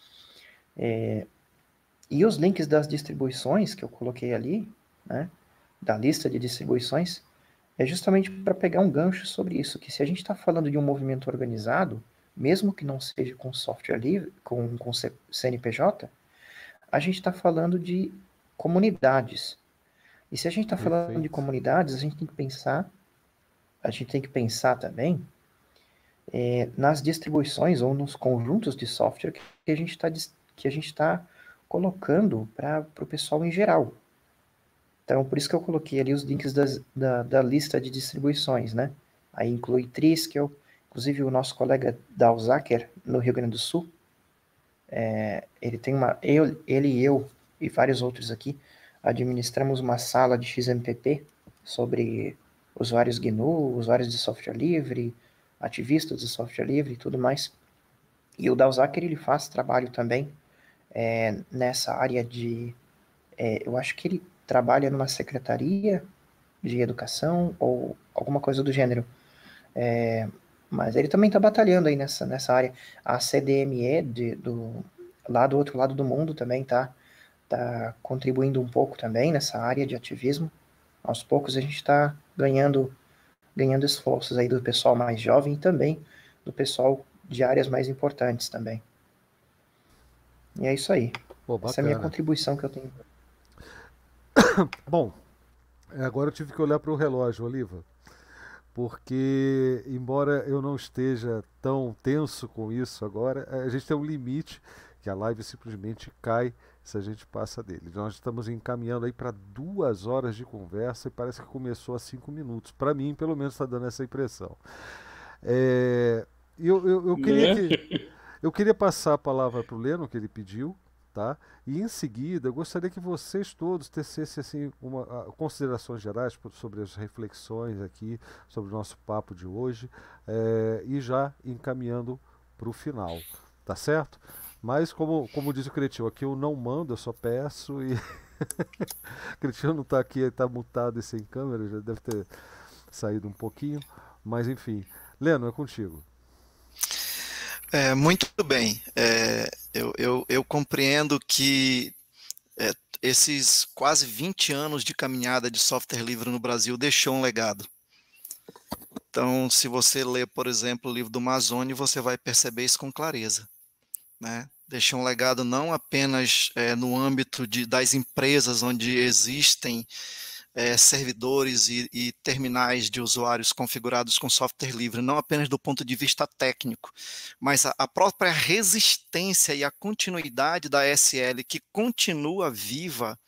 É, e os links das distribuições que eu coloquei ali, né, da lista de distribuições, é justamente para pegar um gancho sobre isso, que se a gente está falando de um movimento organizado, mesmo que não seja com software livre, com, com C N P J, a gente está falando de comunidades. E se a gente está falando de comunidades, a gente tem que pensar, a gente tem que pensar também é, nas distribuições ou nos conjuntos de software que a gente está que a gente está colocando para o pessoal em geral. Então, por isso que eu coloquei ali os links das, da, da lista de distribuições, né? Aí inclui Triskel, inclusive o nosso colega Dalzaker, no Rio Grande do Sul, é, ele tem uma, eu, ele e eu, e vários outros aqui, administramos uma sala de X M P P sobre usuários G N U, usuários de software livre, ativistas de software livre e tudo mais. E o Dalzaker, ele faz trabalho também é, nessa área de, é, eu acho que ele trabalha numa secretaria de educação ou alguma coisa do gênero. É, mas ele também está batalhando aí nessa, nessa área. A C D M E de, do, lá do outro lado do mundo também está tá contribuindo um pouco também nessa área de ativismo. Aos poucos a gente está ganhando, ganhando esforços aí do pessoal mais jovem e também do pessoal de áreas mais importantes também. E é isso aí. Pô, essa é a minha contribuição que eu tenho. Bom, agora eu tive que olhar para o relógio, Oliva, porque embora eu não esteja tão tenso com isso agora, a gente tem um limite que a live simplesmente cai se a gente passa dele. Nós estamos encaminhando aí para duas horas de conversa e parece que começou há cinco minutos. Para mim, pelo menos, está dando essa impressão. É, eu, eu, eu, queria que, eu queria passar a palavra para o Leno, que ele pediu. tá? E em seguida, eu gostaria que vocês todos tecessem assim, uma, a, considerações gerais por, sobre as reflexões aqui, sobre o nosso papo de hoje, é, e já encaminhando para o final, tá certo? Mas, como, como diz o Cretinho, aqui eu não mando, eu só peço e... Cretinho não está aqui, está mutado e sem câmera, já deve ter saído um pouquinho, mas enfim. Leno, é contigo. É, muito bem. É, eu, eu, eu compreendo que é, esses quase vinte anos de caminhada de software livre no Brasil deixou um legado. Então, se você ler, por exemplo, o livro do Mazzoni, você vai perceber isso com clareza, né? Deixou um legado não apenas é, no âmbito de, das empresas onde existem é, servidores e, e terminais de usuários configurados com software livre, não apenas do ponto de vista técnico, mas a, a própria resistência e a continuidade da A S L, que continua viva,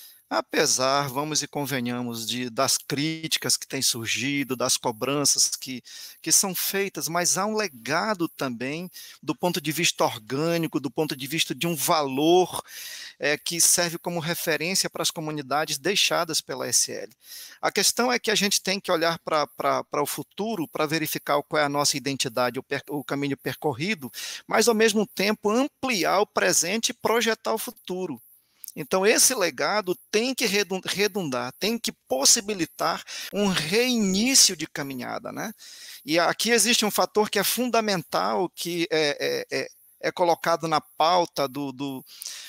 apesar, vamos e convenhamos, de, das críticas que têm surgido, das cobranças que, que são feitas, mas há um legado também do ponto de vista orgânico, do ponto de vista de um valor é, que serve como referência para as comunidades deixadas pela A S L. A questão é que a gente tem que olhar para o futuro para verificar qual é a nossa identidade, o, per, o caminho percorrido, mas ao mesmo tempo ampliar o presente e projetar o futuro. Então, esse legado tem que redundar, tem que possibilitar um reinício de caminhada, né? E aqui existe um fator que é fundamental, que é, é, é, é colocado na pauta do, do,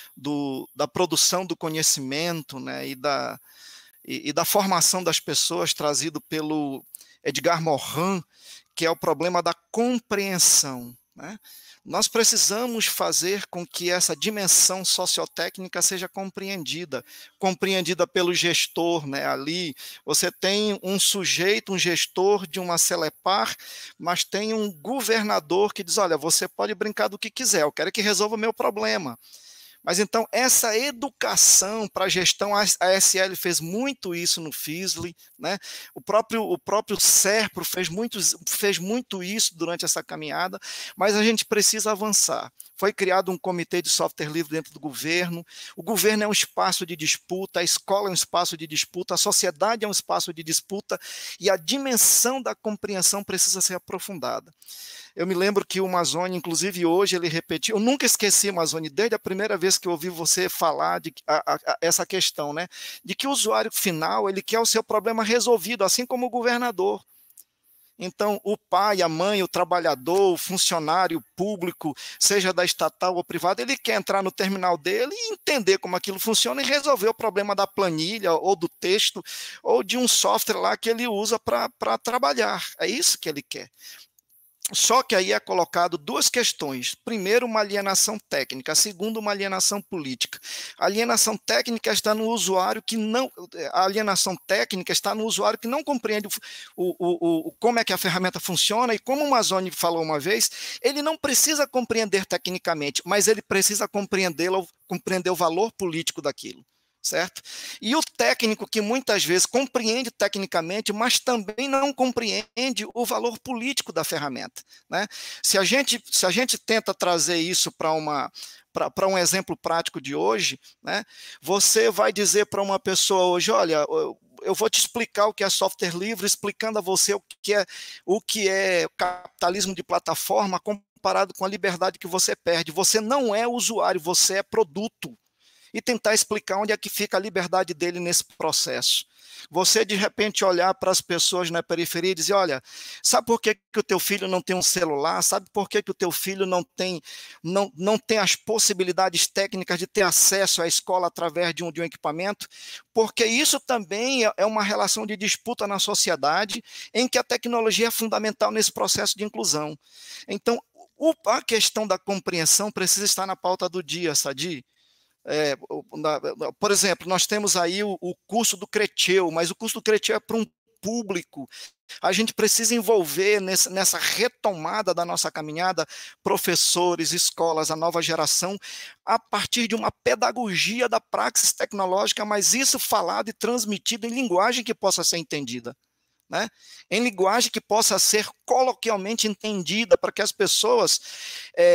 do, da produção do conhecimento, né? e, da, e, e da formação das pessoas, trazido pelo Edgar Morin, que é o problema da compreensão, né? Nós precisamos fazer com que essa dimensão sociotécnica seja compreendida, compreendida pelo gestor, né? Ali você tem um sujeito, um gestor de uma Celepar, mas tem um governador que diz, olha, você pode brincar do que quiser, eu quero que resolva o meu problema. Mas então, essa educação para a gestão, a S L fez muito isso no Fiesli, né? O próprio, o próprio Serpro fez muito, fez muito isso durante essa caminhada, mas a gente precisa avançar. Foi criado um comitê de software livre dentro do governo, o governo é um espaço de disputa, a escola é um espaço de disputa, a sociedade é um espaço de disputa, e a dimensão da compreensão precisa ser aprofundada. Eu me lembro que o Mazzoni, inclusive hoje, ele repetiu, eu nunca esqueci, Mazzoni, desde a primeira vez que eu ouvi você falar de a, a, a, essa questão, né, de que o usuário final, ele quer o seu problema resolvido, assim como o governador. Então, o pai, a mãe, o trabalhador, o funcionário público, seja da estatal ou privada, ele quer entrar no terminal dele e entender como aquilo funciona e resolver o problema da planilha ou do texto ou de um software lá que ele usa para trabalhar. É isso que ele quer. Só que aí é colocado duas questões. Primeiro, uma alienação técnica. Segundo, uma alienação política. A alienação técnica está no usuário que não... A alienação técnica está no usuário que não compreende o, o, o, como é que a ferramenta funciona, e como o Mazzoni falou uma vez, ele não precisa compreender tecnicamente, mas ele precisa compreender, compreender o valor político daquilo. Certo? E o técnico que muitas vezes compreende tecnicamente, mas também não compreende o valor político da ferramenta, né? Se a gente, se a gente tenta trazer isso para uma para um exemplo prático de hoje, né? Você vai dizer para uma pessoa hoje, olha, eu, eu vou te explicar o que é software livre, explicando a você o que é o que é capitalismo de plataforma comparado com a liberdade que você perde. Você não é usuário, você é produto. E tentar explicar onde é que fica a liberdade dele nesse processo. Você, de repente, olhar para as pessoas na periferia e dizer, olha, sabe por que, que o teu filho não tem um celular? Sabe por que, que o teu filho não tem, não, não tem as possibilidades técnicas de ter acesso à escola através de um, de um equipamento? Porque isso também é uma relação de disputa na sociedade em que a tecnologia é fundamental nesse processo de inclusão. Então, a questão da compreensão precisa estar na pauta do dia, Sadi. É, por exemplo, nós temos aí o, o curso do Creteu, mas o curso do Creteu é para um público. A gente precisa envolver nessa, nessa retomada da nossa caminhada professores, escolas, a nova geração, a partir de uma pedagogia da praxis tecnológica, mas isso falado e transmitido em linguagem que possa ser entendida. Né? Em linguagem que possa ser coloquialmente entendida, para que as pessoas... É,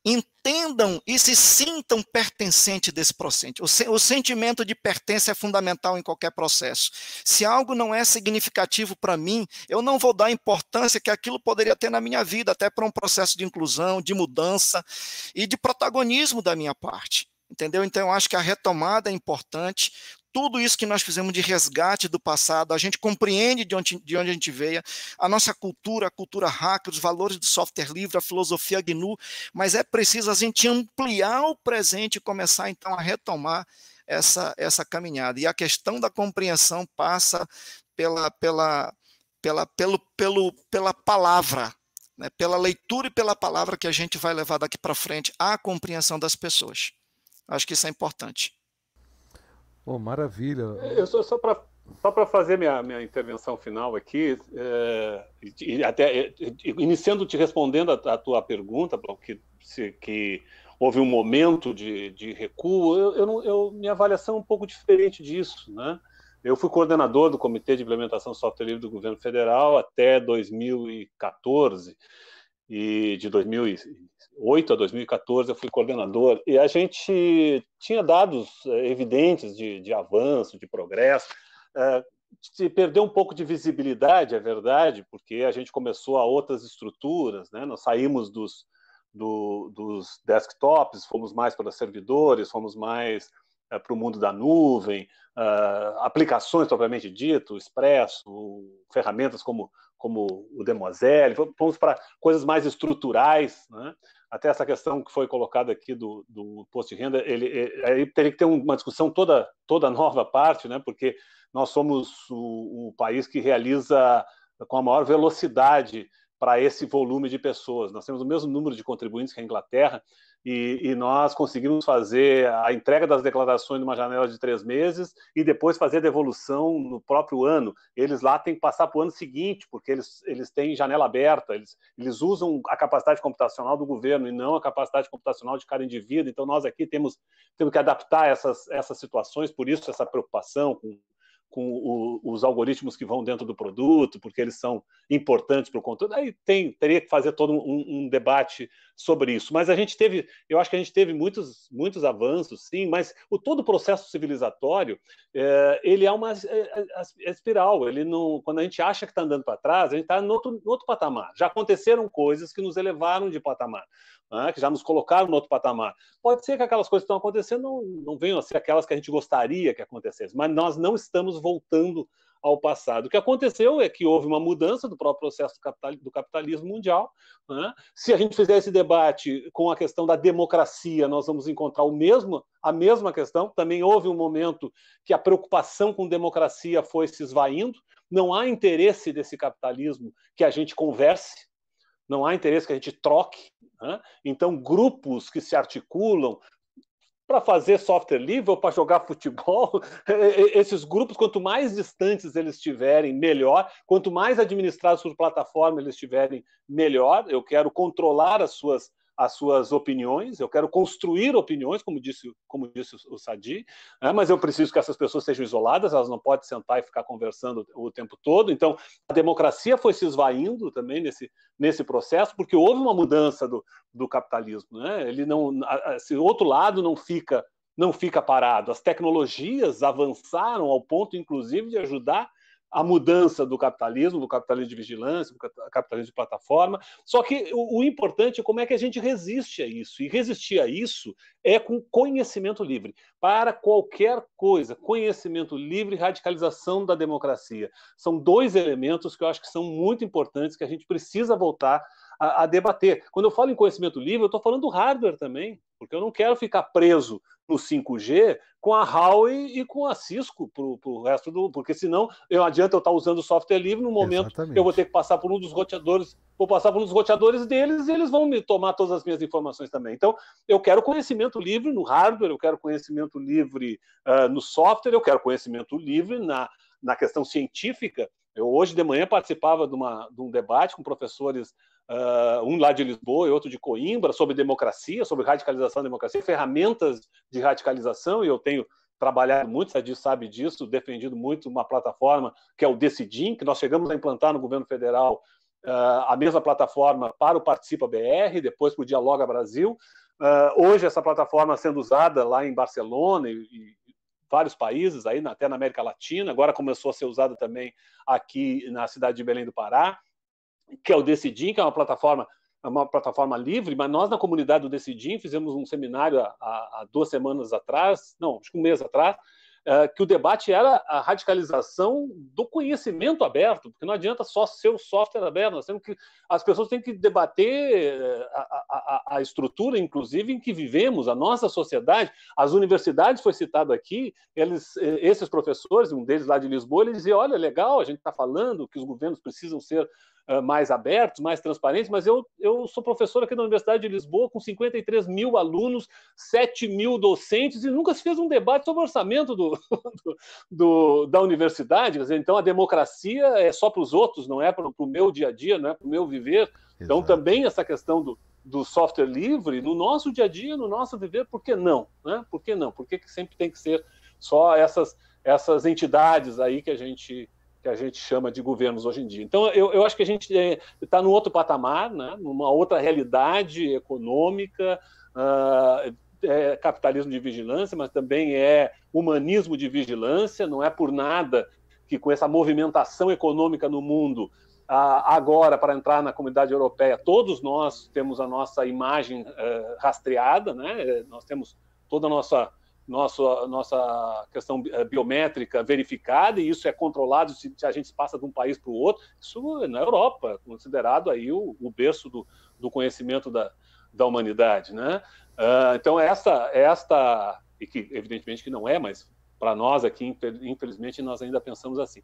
entendam e se sintam pertencentes desse processo. O, se, o sentimento de pertença é fundamental em qualquer processo. Se algo não é significativo para mim, eu não vou dar a importância que aquilo poderia ter na minha vida, até para um processo de inclusão, de mudança e de protagonismo da minha parte. Entendeu? Então, eu acho que a retomada é importante. Tudo isso que nós fizemos de resgate do passado, a gente compreende de onde, de onde a gente veio, a nossa cultura, a cultura hacker, os valores do software livre, a filosofia G N U, mas é preciso a gente ampliar o presente e começar, então, a retomar essa, essa caminhada. E a questão da compreensão passa pela, pela, pela, pelo, pelo, pela palavra, né? Pela leitura e pela palavra que a gente vai levar daqui para frente à compreensão das pessoas. Acho que isso é importante. Oh, maravilha. Eu só, só para só para fazer minha, minha intervenção final aqui, é, e até iniciando te respondendo a, a tua pergunta, que, se, que houve um momento de, de recuo, eu, eu, não, eu, minha avaliação é um pouco diferente disso, né? Eu fui coordenador do Comitê de Implementação do Software Livre do Governo Federal até dois mil e quatorze, e de dois mil e oito a dois mil e quatorze eu fui coordenador, e a gente tinha dados evidentes de, de avanço, de progresso. É, se perdeu um pouco de visibilidade, é verdade, porque a gente começou a outras estruturas, né? Nós saímos dos, do, dos desktops, fomos mais para servidores, fomos mais é, para o mundo da nuvem, é, aplicações propriamente dito, Expresso, ferramentas como, como o Demoiselle, fomos para coisas mais estruturais, né? Até essa questão que foi colocada aqui do, do imposto de renda, ele, ele, ele teria que ter uma discussão toda, toda nova parte, né? Porque nós somos o, o país que realiza com a maior velocidade para esse volume de pessoas. Nós temos o mesmo número de contribuintes que a Inglaterra, e, e nós conseguimos fazer a entrega das declarações numa janela de três meses e depois fazer a devolução no próprio ano. Eles lá têm que passar para o ano seguinte, porque eles, eles têm janela aberta, eles, eles usam a capacidade computacional do governo e não a capacidade computacional de cada indivíduo. Então, nós aqui temos, temos que adaptar essas, essas situações, por isso essa preocupação com com o, os algoritmos que vão dentro do produto, porque eles são importantes para o conteúdo. Aí tem, teria que fazer todo um, um debate sobre isso. Mas a gente teve, eu acho que a gente teve muitos, muitos avanços, sim, mas o, todo o processo civilizatório, é, ele é uma é, é espiral. Ele não, quando a gente acha que está andando para trás, a gente está em outro, em outro patamar. Já aconteceram coisas que nos elevaram de patamar, né, que já nos colocaram no outro patamar. Pode ser que aquelas coisas que estão acontecendo não, não venham a ser aquelas que a gente gostaria que acontecessem, mas nós não estamos voltando ao passado. O que aconteceu é que houve uma mudança do próprio processo do, capital, do capitalismo mundial, né? Se a gente fizer esse debate com a questão da democracia, nós vamos encontrar o mesmo, a mesma questão. Também houve um momento que a preocupação com democracia foi se esvaindo. Não há interesse desse capitalismo que a gente converse, não há interesse que a gente troque, né? Então, grupos que se articulam para fazer software livre ou para jogar futebol, esses grupos, quanto mais distantes eles estiverem, melhor. Quanto mais administrados por plataforma eles estiverem, melhor. Eu quero controlar as suas, as suas opiniões, eu quero construir opiniões, como disse, como disse o Sadi, né? Mas eu preciso que essas pessoas sejam isoladas, elas não podem sentar e ficar conversando o tempo todo. Então, a democracia foi se esvaindo também nesse, nesse processo, porque houve uma mudança do, do capitalismo, né? Ele não, esse outro lado não fica, não fica parado. As tecnologias avançaram ao ponto, inclusive, de ajudar a mudança do capitalismo, do capitalismo de vigilância, do capitalismo de plataforma. Só que o, o importante é como é que a gente resiste a isso. E resistir a isso é com conhecimento livre. Para qualquer coisa, conhecimento livre e radicalização da democracia. São dois elementos que eu acho que são muito importantes, que a gente precisa voltar a, a debater. Quando eu falo em conhecimento livre, eu estou falando do hardware também, porque eu não quero ficar preso no cinco G com a Huawei e com a Cisco para o resto do... Porque senão não adianta eu estar usando software livre no momento Exatamente. Que eu vou ter que passar por um dos roteadores, vou passar por um dos roteadores deles e eles vão me tomar todas as minhas informações também. Então, eu quero conhecimento livre no hardware, eu quero conhecimento livre uh, no software, eu quero conhecimento livre na, na questão científica. Eu hoje de manhã participava de, uma, de um debate com professores, uh, um lá de Lisboa e outro de Coimbra, sobre democracia, sobre radicalização da democracia, ferramentas de radicalização, e eu tenho trabalhado muito, Sadi sabe disso, defendido muito uma plataforma que é o Decidim, que nós chegamos a implantar no governo federal uh, a mesma plataforma para o Participa B R, depois para o Dialoga Brasil. Uh, hoje essa plataforma sendo usada lá em Barcelona e, e vários países, aí, até na América Latina, agora começou a ser usada também aqui na cidade de Belém do Pará, que é o Decidim, que é uma plataforma, uma plataforma livre, mas nós na comunidade do Decidim fizemos um seminário há, há duas semanas atrás, não, acho que um mês atrás, Uh, que o debate era a radicalização do conhecimento aberto, porque não adianta só ser o software aberto, nós temos que, as pessoas têm que debater a, a, a estrutura, inclusive, em que vivemos, a nossa sociedade. As universidades, foi citado aqui, eles, esses professores, um deles lá de Lisboa, eles diziam, olha, legal, a gente está falando que os governos precisam ser uh, mais abertos, mais transparentes, mas eu, eu sou professor aqui da Universidade de Lisboa com cinquenta e três mil alunos, sete mil docentes, e nunca se fez um debate sobre o orçamento do Do, do, da universidade. Quer dizer, então a democracia é só para os outros, não é para o meu dia a dia, não é para o meu viver. Exato. Então também essa questão do, do software livre, no nosso dia a dia, no nosso viver, por que não? Né? Por que não? Por que, que sempre tem que ser só essas, essas entidades aí que a gente que a gente chama de governos hoje em dia? Então eu, eu acho que a gente está num outro patamar, né? Numa outra realidade econômica, uh, é capitalismo de vigilância, mas também é humanismo de vigilância. Não é por nada que com essa movimentação econômica no mundo, agora para entrar na comunidade europeia, todos nós temos a nossa imagem rastreada, né? Nós temos toda a nossa, nossa, nossa questão biométrica verificada, e isso é controlado se a gente passa de um país para o outro. Isso na Europa, considerado aí o, o berço do, do conhecimento da, da humanidade, né? Uh, então, esta, esta, e que evidentemente que não é, mas para nós aqui, infelizmente, nós ainda pensamos assim.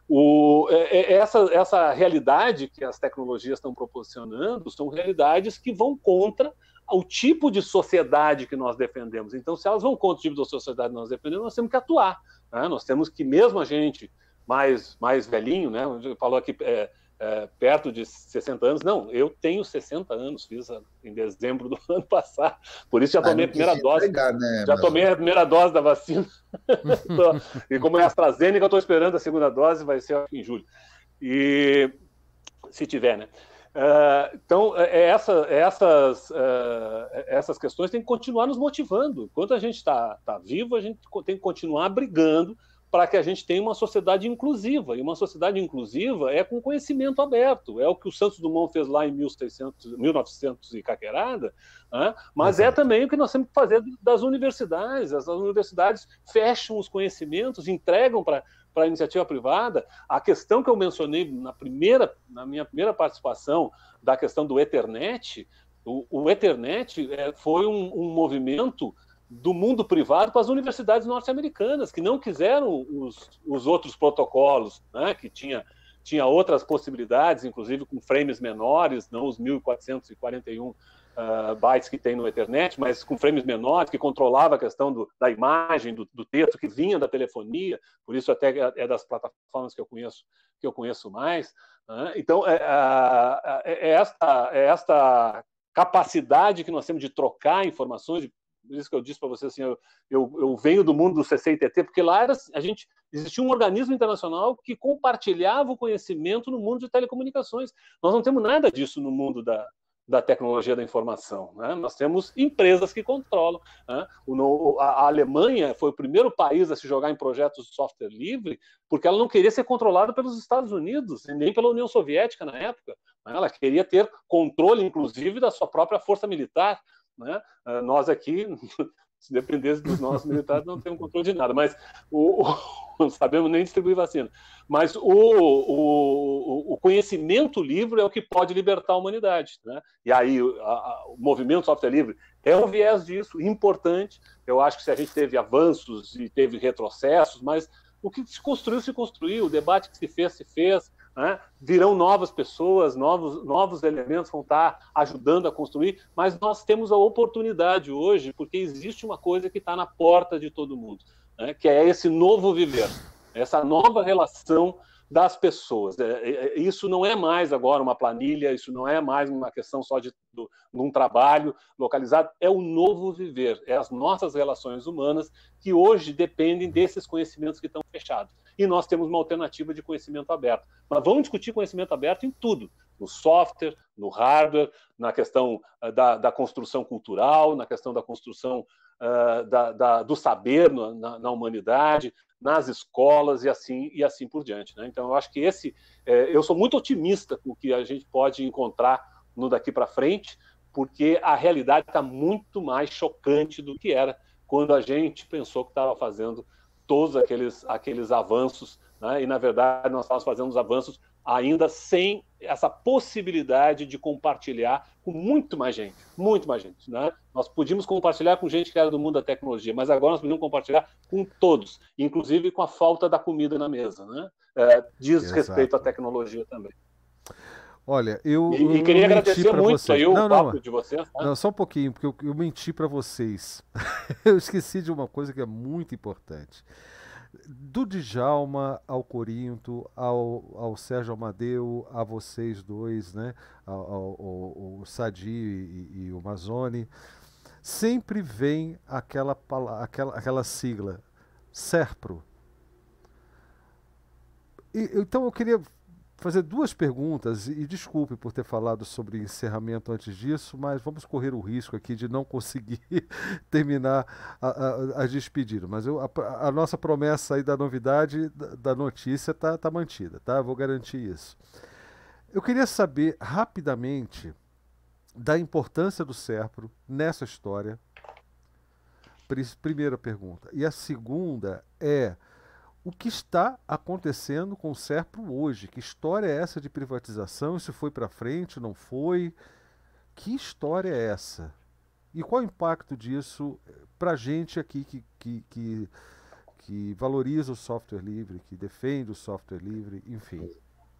O, é, essa, essa realidade que as tecnologias estão proporcionando são realidades que vão contra o tipo de sociedade que nós defendemos. Então, se elas vão contra o tipo de sociedade que nós defendemos, nós temos que atuar, né? Nós temos que, mesmo a gente mais, mais velhinho, né? Falou aqui... É, É, perto de sessenta anos, não, eu tenho sessenta anos, fiz a, em dezembro do ano passado, por isso já tomei a primeira dose, pegar, né, já tomei a primeira dose da vacina, e como é a AstraZeneca, eu estou esperando a segunda dose, vai ser em julho, e se tiver, né? Uh, então, é essa, é essas, uh, essas questões têm que continuar nos motivando. Enquanto a gente está tá vivo, a gente tem que continuar brigando para que a gente tenha uma sociedade inclusiva. E uma sociedade inclusiva é com conhecimento aberto. É o que o Santos Dumont fez lá em mil e novecentos e caquerada, né? Mas Exato. É também o que nós temos que fazer das universidades. As universidades fecham os conhecimentos, entregam para a iniciativa privada. A questão que eu mencionei na, primeira, na minha primeira participação, da questão do Ethernet, o, o Ethernet é, foi um, um movimento do mundo privado para as universidades norte-americanas, que não quiseram os, os outros protocolos, né, que tinha, tinha outras possibilidades, inclusive com frames menores, não os mil quatrocentos e quarenta e um uh, bytes que tem no Ethernet, mas com frames menores, que controlava a questão do, da imagem, do, do texto que vinha da telefonia, por isso até é das plataformas que eu conheço, que eu conheço mais. Né? Então, é, é, é, esta, é esta capacidade que nós temos de trocar informações, de por isso que eu disse para você assim, eu, eu, eu venho do mundo do C C I T T, porque lá era, a gente, existia um organismo internacional que compartilhava o conhecimento no mundo de telecomunicações. Nós não temos nada disso no mundo da, da tecnologia da informação, né? Nós temos empresas que controlam, né? O, a, a Alemanha foi o primeiro país a se jogar em projetos de software livre, porque ela não queria ser controlada pelos Estados Unidos, e nem pela União Soviética na época, né? Ela queria ter controle, inclusive, da sua própria força militar. Né? Uh, nós aqui, se dependesse dos nossos militares, não temos controle de nada, mas o, o, não sabemos nem distribuir vacina. Mas o, o, o conhecimento livre é o que pode libertar a humanidade. Né? E aí a, a, o movimento software livre é um viés disso, importante. Eu acho que se a gente teve avanços e teve retrocessos, mas o que se construiu, se construiu, o debate que se fez, se fez. Né? Virão novas pessoas, novos, novos elementos vão estar ajudando a construir, mas nós temos a oportunidade hoje, porque existe uma coisa que está na porta de todo mundo, né? Que é esse novo viver, essa nova relação das pessoas. Isso não é mais agora uma planilha, isso não é mais uma questão só de, de um trabalho localizado, é o novo viver, é as nossas relações humanas que hoje dependem desses conhecimentos que estão fechados. E nós temos uma alternativa de conhecimento aberto. Mas vamos discutir conhecimento aberto em tudo. no software, no hardware, na questão uh, da, da construção cultural, na questão da construção uh, da, da, do saber no, na, na humanidade, nas escolas e assim, e assim por diante, né? Então, eu acho que esse... É, eu sou muito otimista com o que a gente pode encontrar no daqui para frente, porque a realidade está muito mais chocante do que era quando a gente pensou que estava fazendo todos aqueles, aqueles avanços, né? E, na verdade, nós estávamos fazendo os avanços ainda sem essa possibilidade de compartilhar com muito mais gente, muito mais gente, né? Nós podíamos compartilhar com gente que era do mundo da tecnologia, mas agora nós podemos compartilhar com todos, inclusive com a falta da comida na mesa, né? É, diz Exato. Respeito à tecnologia também. Olha, eu, e, eu e queria agradecer muito vocês. aí o não, papo não, de vocês. Né? Não, só um pouquinho, porque eu, eu menti para vocês. Eu esqueci de uma coisa que é muito importante. Do Djalma ao Corinto, ao, ao Sérgio Amadeu, a vocês dois, né? ao, ao, ao, ao Sadi e, e o Mazzoni, sempre vem aquela, aquela, aquela sigla, SERPRO. E, então eu queria fazer duas perguntas, e desculpe por ter falado sobre encerramento antes disso, mas vamos correr o risco aqui de não conseguir terminar a, a, a despedir. Mas eu, a, a nossa promessa aí da novidade, da, da notícia, está tá mantida, tá? Eu vou garantir isso. Eu queria saber rapidamente da importância do SERPRO nessa história. Primeira pergunta. E a segunda é: o que está acontecendo com o SERPRO hoje? Que história é essa de privatização? Isso foi para frente, não foi? Que história é essa? E qual o impacto disso para a gente aqui que, que, que, que valoriza o software livre, que defende o software livre, enfim?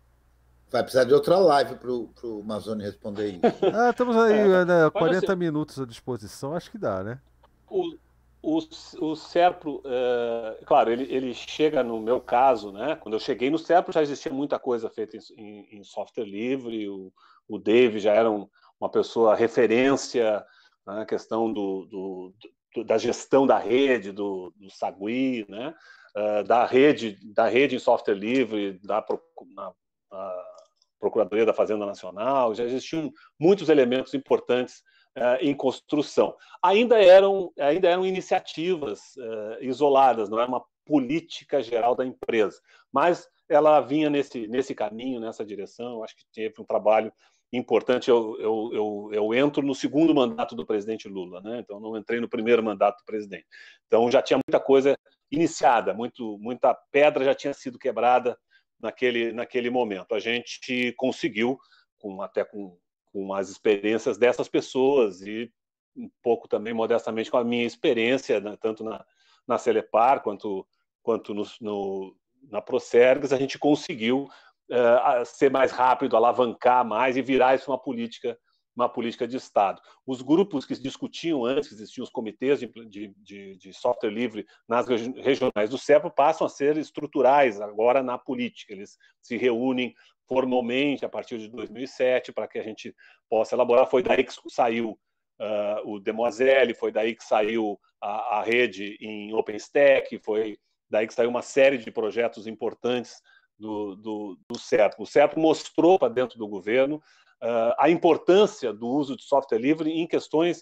Vai precisar de outra live para o Mazzoni responder isso. Ah, estamos aí, né, quarenta minutos à disposição, acho que dá, né? O... O, o SERPRO, é, claro, ele, ele chega no meu caso, né? Quando eu cheguei no SERPRO já existia muita coisa feita em, em, em software livre, o, o Dave já era um, uma pessoa referência na, né, questão do, do, do, da gestão da rede, do, do Sagui, né? Uh, da, rede, da rede em software livre, da na, na Procuradoria da Fazenda Nacional, já existiam muitos elementos importantes Uh, em construção. Ainda eram, ainda eram iniciativas uh, isoladas, não era uma política geral da empresa, mas ela vinha nesse, nesse caminho, nessa direção. Acho que teve um trabalho importante. Eu, eu, eu, eu entro no segundo mandato do presidente Lula, né? Então não entrei no primeiro mandato do presidente. Então já tinha muita coisa iniciada, muito, muita pedra já tinha sido quebrada naquele, naquele momento. A gente conseguiu, com, até com com as experiências dessas pessoas e um pouco também, modestamente, com a minha experiência, né, tanto na, na Celepar quanto, quanto no, no, na Procergs, a gente conseguiu uh, ser mais rápido, alavancar mais e virar isso uma política, uma política de Estado. Os grupos que discutiam antes, existiam os comitês de, de, de, de software livre nas regionais do SERPRO, passam a ser estruturais agora na política. Eles se reúnem formalmente a partir de dois mil e sete para que a gente possa elaborar. Foi daí que saiu uh, o Demoiselle, foi daí que saiu a, a rede em OpenStack, foi daí que saiu uma série de projetos importantes do, do, do SERPRO. O SERPRO mostrou para dentro do governo uh, a importância do uso de software livre em questões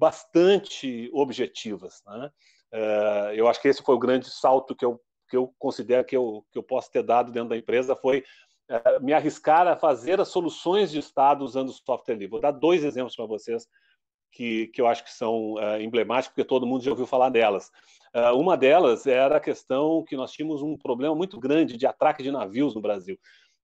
bastante objetivas, né? Uh, eu acho que esse foi o grande salto que eu, que eu considero que eu, que eu posso ter dado dentro da empresa, foi uh, me arriscar a fazer as soluções de Estado usando software livre. Vou dar dois exemplos para vocês que, que eu acho que são uh, emblemáticos, porque todo mundo já ouviu falar delas. Uh, uma delas era a questão que nós tínhamos um problema muito grande de atraque de navios no Brasil.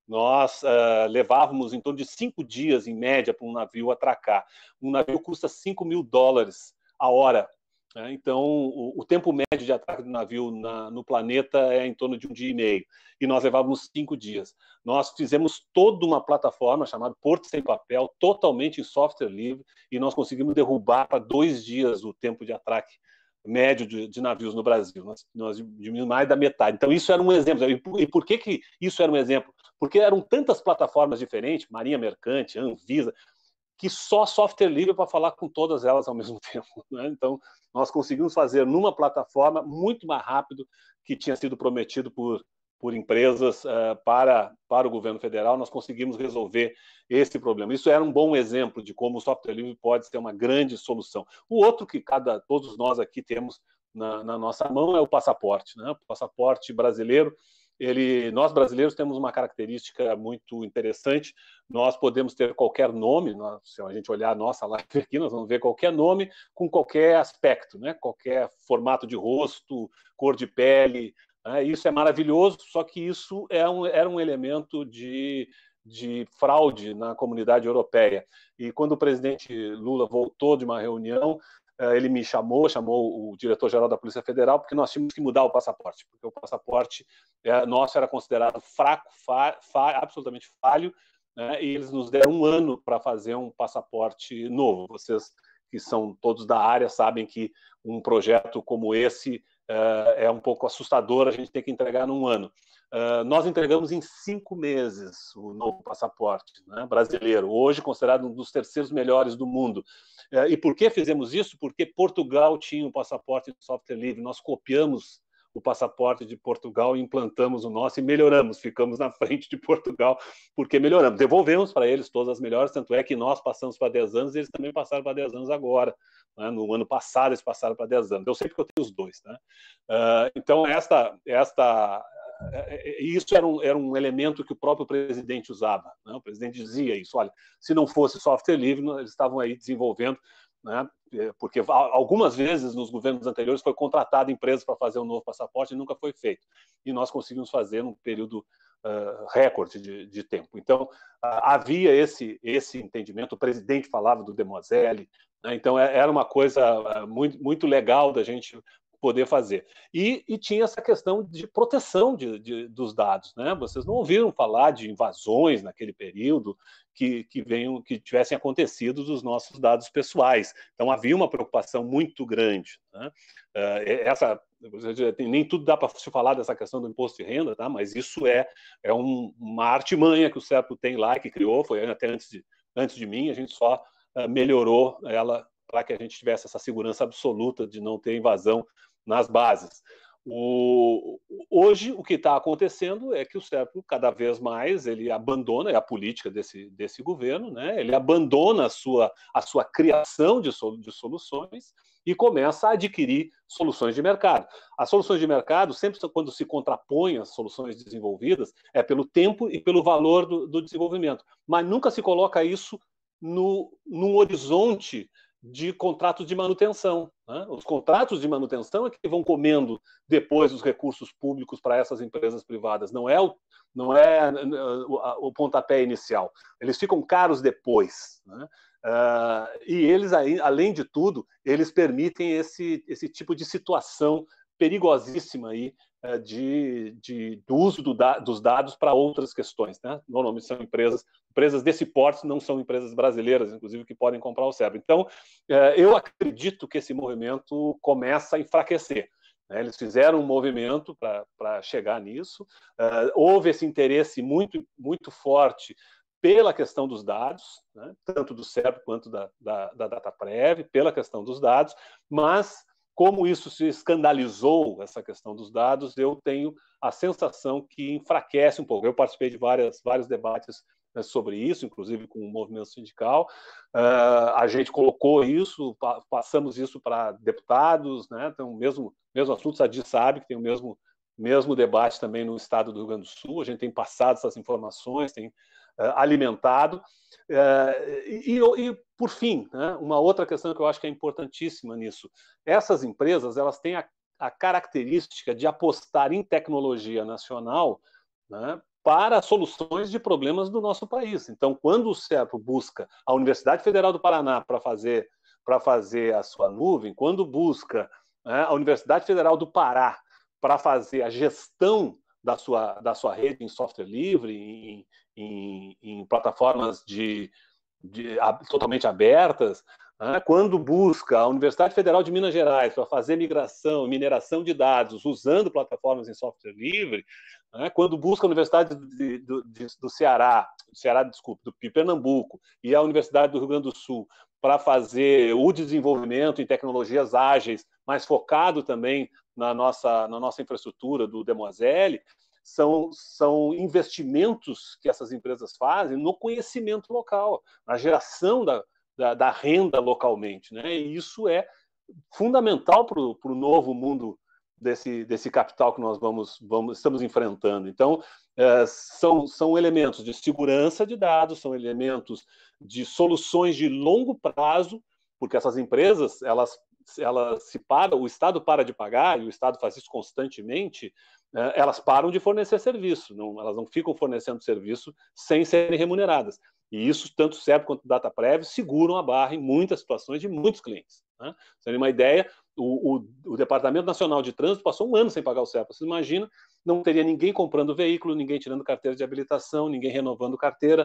Nós uh, levávamos em torno de cinco dias, em média, para um navio atracar. Um navio custa cinco mil dólares a hora. Né? Então, o, o tempo médio de atraque do navio na, no planeta é em torno de um dia e meio. E nós levávamos cinco dias. Nós fizemos toda uma plataforma chamada Porto Sem Papel, totalmente em software livre, e nós conseguimos derrubar para dois dias o tempo de atraque médio de, de navios no Brasil. Nós, nós diminuímos mais da metade. Então, isso era um exemplo. E por, e por que, que isso era um exemplo? Porque eram tantas plataformas diferentes, Marinha Mercante, Anvisa, que só software livre para falar com todas elas ao mesmo tempo. Né? Então, nós conseguimos fazer numa plataforma muito mais rápido que tinha sido prometido por, por empresas uh, para, para o governo federal, nós conseguimos resolver esse problema. Isso era um bom exemplo de como o software livre pode ser uma grande solução. O outro que cada, todos nós aqui temos na, na nossa mão é o passaporte, né? O passaporte brasileiro. Ele, nós brasileiros temos uma característica muito interessante, nós podemos ter qualquer nome, nós, se a gente olhar a nossa live aqui, nós vamos ver qualquer nome com qualquer aspecto, né? Qualquer formato de rosto, cor de pele, né? Isso é maravilhoso, só que isso é um, era um elemento de, de fraude na comunidade europeia. E quando o presidente Lula voltou de uma reunião, ele me chamou, chamou o diretor-geral da Polícia Federal, porque nós tínhamos que mudar o passaporte, porque o passaporte é, nosso era considerado fraco, fa, fa, absolutamente falho, né, e eles nos deram um ano para fazer um passaporte novo. Vocês que são todos da área sabem que um projeto como esse é, é um pouco assustador, a gente tem que entregar num ano. Uh, nós entregamos em cinco meses o novo passaporte, né, brasileiro, hoje considerado um dos terceiros melhores do mundo. Uh, e por que fizemos isso? Porque Portugal tinha um passaporte de software livre, nós copiamos o passaporte de Portugal e implantamos o nosso e melhoramos, ficamos na frente de Portugal porque melhoramos. Devolvemos para eles todas as melhores, tanto é que nós passamos para dez anos e eles também passaram para dez anos agora. Né? No ano passado eles passaram para dez anos. Eu sei porque eu tenho os dois. Né? Uh, então, esta... esta isso era um, era um elemento que o próprio presidente usava, né? O presidente dizia isso, olha, se não fosse software livre, eles estavam aí desenvolvendo, né? Porque algumas vezes nos governos anteriores foi contratada empresa para fazer um novo passaporte e nunca foi feito, e nós conseguimos fazer num período uh, recorde de, de tempo. Então, uh, havia esse, esse entendimento, o presidente falava do Demoselle, né? Então era uma coisa uh, muito, muito legal da gente poder fazer. E, e tinha essa questão de proteção de, de, dos dados, né? Vocês não ouviram falar de invasões naquele período que, que, venham, que tivessem acontecido dos nossos dados pessoais. Então, havia uma preocupação muito grande, né? Uh, essa, nem tudo dá para se falar dessa questão do imposto de renda, tá? Mas isso é, é um, uma artimanha que o SERPRO tem lá, que criou, foi até antes de, antes de mim, a gente só uh, melhorou ela para que a gente tivesse essa segurança absoluta de não ter invasão nas bases. O, hoje, o que está acontecendo é que o SERPRO, cada vez mais, ele abandona, é a política desse, desse governo, né? Ele abandona a sua, a sua criação de, sol, de soluções e começa a adquirir soluções de mercado. As soluções de mercado, sempre quando se contrapõem às soluções desenvolvidas, é pelo tempo e pelo valor do, do desenvolvimento, mas nunca se coloca isso no, num horizonte de contratos de manutenção. Né? Os contratos de manutenção é que vão comendo depois os recursos públicos para essas empresas privadas, não é o, não é o, o pontapé inicial. Eles ficam caros depois. Né? Uh, e eles, além de tudo, eles permitem esse, esse tipo de situação perigosíssima aí, de, de, do uso do da, dos dados para outras questões. Né? Normalmente são empresas, empresas desse porte, não são empresas brasileiras, inclusive, que podem comprar o SERPRO. Então, eu acredito que esse movimento começa a enfraquecer. Né? Eles fizeram um movimento para chegar nisso, uh, houve esse interesse muito, muito forte pela questão dos dados, né? Tanto do SERPRO quanto da, da, da DataPrev, pela questão dos dados, mas como isso se escandalizou, essa questão dos dados, eu tenho a sensação que enfraquece um pouco. Eu participei de várias, vários debates, né, sobre isso, inclusive com o movimento sindical. Uh, a gente colocou isso, pa passamos isso para deputados, né? Então, o mesmo, mesmo assunto, a Sadi sabe que tem o mesmo, mesmo debate também no estado do Rio Grande do Sul. A gente tem passado essas informações, tem uh, alimentado. Uh, e, e, por fim, né, uma outra questão que eu acho que é importantíssima nisso, essas empresas, elas têm a, a característica de apostar em tecnologia nacional, né, para soluções de problemas do nosso país. Então, quando o SERPRO busca a Universidade Federal do Paraná para fazer, para fazer a sua nuvem, quando busca, né, a Universidade Federal do Pará para fazer a gestão da sua, da sua rede em software livre, em, em, em plataformas de, de, a, totalmente abertas, né? Quando busca a Universidade Federal de Minas Gerais para fazer migração, mineração de dados usando plataformas em software livre, né? Quando busca a Universidade de, do, de, do Ceará, do Ceará, desculpe, do Pernambuco e a Universidade do Rio Grande do Sul para fazer o desenvolvimento em tecnologias ágeis, mas focado também na nossa, na nossa infraestrutura do Demoselle, são, são investimentos que essas empresas fazem no conhecimento local, na geração da, da, da renda localmente, né? E isso é fundamental para o novo mundo desse, desse capital que nós vamos, vamos, estamos enfrentando. Então, é, são, são elementos de segurança de dados, são elementos de soluções de longo prazo, porque essas empresas, elas, elas se param, o Estado para de pagar, e o Estado faz isso constantemente, é, elas param de fornecer serviço, não, elas não ficam fornecendo serviço sem serem remuneradas. E isso, tanto o S E B quanto o DataPrev, seguram a barra em muitas situações de muitos clientes. Né? Você tem uma ideia, o, o, o Departamento Nacional de Trânsito passou um ano sem pagar o S E P A. Você imagina, não teria ninguém comprando veículo, ninguém tirando carteira de habilitação, ninguém renovando carteira,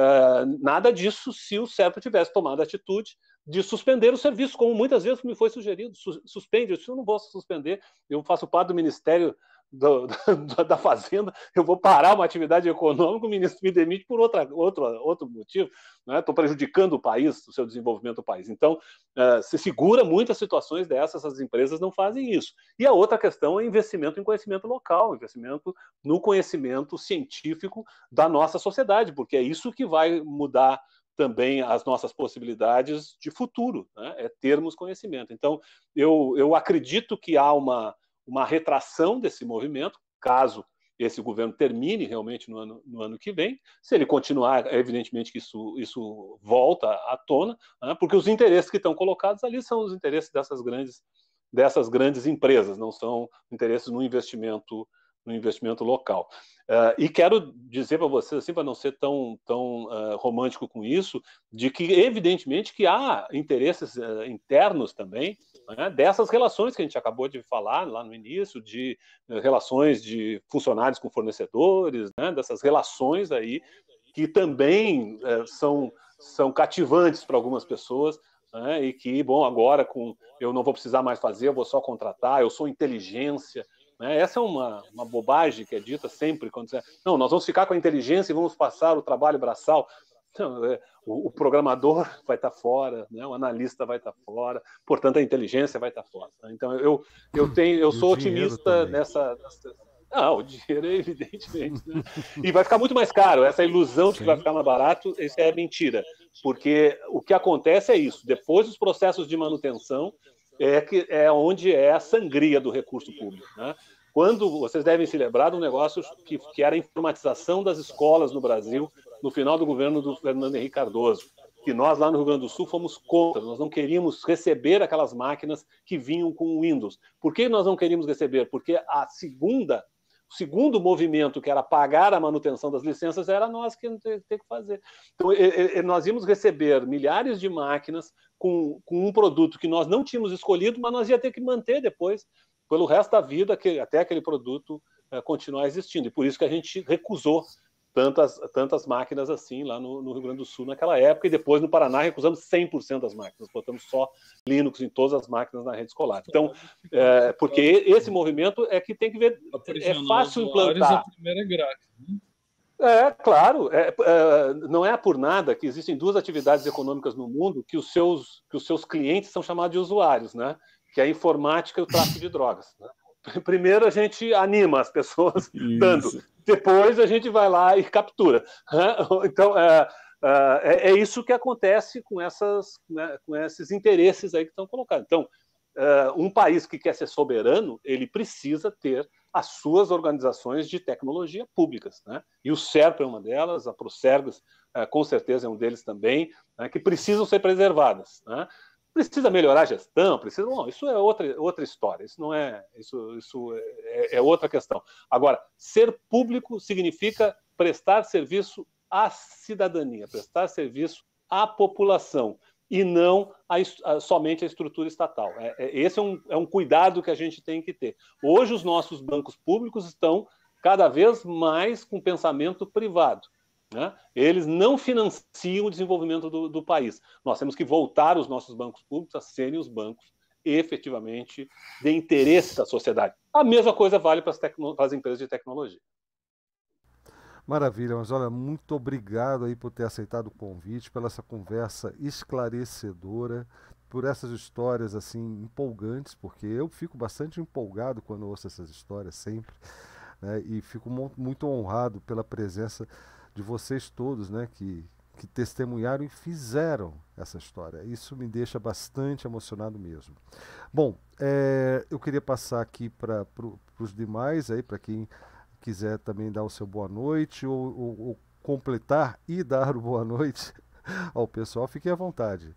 uh, nada disso se o S E P A tivesse tomado a atitude de suspender o serviço, como muitas vezes me foi sugerido. Su suspende, eu disse, eu não vou suspender, eu faço parte do Ministério Do, da, da Fazenda, eu vou parar uma atividade econômica, o ministro me demite por outra, outro, outro motivo, estou, né? prejudicando o país, o seu desenvolvimento do país. Então, uh, se segura muitas situações dessas, as empresas não fazem isso. E a outra questão é investimento em conhecimento local, investimento no conhecimento científico da nossa sociedade, porque é isso que vai mudar também as nossas possibilidades de futuro, né? É termos conhecimento. Então, eu, eu acredito que há uma uma retração desse movimento, caso esse governo termine realmente no ano, no ano que vem. Se ele continuar, é evidentemente que isso, isso volta à tona, né, porque os interesses que estão colocados ali são os interesses dessas grandes, dessas grandes empresas, não são interesses no investimento, no investimento local. Uh, e quero dizer para vocês, assim, para não ser tão, tão uh, romântico com isso, de que, evidentemente, que há interesses uh, internos também, né, dessas relações que a gente acabou de falar lá no início, de uh, relações de funcionários com fornecedores, né, dessas relações aí, que também uh, são, são cativantes para algumas pessoas, né, e que, bom, agora com, eu não vou precisar mais fazer, eu vou só contratar, eu sou inteligência. Essa é uma, uma bobagem que é dita sempre quando você... Não, nós vamos ficar com a inteligência e vamos passar o trabalho braçal. Não, é, o, o programador vai estar fora, né? O analista vai estar fora, portanto a inteligência vai estar fora. Né? Então eu, eu, tenho, eu sou otimista nessa, nessa... Não, o dinheiro é evidentemente. Né? E vai ficar muito mais caro. Essa ilusão de que vai ficar mais barato, isso é mentira. Porque o que acontece é isso. Depois dos processos de manutenção, é, que, é onde é a sangria do recurso público. Né? Quando vocês devem se lembrar de um negócio que, que era a informatização das escolas no Brasil, no final do governo do Fernando Henrique Cardoso, que nós lá no Rio Grande do Sul fomos contra, nós não queríamos receber aquelas máquinas que vinham com o Windows. Por que nós não queríamos receber? Porque a segunda, o segundo movimento, que era pagar a manutenção das licenças, era nós que íamos ter, ter que fazer. Então, e, e, nós íamos receber milhares de máquinas com, com um produto que nós não tínhamos escolhido, mas nós ia ter que manter depois, pelo resto da vida, que, até aquele produto uh, continuar existindo. E por isso que a gente recusou tantas, tantas máquinas assim lá no, no Rio Grande do Sul naquela época, e depois no Paraná recusamos cem por cento das máquinas, botamos só Linux em todas as máquinas na rede escolar. Então, é, porque esse movimento é que tem que ver, é fácil implantar. A primeira é grátis, né? É, claro, é, é, não é por nada que existem duas atividades econômicas no mundo que os seus, que os seus clientes são chamados de usuários, né? Que é a informática e o tráfico de drogas. Né? Primeiro a gente anima as pessoas dando, depois a gente vai lá e captura. Né? Então, é, é, é isso que acontece com, essas, né, com esses interesses aí que estão colocados. Então, é, um país que quer ser soberano, ele precisa ter as suas organizações de tecnologia públicas. Né? E o SERP é uma delas, a Procergs, é, com certeza é um deles também, né, que precisam ser preservadas. Né? Precisa melhorar a gestão, precisa. Bom, isso é outra, outra história, isso não é. Isso, isso é, é outra questão. Agora, ser público significa prestar serviço à cidadania, prestar serviço à população, e não a, a, somente a estrutura estatal. É, é, esse é um, é um cuidado que a gente tem que ter. Hoje, os nossos bancos públicos estão cada vez mais com pensamento privado. Né? Eles não financiam o desenvolvimento do, do país. Nós temos que voltar os nossos bancos públicos a serem os bancos efetivamente de interesse da sociedade. A mesma coisa vale para as, tecno, para as empresas de tecnologia. Maravilha, mas olha, muito obrigado aí por ter aceitado o convite, pela essa conversa esclarecedora, por essas histórias assim empolgantes, porque eu fico bastante empolgado quando ouço essas histórias sempre. né? E fico muito honrado pela presença de vocês todos, né? Que, que testemunharam e fizeram essa história. Isso me deixa bastante emocionado mesmo. Bom, é, eu queria passar aqui para pro, os demais, aí para quem quiser também dar o seu boa noite ou, ou, ou completar e dar o boa noite ao pessoal, fiquem à vontade.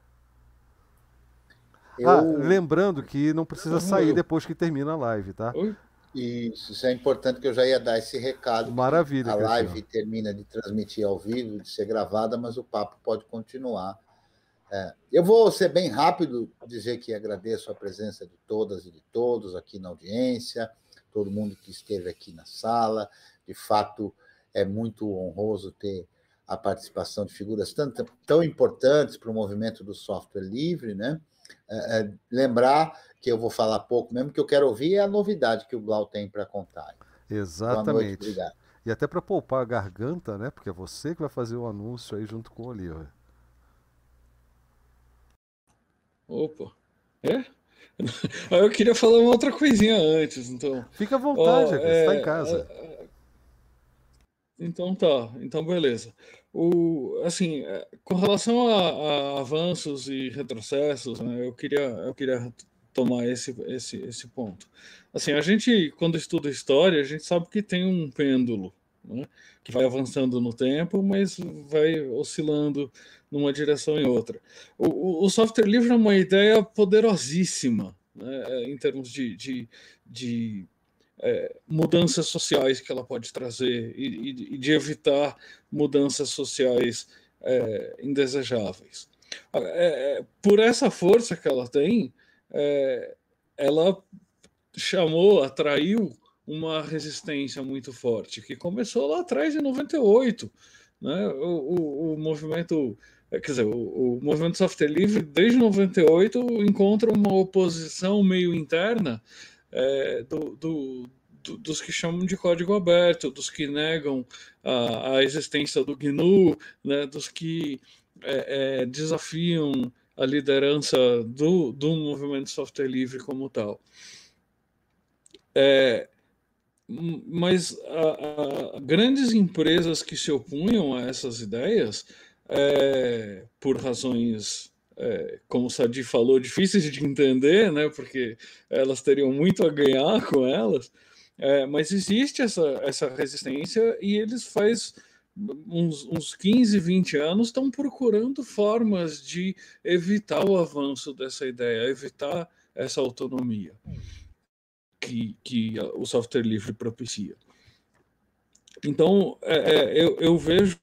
Eu... Ah, lembrando que não precisa sair depois que termina a live, tá? Isso, isso é importante, que eu já ia dar esse recado. Maravilha, a live Cristiano. termina de transmitir ao vivo, de ser gravada, mas o papo pode continuar. É, eu vou ser bem rápido, dizer que agradeço a presença de todas e de todos aqui na audiência, todo mundo que esteve aqui na sala. De fato, é muito honroso ter a participação de figuras tão, tão importantes para o movimento do software livre, né? É, é, lembrar que eu vou falar pouco mesmo, que eu quero ouvir é a novidade que o Blau tem para contar. Exatamente. Boa noite, obrigado. E até para poupar a garganta, né? Porque é você que vai fazer o anúncio aí junto com o Oliver. Opa, é? Eu queria falar uma outra coisinha antes, então. Fica à vontade, oh, você é, está em casa. Então tá, então beleza. O, assim, com relação a, a avanços e retrocessos, né, eu queria, eu queria tomar esse, esse, esse ponto. Assim, a gente, quando estuda história, a gente sabe que tem um pêndulo, né, que vai avançando no tempo, mas vai oscilando numa direção e outra. O, o software livre é uma ideia poderosíssima, né, em termos de, de, de É, mudanças sociais que ela pode trazer e, e de evitar mudanças sociais é, indesejáveis. É, por essa força que ela tem, é, ela chamou, atraiu uma resistência muito forte, que começou lá atrás, em noventa e oito. Né? O, o, o movimento... Quer dizer, o, o movimento software livre, desde noventa e oito, encontra uma oposição meio interna É, do, do, do, dos que chamam de código aberto, dos que negam a, a existência do G N U, né, dos que é, é, desafiam a liderança do, do movimento software livre como tal. É, mas a, a, grandes empresas que se opunham a essas ideias, é, por razões... É, como o Sadi falou, difíceis de entender, né, porque elas teriam muito a ganhar com elas, é, mas existe essa, essa resistência e eles faz uns, uns quinze, vinte anos estão procurando formas de evitar o avanço dessa ideia, evitar essa autonomia que, que o software livre propicia. Então, é, é, eu, eu vejo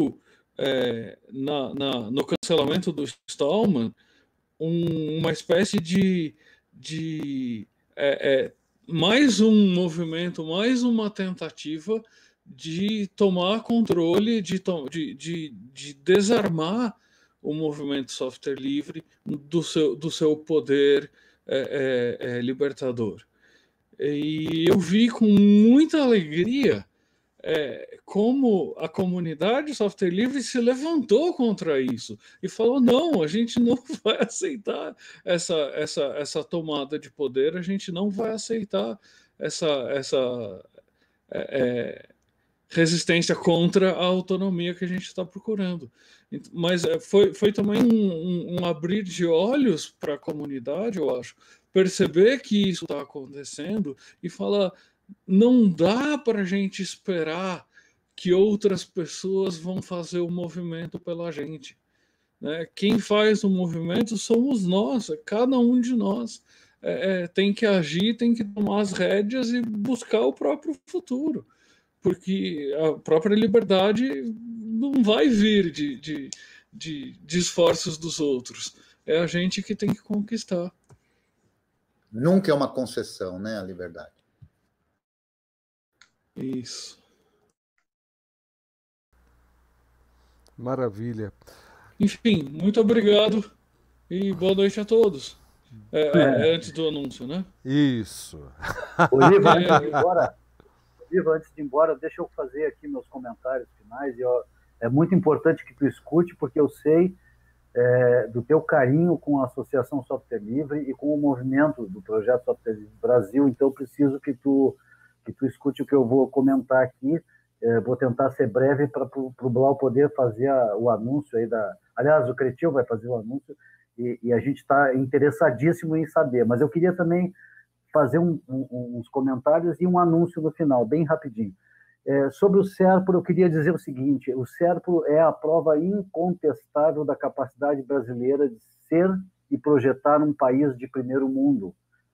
É, na, na, no cancelamento do Stallman, um, uma espécie de, de é, é, mais um movimento, mais uma tentativa de tomar controle, de, de, de, de desarmar o movimento software livre do seu, do seu poder é, é, é, libertador. E eu vi com muita alegria É, como a comunidade software livre se levantou contra isso e falou, não, a gente não vai aceitar essa, essa, essa tomada de poder, a gente não vai aceitar essa, essa é, é, resistência contra a autonomia que a gente está procurando. Mas foi, foi também um, um, um abrir de olhos para a comunidade, eu acho, perceber que isso está acontecendo e falar, não dá para a gente esperar que outras pessoas vão fazer o movimento pela gente. Né? Quem faz o movimento somos nós, é cada um de nós. É, é, tem que agir, tem que tomar as rédeas e buscar o próprio futuro. Porque a própria liberdade não vai vir de, de, de, de esforços dos outros. É a gente que tem que conquistar. Nunca é uma concessão, né, a liberdade. Isso. Maravilha. Enfim, muito obrigado e boa noite a todos. É, é. Antes do anúncio, né? Isso. Oliva, antes de ir embora, Oliva, antes de ir embora, deixa eu fazer aqui meus comentários finais. E, ó, é muito importante que tu escute, porque eu sei é, do teu carinho com a Associação Software Livre e com o movimento do Projeto Software Livre Brasil, então eu preciso que tu que tu escute o que eu vou comentar aqui. É, vou tentar ser breve para o Blau poder fazer a, o anúncio aí da... Aliás, o Cretil vai fazer o anúncio e, e a gente está interessadíssimo em saber, mas eu queria também fazer um, um, uns comentários e um anúncio no final, bem rapidinho. É, sobre o SERPRO, eu queria dizer o seguinte: o SERPRO é a prova incontestável da capacidade brasileira de ser e projetar um país de primeiro mundo,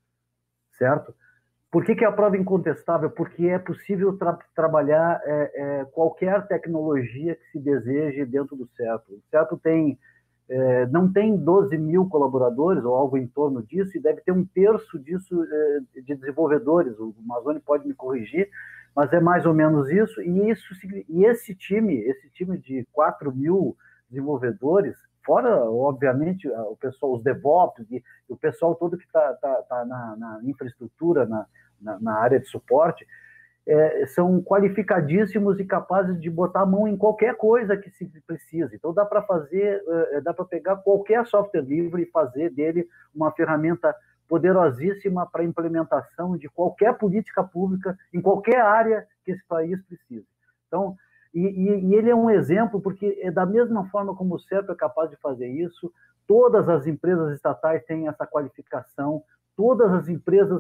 certo? Por que, que é a prova incontestável? Porque é possível tra trabalhar é, é, qualquer tecnologia que se deseje dentro do SERPRO. O SERPRO tem, é, não tem doze mil colaboradores ou algo em torno disso, e deve ter um terço disso é, de desenvolvedores. O Mazzoni pode me corrigir, mas é mais ou menos isso. E, isso, e esse time, esse time de quatro mil desenvolvedores, fora, obviamente, o pessoal, os DevOps e o pessoal todo que está tá, tá na, na infraestrutura, na, na, na área de suporte, é, são qualificadíssimos e capazes de botar a mão em qualquer coisa que se precise. Então, dá para fazer, é, dá para pegar qualquer software livre e fazer dele uma ferramenta poderosíssima para a implementação de qualquer política pública em qualquer área que esse país precise. Então, e, e, e ele é um exemplo, porque é da mesma forma como o SERPRO é capaz de fazer isso, todas as empresas estatais têm essa qualificação, todas as empresas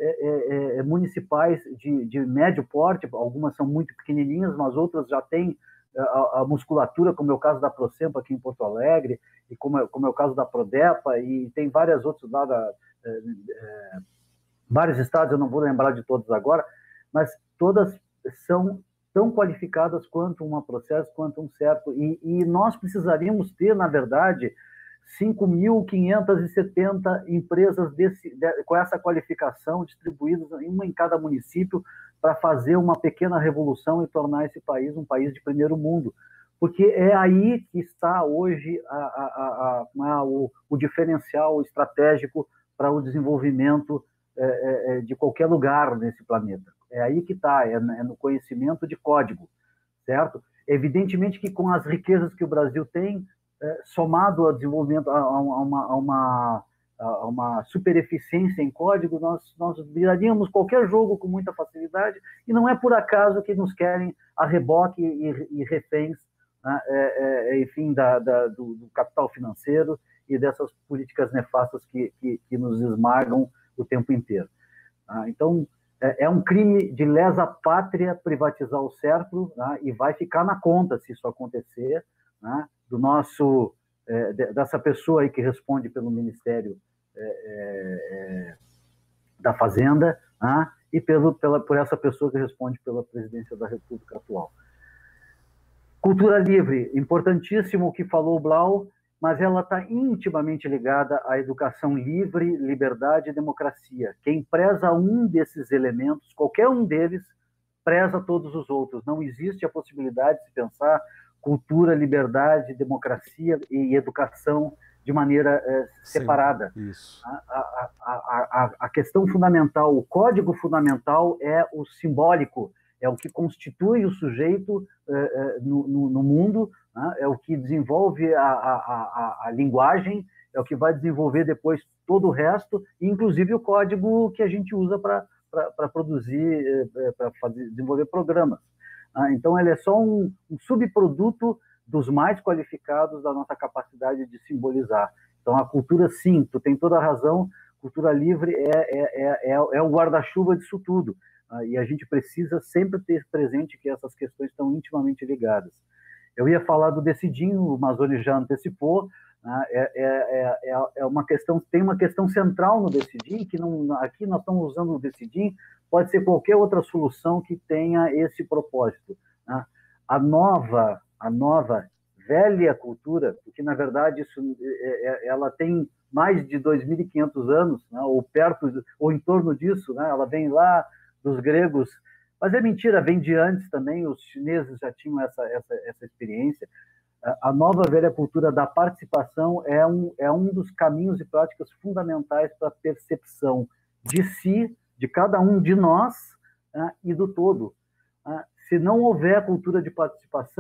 é, é, municipais de, de médio porte, algumas são muito pequenininhas, mas outras já têm a, a musculatura, como é o caso da Procempa aqui em Porto Alegre, e como é, como é o caso da Prodepa, e tem várias outras lá da... É, é, vários estados, eu não vou lembrar de todos agora, mas todas são tão qualificadas quanto uma Processo, quanto um SERPRO, e, e nós precisaríamos ter, na verdade, cinco mil quinhentas e setenta empresas desse, de, com essa qualificação distribuídas, uma em cada município, para fazer uma pequena revolução e tornar esse país um país de primeiro mundo, porque é aí que está hoje a, a, a, a, o, o diferencial estratégico para o desenvolvimento é, é, de qualquer lugar nesse planeta. É aí que está, é, é no conhecimento de código, certo? Evidentemente que com as riquezas que o Brasil tem, é, somado ao desenvolvimento, a, a, uma, a, uma, a uma supereficiência em código, nós, nós viraríamos qualquer jogo com muita facilidade, e não é por acaso que nos querem a reboque e, e reféns, né, é, é, enfim, da, da, do, do capital financeiro e dessas políticas nefastas que, que, que nos esmagam o tempo inteiro. Ah, então, é, é um crime de lesa pátria privatizar o SERPRO, né, e vai ficar na conta, se isso acontecer, né, do nosso, é, dessa pessoa aí que responde pelo Ministério é, é, da Fazenda, né, e pelo, pela, por essa pessoa que responde pela presidência da República atual. Cultura livre, importantíssimo o que falou o Blau, mas ela está intimamente ligada à educação livre, liberdade e democracia. Quem preza um desses elementos, qualquer um deles, preza todos os outros. Não existe a possibilidade de se pensar cultura, liberdade, democracia e educação de maneira é, separada. Sim, isso. A, a, a, a, a questão fundamental, o código fundamental é o simbólico, é o que constitui o sujeito é, no, no, no mundo, né? É o que desenvolve a, a, a, a linguagem, é o que vai desenvolver depois todo o resto, inclusive o código que a gente usa para produzir, para desenvolver programas. Ah, então, ele é só um, um subproduto dos mais qualificados da nossa capacidade de simbolizar. Então, a cultura, sim, tu tem toda a razão, cultura livre é, é, é, é, é o guarda-chuva disso tudo. Ah, e a gente precisa sempre ter presente que essas questões estão intimamente ligadas. Eu ia falar do Decidim, o Mazzoni já antecipou, né? é, é, é, é uma questão, tem uma questão central no Decidim, que não, aqui nós estamos usando o Decidim, pode ser qualquer outra solução que tenha esse propósito. Né? A nova, a nova velha cultura, porque na verdade isso, ela tem mais de dois mil e quinhentos anos, né? ou perto, ou em torno disso, né? Ela vem lá dos gregos, mas é mentira, vem de antes também, os chineses já tinham essa, essa, essa experiência. A nova velha cultura da participação é um, é um dos caminhos e práticas fundamentais para a percepção de si, de cada um de nós, né, e do todo. Se não houver cultura de participação,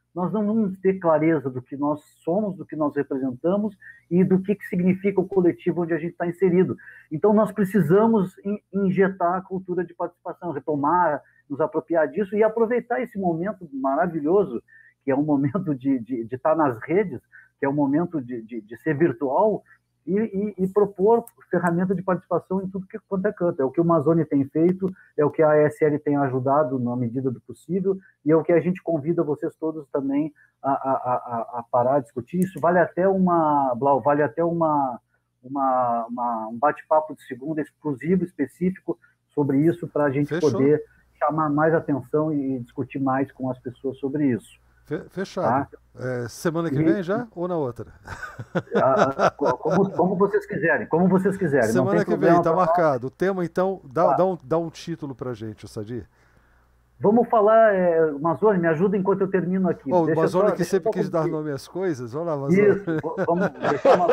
nós não vamos ter clareza do que nós somos, do que nós representamos e do que, que significa o coletivo onde a gente está inserido. Então, nós precisamos injetar a cultura de participação, retomar, nos apropriar disso e aproveitar esse momento maravilhoso, que é um momento de, de, de estar nas redes, que é um momento de, de, de ser virtual, e, e, e propor ferramenta de participação em tudo que quanto é canto. É o que o Amazônia tem feito, é o que a A S L tem ajudado na medida do possível, e é o que a gente convida vocês todos também a, a, a, a parar a discutir. Isso vale até uma, Blau, vale até uma, uma, uma um bate-papo de segunda exclusivo, específico, sobre isso, para a gente Fechou. poder chamar mais atenção e discutir mais com as pessoas sobre isso. Fechado. Tá? É, semana que E, vem já ou na outra? A, a, como, como vocês quiserem, como vocês quiserem. Semana não tem que vem, está pra... marcado. O tema, então, dá, Tá. dá, um, dá um título para a gente, Sadir. Vamos falar, é, Mazoni, me ajuda enquanto eu termino aqui. Oh, o Deixa Mazoni só- que deixa sempre eu só quis dar concluir. nome às coisas. Vamos lá, Mazoni. Isso, vamos deixar uma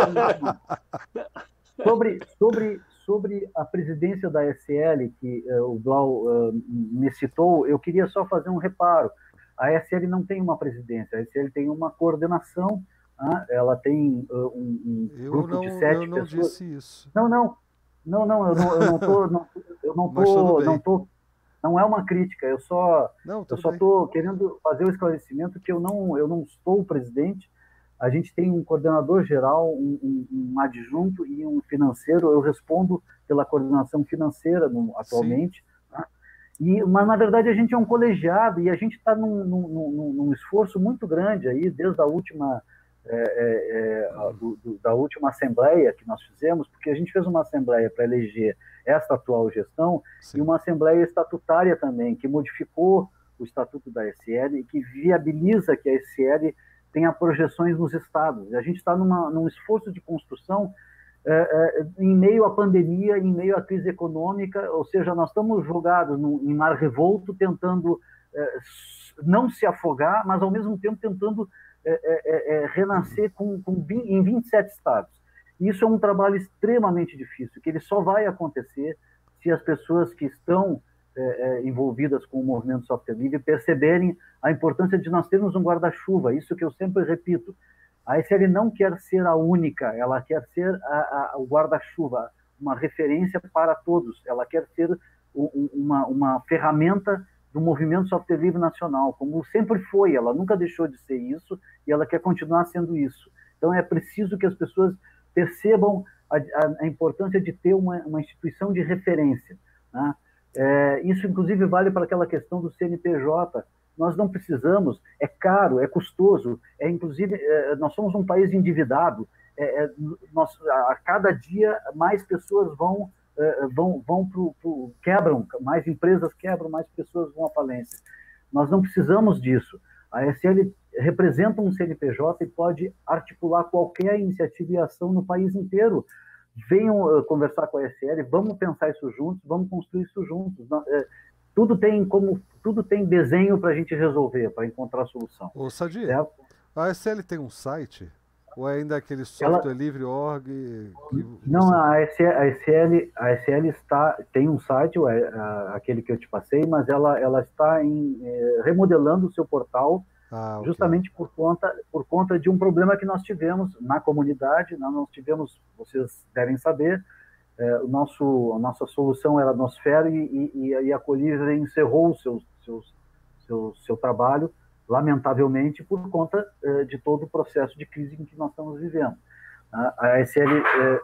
sobre, sobre, sobre a presidência da A S L, que uh, o Blau uh, me citou, eu queria só fazer um reparo. A A S L não tem uma presidência, a A S L tem uma coordenação, ah, ela tem uh, um, um Eu grupo não, de sete eu não pessoas. disse isso. Não, não, não, não, eu não, eu não tô, não, eu não Mas tudo tô, bem. não tô, não é uma crítica, eu só, Não, eu tudo só bem. estou querendo fazer o esclarecimento que eu não, eu não sou o presidente. A gente tem um coordenador geral, um, um, um adjunto e um financeiro. Eu respondo pela coordenação financeira no, atualmente. Tá? E, mas, na verdade, a gente é um colegiado e a gente está num, num, num, num esforço muito grande aí, desde a última, é, é, é, do, do, da última assembleia que nós fizemos, porque a gente fez uma assembleia para eleger esta atual gestão Sim. e uma assembleia estatutária também, que modificou o estatuto da A S L e que viabiliza que a A S L tenha projeções nos estados. A gente está num esforço de construção é, é, em meio à pandemia, em meio à crise econômica, ou seja, nós estamos jogados no, em mar revolto, tentando é, não se afogar, mas ao mesmo tempo tentando é, é, é, renascer com, com, em vinte e sete estados. E isso é um trabalho extremamente difícil, que ele só vai acontecer se as pessoas que estão É, é, envolvidas com o movimento software livre perceberem a importância de nós termos um guarda-chuva, isso que eu sempre repito. A A S L não quer ser a única, ela quer ser a, a, o guarda-chuva, uma referência para todos, ela quer ser um, uma, uma ferramenta do movimento software livre nacional, como sempre foi, ela nunca deixou de ser isso e ela quer continuar sendo isso. Então é preciso que as pessoas percebam a, a, a importância de ter uma, uma instituição de referência, né? É, isso, inclusive, vale para aquela questão do C N P J. Nós não precisamos, é caro, é custoso, é, inclusive, é, nós somos um país endividado, é, é, nós, a, a cada dia mais pessoas vão, é, vão, vão pro, pro, quebram, mais empresas quebram, mais pessoas vão à falência. Nós não precisamos disso. A A S L representa um C N P J e pode articular qualquer iniciativa e ação no país inteiro. Venham uh, conversar com a A S L, vamos pensar isso juntos, vamos construir isso juntos. Não, é, tudo tem como, tudo tem desenho para a gente resolver, para encontrar solução. Ô, Sadir, É, a A S L tem um site? Ou é ainda aquele software Ela- livre ponto org? Que não, você- a A S L, a A S L, a A S L está, tem um site, o, a- aquele que eu te passei, mas ela, ela está em, eh, remodelando o seu portal, Ah, ok. justamente por conta, por conta de um problema que nós tivemos na comunidade. Nós, nós tivemos, vocês devem saber, é, o nosso, a nossa solução era a Nosfera e, e, e a Colivre encerrou o seu, seu, seu, seu trabalho, lamentavelmente, por conta é, de todo o processo de crise em que nós estamos vivendo. A, a A S L, é,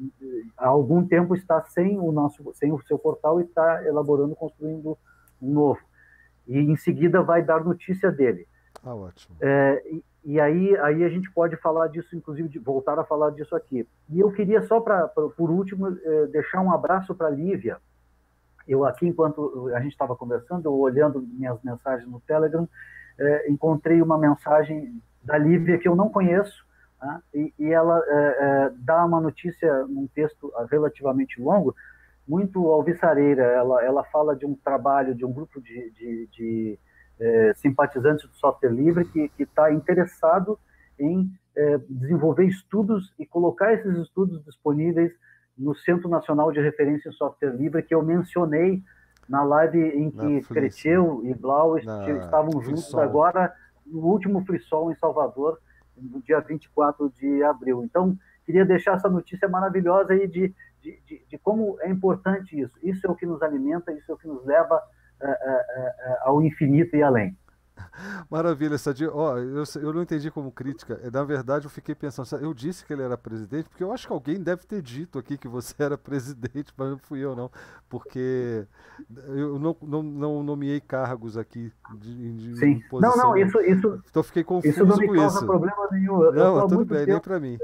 há algum tempo, está sem o, nosso, sem o seu portal e está elaborando, construindo um novo. E, em seguida, vai dar notícia dele. Ah, ótimo. É, e e aí, aí a gente pode falar disso, inclusive, de voltar a falar disso aqui. E eu queria só, pra, pra, por último, é, deixar um abraço para a Lívia. Eu aqui, enquanto a gente estava conversando, eu olhando minhas mensagens no Telegram, é, encontrei uma mensagem da Lívia que eu não conheço, né? e, e ela é, é, dá uma notícia, num texto relativamente longo, muito alvissareira. Ela, ela fala de um trabalho, de um grupo de... de, de É, simpatizantes do software livre que está interessado em é, desenvolver estudos e colocar esses estudos disponíveis no Centro Nacional de Referência em Software Livre, que eu mencionei na live em que Na Flix, Creteu e Blau Na estavam juntos Flixol. agora no último Free Sol em Salvador, no dia vinte e quatro de abril. Então, queria deixar essa notícia maravilhosa aí de, de, de, de como é importante isso. Isso é o que nos alimenta, isso é o que nos leva uh, uh, uh, ao infinito e além. Maravilha, Sadi. Ó, eu, eu não entendi como crítica. Na verdade, eu fiquei pensando, eu disse que ele era presidente, porque eu acho que alguém deve ter dito aqui que você era presidente, mas não fui eu, não. Porque eu não, não, não nomeei cargos aqui de, de Sim. Posição. Não, não, isso, isso, então fiquei confuso isso não me com causa isso. problema nenhum. Não, eu tudo bem, nem para mim.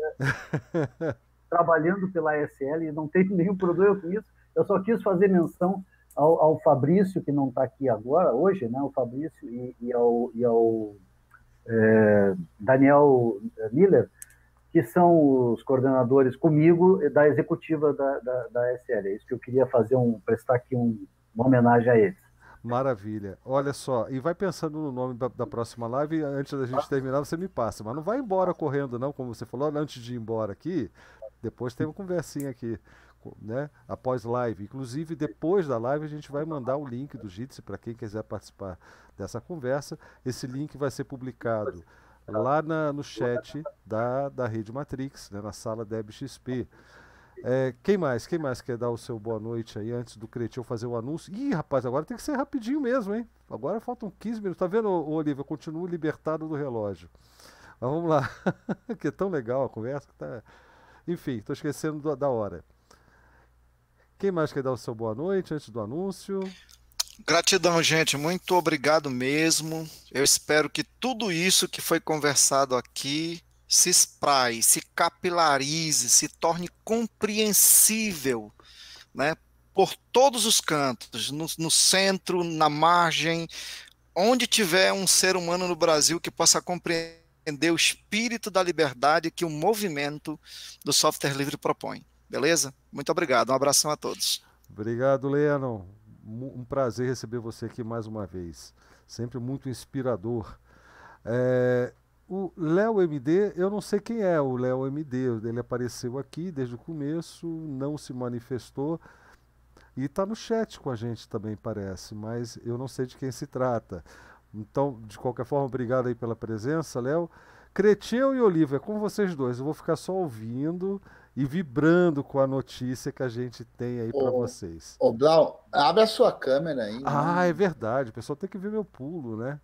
Trabalhando pela A S L e não tenho nenhum problema com isso. Eu só quis fazer menção Ao, ao Fabrício, que não está aqui agora, hoje, né, o Fabrício, e, e ao, e ao é, Daniel Miller, que são os coordenadores comigo da executiva da, da, da A S L. É isso que eu queria fazer, um, prestar aqui um, uma homenagem a eles. Maravilha. Olha só, e vai pensando no nome da, da próxima live, antes da gente terminar, você me passa, mas não vai embora correndo não, como você falou, antes de ir embora aqui, depois tem uma conversinha aqui. Né, após live, inclusive depois da live a gente vai mandar o link do Jitsi para quem quiser participar dessa conversa. Esse link vai ser publicado lá na, no chat da, da Rede Matrix, né, na sala Deb X P. É, quem mais? Quem mais quer dar o seu boa noite aí antes do Cretil fazer o anúncio? Ih, rapaz, agora tem que ser rapidinho mesmo, hein? Agora faltam quinze minutos. Tá vendo, Olivia? Eu continuo libertado do relógio. Mas vamos lá. Que é tão legal a conversa. Tá... Enfim, estou esquecendo da, da hora. Quem mais quer dar o seu boa noite antes do anúncio? Gratidão, gente. Muito obrigado mesmo. Eu espero que tudo isso que foi conversado aqui se espraie, se capilarize, se torne compreensível, né, por todos os cantos, no, no centro, na margem, onde tiver um ser humano no Brasil que possa compreender o espírito da liberdade que o movimento do software livre propõe. Beleza? Muito obrigado. Um abração a todos. Obrigado, Lennon. Um prazer receber você aqui mais uma vez. Sempre muito inspirador. É, o Léo M D, eu não sei quem é o Léo M D. Ele apareceu aqui desde o começo, não se manifestou e está no chat com a gente também, parece, mas eu não sei de quem se trata. Então, de qualquer forma, obrigado aí pela presença, Léo. Cretil e Olivia, é com vocês dois. Eu vou ficar só ouvindo e vibrando com a notícia que a gente tem aí para vocês. Ô, Blau, abre a sua câmera aí. Ah, né? é verdade. O pessoal tem que ver meu pulo, né?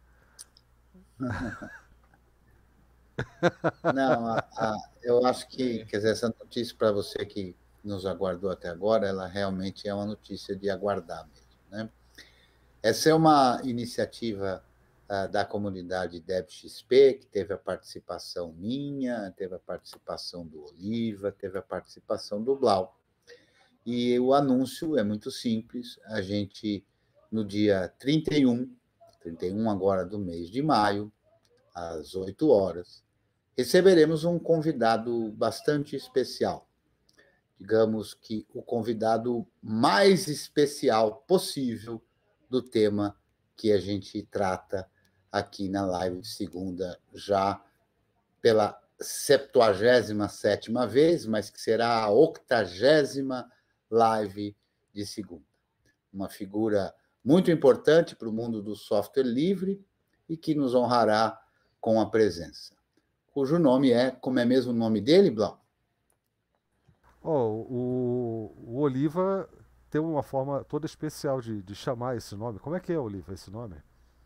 Não, a, a, eu acho que, quer dizer, essa notícia para você que nos aguardou até agora, ela realmente é uma notícia de aguardar mesmo, né? Essa é uma iniciativa uh, da comunidade Deb X P, que teve a participação minha, teve a participação do Oliva, teve a participação do Blau. E o anúncio é muito simples. A gente, no dia trinta e um, trinta e um agora do mês de maio, às oito horas, receberemos um convidado bastante especial. Digamos que o convidado mais especial possível do tema que a gente trata aqui na live de segunda, já pela septuagésima sétima vez, mas que será a octagésima live de segunda. Uma figura muito importante para o mundo do software livre e que nos honrará com a presença, cujo nome é, como é mesmo o nome dele, Blau? Oh, o, o Oliva tem uma forma toda especial de, de chamar esse nome. Como é que é, Oliva, esse nome?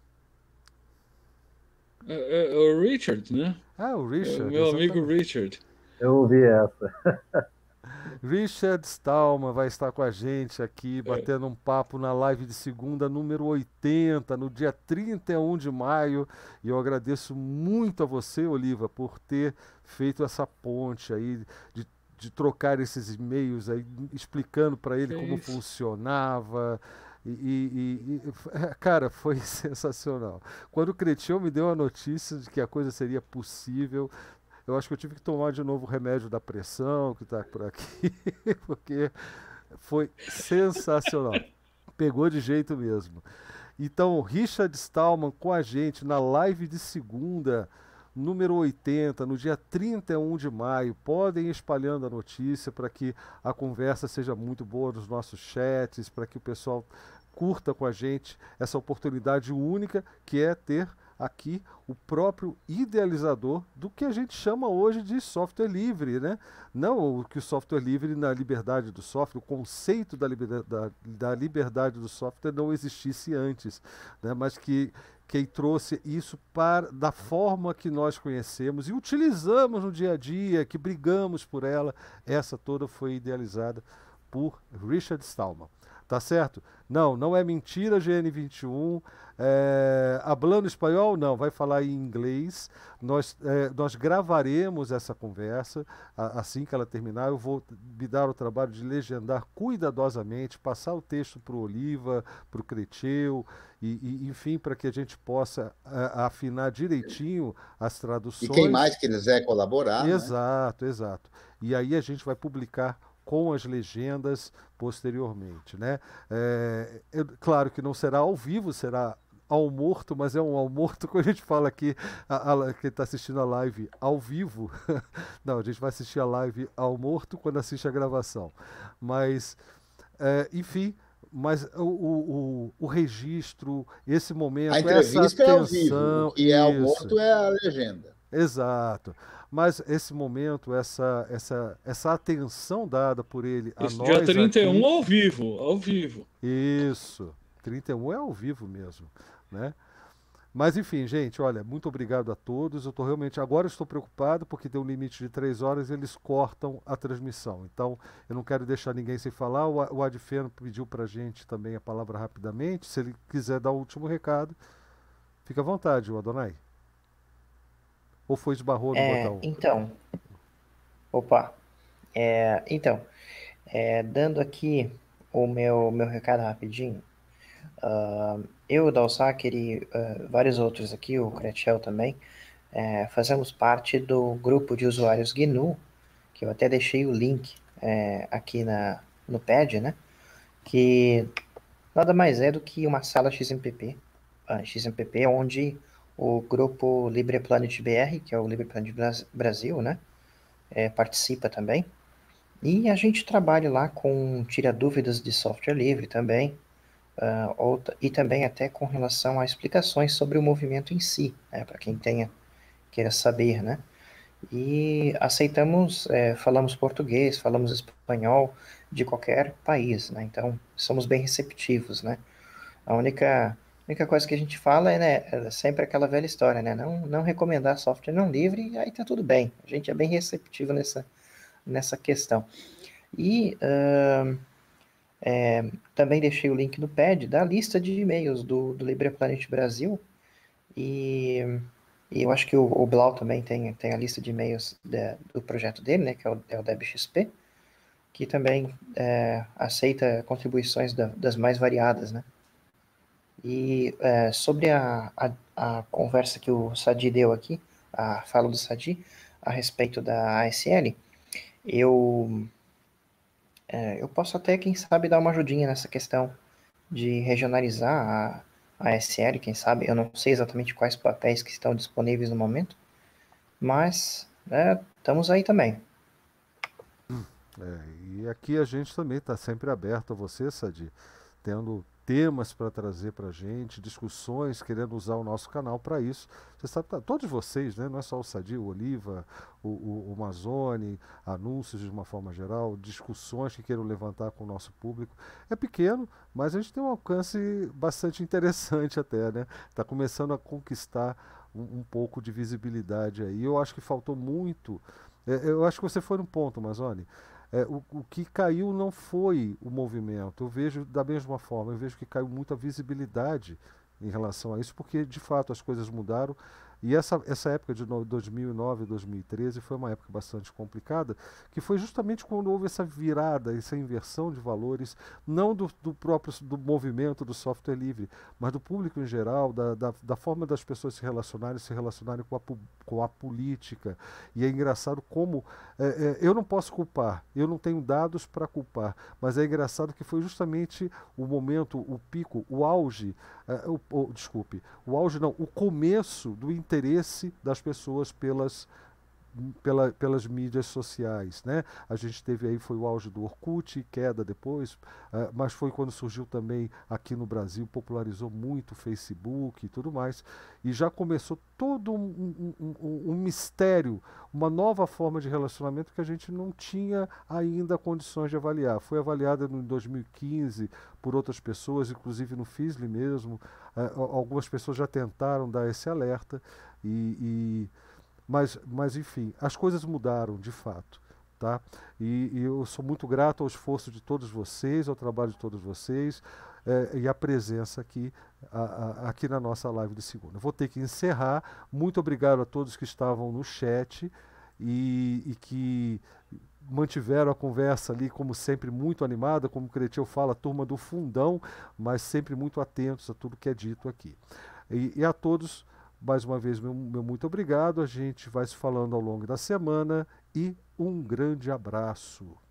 É, é, é o Richard, né? Ah, o Richard. É o meu exatamente. amigo Richard. Eu ouvi essa. Richard Stallman vai estar com a gente aqui, batendo um papo na live de segunda, número oitenta, no dia trinta e um de maio. E eu agradeço muito a você, Oliva, por ter feito essa ponte aí, de, de trocar esses e-mails aí, explicando para ele Que como isso? funcionava. E, e, e, cara, foi sensacional. Quando o Cretil me deu a notícia de que a coisa seria possível, eu acho que eu tive que tomar de novo o remédio da pressão, que está por aqui, porque foi sensacional. Pegou de jeito mesmo. Então, Richard Stallman com a gente na live de segunda, número oitenta, no dia trinta e um de maio. Podem ir espalhando a notícia para que a conversa seja muito boa nos nossos chats, para que o pessoal curta com a gente essa oportunidade única que é ter aqui o próprio idealizador do que a gente chama hoje de software livre, né? Não o que o software livre na liberdade do software, o conceito da liberdade, da, da liberdade do software não existisse antes, né? Mas que quem trouxe isso para, da forma que nós conhecemos e utilizamos no dia a dia, que brigamos por ela, essa toda foi idealizada por Richard Stallman. Tá certo? Não, não é mentira, G N vinte e um. É, hablando espanhol? Não, vai falar em inglês. Nós, é, nós gravaremos essa conversa a, assim que ela terminar. Eu vou me dar o trabalho de legendar cuidadosamente, passar o texto para o Oliva, para o Creteu, e, e, enfim, para que a gente possa a, afinar direitinho as traduções. E quem mais quiser colaborar. Exato, né? Exato. E aí a gente vai publicar com as legendas posteriormente, né? É, é, claro que não será ao vivo, será ao morto, mas é um ao morto quando a gente fala aqui, a, a, quem está assistindo a live ao vivo, não, a gente vai assistir a live ao morto quando assiste a gravação, mas, é, enfim, mas o, o, o registro, esse momento, a entrevista essa é ao atenção, vivo, o que é ao morto é a legenda. Exato. Mas esse momento, essa, essa, essa atenção dada por ele a Esse nós dia trinta e um aqui, ao vivo, ao vivo. Isso, trinta e um é ao vivo mesmo, né? Mas enfim, gente, olha, muito obrigado a todos. Eu tô realmente, agora eu estou preocupado porque tem um limite de três horas e eles cortam a transmissão. Então, eu não quero deixar ninguém sem falar. O, o Adfeno pediu pra gente também a palavra rapidamente. Se ele quiser dar o último recado, fica à vontade, o Adonai. Ou foi esbarrou no É, botão? então, opa, é, então, é, dando aqui o meu, meu recado rapidinho, uh, eu, o Dalsaker e uh, vários outros aqui, o Cretchel também, é, fazemos parte do grupo de usuários G N U, que eu até deixei o link é, aqui na, no pad, né, que nada mais é do que uma sala X M P P, uh, X M P P, onde o grupo LibrePlanet B R, que é o LibrePlanet Brasil, né, é, participa também. E a gente trabalha lá com tira dúvidas de software livre também, uh, ou, e também até com relação a explicações sobre o movimento em si, né, para quem tenha, queira saber, né. E aceitamos, é, falamos português, falamos espanhol, de qualquer país, né, então somos bem receptivos, né. A única... A única coisa que a gente fala é, né, é sempre aquela velha história, né? Não, não recomendar software não livre, e aí tá tudo bem. A gente é bem receptivo nessa, nessa questão. E uh, é, também deixei o link no pad da lista de e-mails do, do LibrePlanet Brasil. E, e eu acho que o, o Blau também tem, tem a lista de e-mails de, do projeto dele, né? Que é o, é o D E B X P, que também é, aceita contribuições da, das mais variadas, né? E é, sobre a, a, a conversa que o Sadi deu aqui, a fala do Sadi, a respeito da A S L, eu, é, eu posso até, quem sabe, dar uma ajudinha nessa questão de regionalizar a, a A S L, quem sabe, eu não sei exatamente quais papéis que estão disponíveis no momento, mas é, estamos aí também. É, e aqui a gente também está sempre aberto a você, Sadi, tendo temas para trazer para a gente, discussões, querendo usar o nosso canal para isso. Você sabe, tá, todos vocês, né? Não é só o Sadi, o Oliva, o, o, o Mazzoni, anúncios de uma forma geral, discussões que queiram levantar com o nosso público. É pequeno, mas a gente tem um alcance bastante interessante até, né? Está começando a conquistar um, um pouco de visibilidade aí. Eu acho que faltou muito. É, eu acho que você foi no ponto, Mazzoni. É, o, o que caiu não foi o movimento. Eu vejo da mesma forma, eu vejo que caiu muita visibilidade em relação a isso, porque de fato as coisas mudaram. E essa, essa época de dois mil e nove, dois mil e treze foi uma época bastante complicada, que foi justamente quando houve essa virada, essa inversão de valores, não do, do próprio do movimento do software livre, mas do público em geral, da, da, da forma das pessoas se relacionarem, se relacionarem com a, com a política. E é engraçado como, é, é, eu não posso culpar, eu não tenho dados para culpar, mas é engraçado que foi justamente o momento, o pico, o auge, é, o, o, desculpe, o auge não, o começo do interesse das pessoas pelas, pela, pelas mídias sociais, né? A gente teve aí, foi o auge do Orkut, queda depois, uh, mas foi quando surgiu também aqui no Brasil, popularizou muito o Facebook e tudo mais, e já começou todo um, um, um, um mistério, uma nova forma de relacionamento que a gente não tinha ainda condições de avaliar. Foi avaliada em dois mil e quinze por outras pessoas, inclusive no Fisli mesmo, uh, algumas pessoas já tentaram dar esse alerta, e, e Mas, mas, enfim, as coisas mudaram de fato. Tá? E, e eu sou muito grato ao esforço de todos vocês, ao trabalho de todos vocês é, e à presença aqui, a, a, aqui na nossa live de segunda. Vou ter que encerrar. Muito obrigado a todos que estavam no chat e, e que mantiveram a conversa ali, como sempre, muito animada, como o Cretil fala, a turma do fundão, mas sempre muito atentos a tudo que é dito aqui. E, e a todos, mais uma vez, meu, meu muito obrigado. A gente vai se falando ao longo da semana e um grande abraço.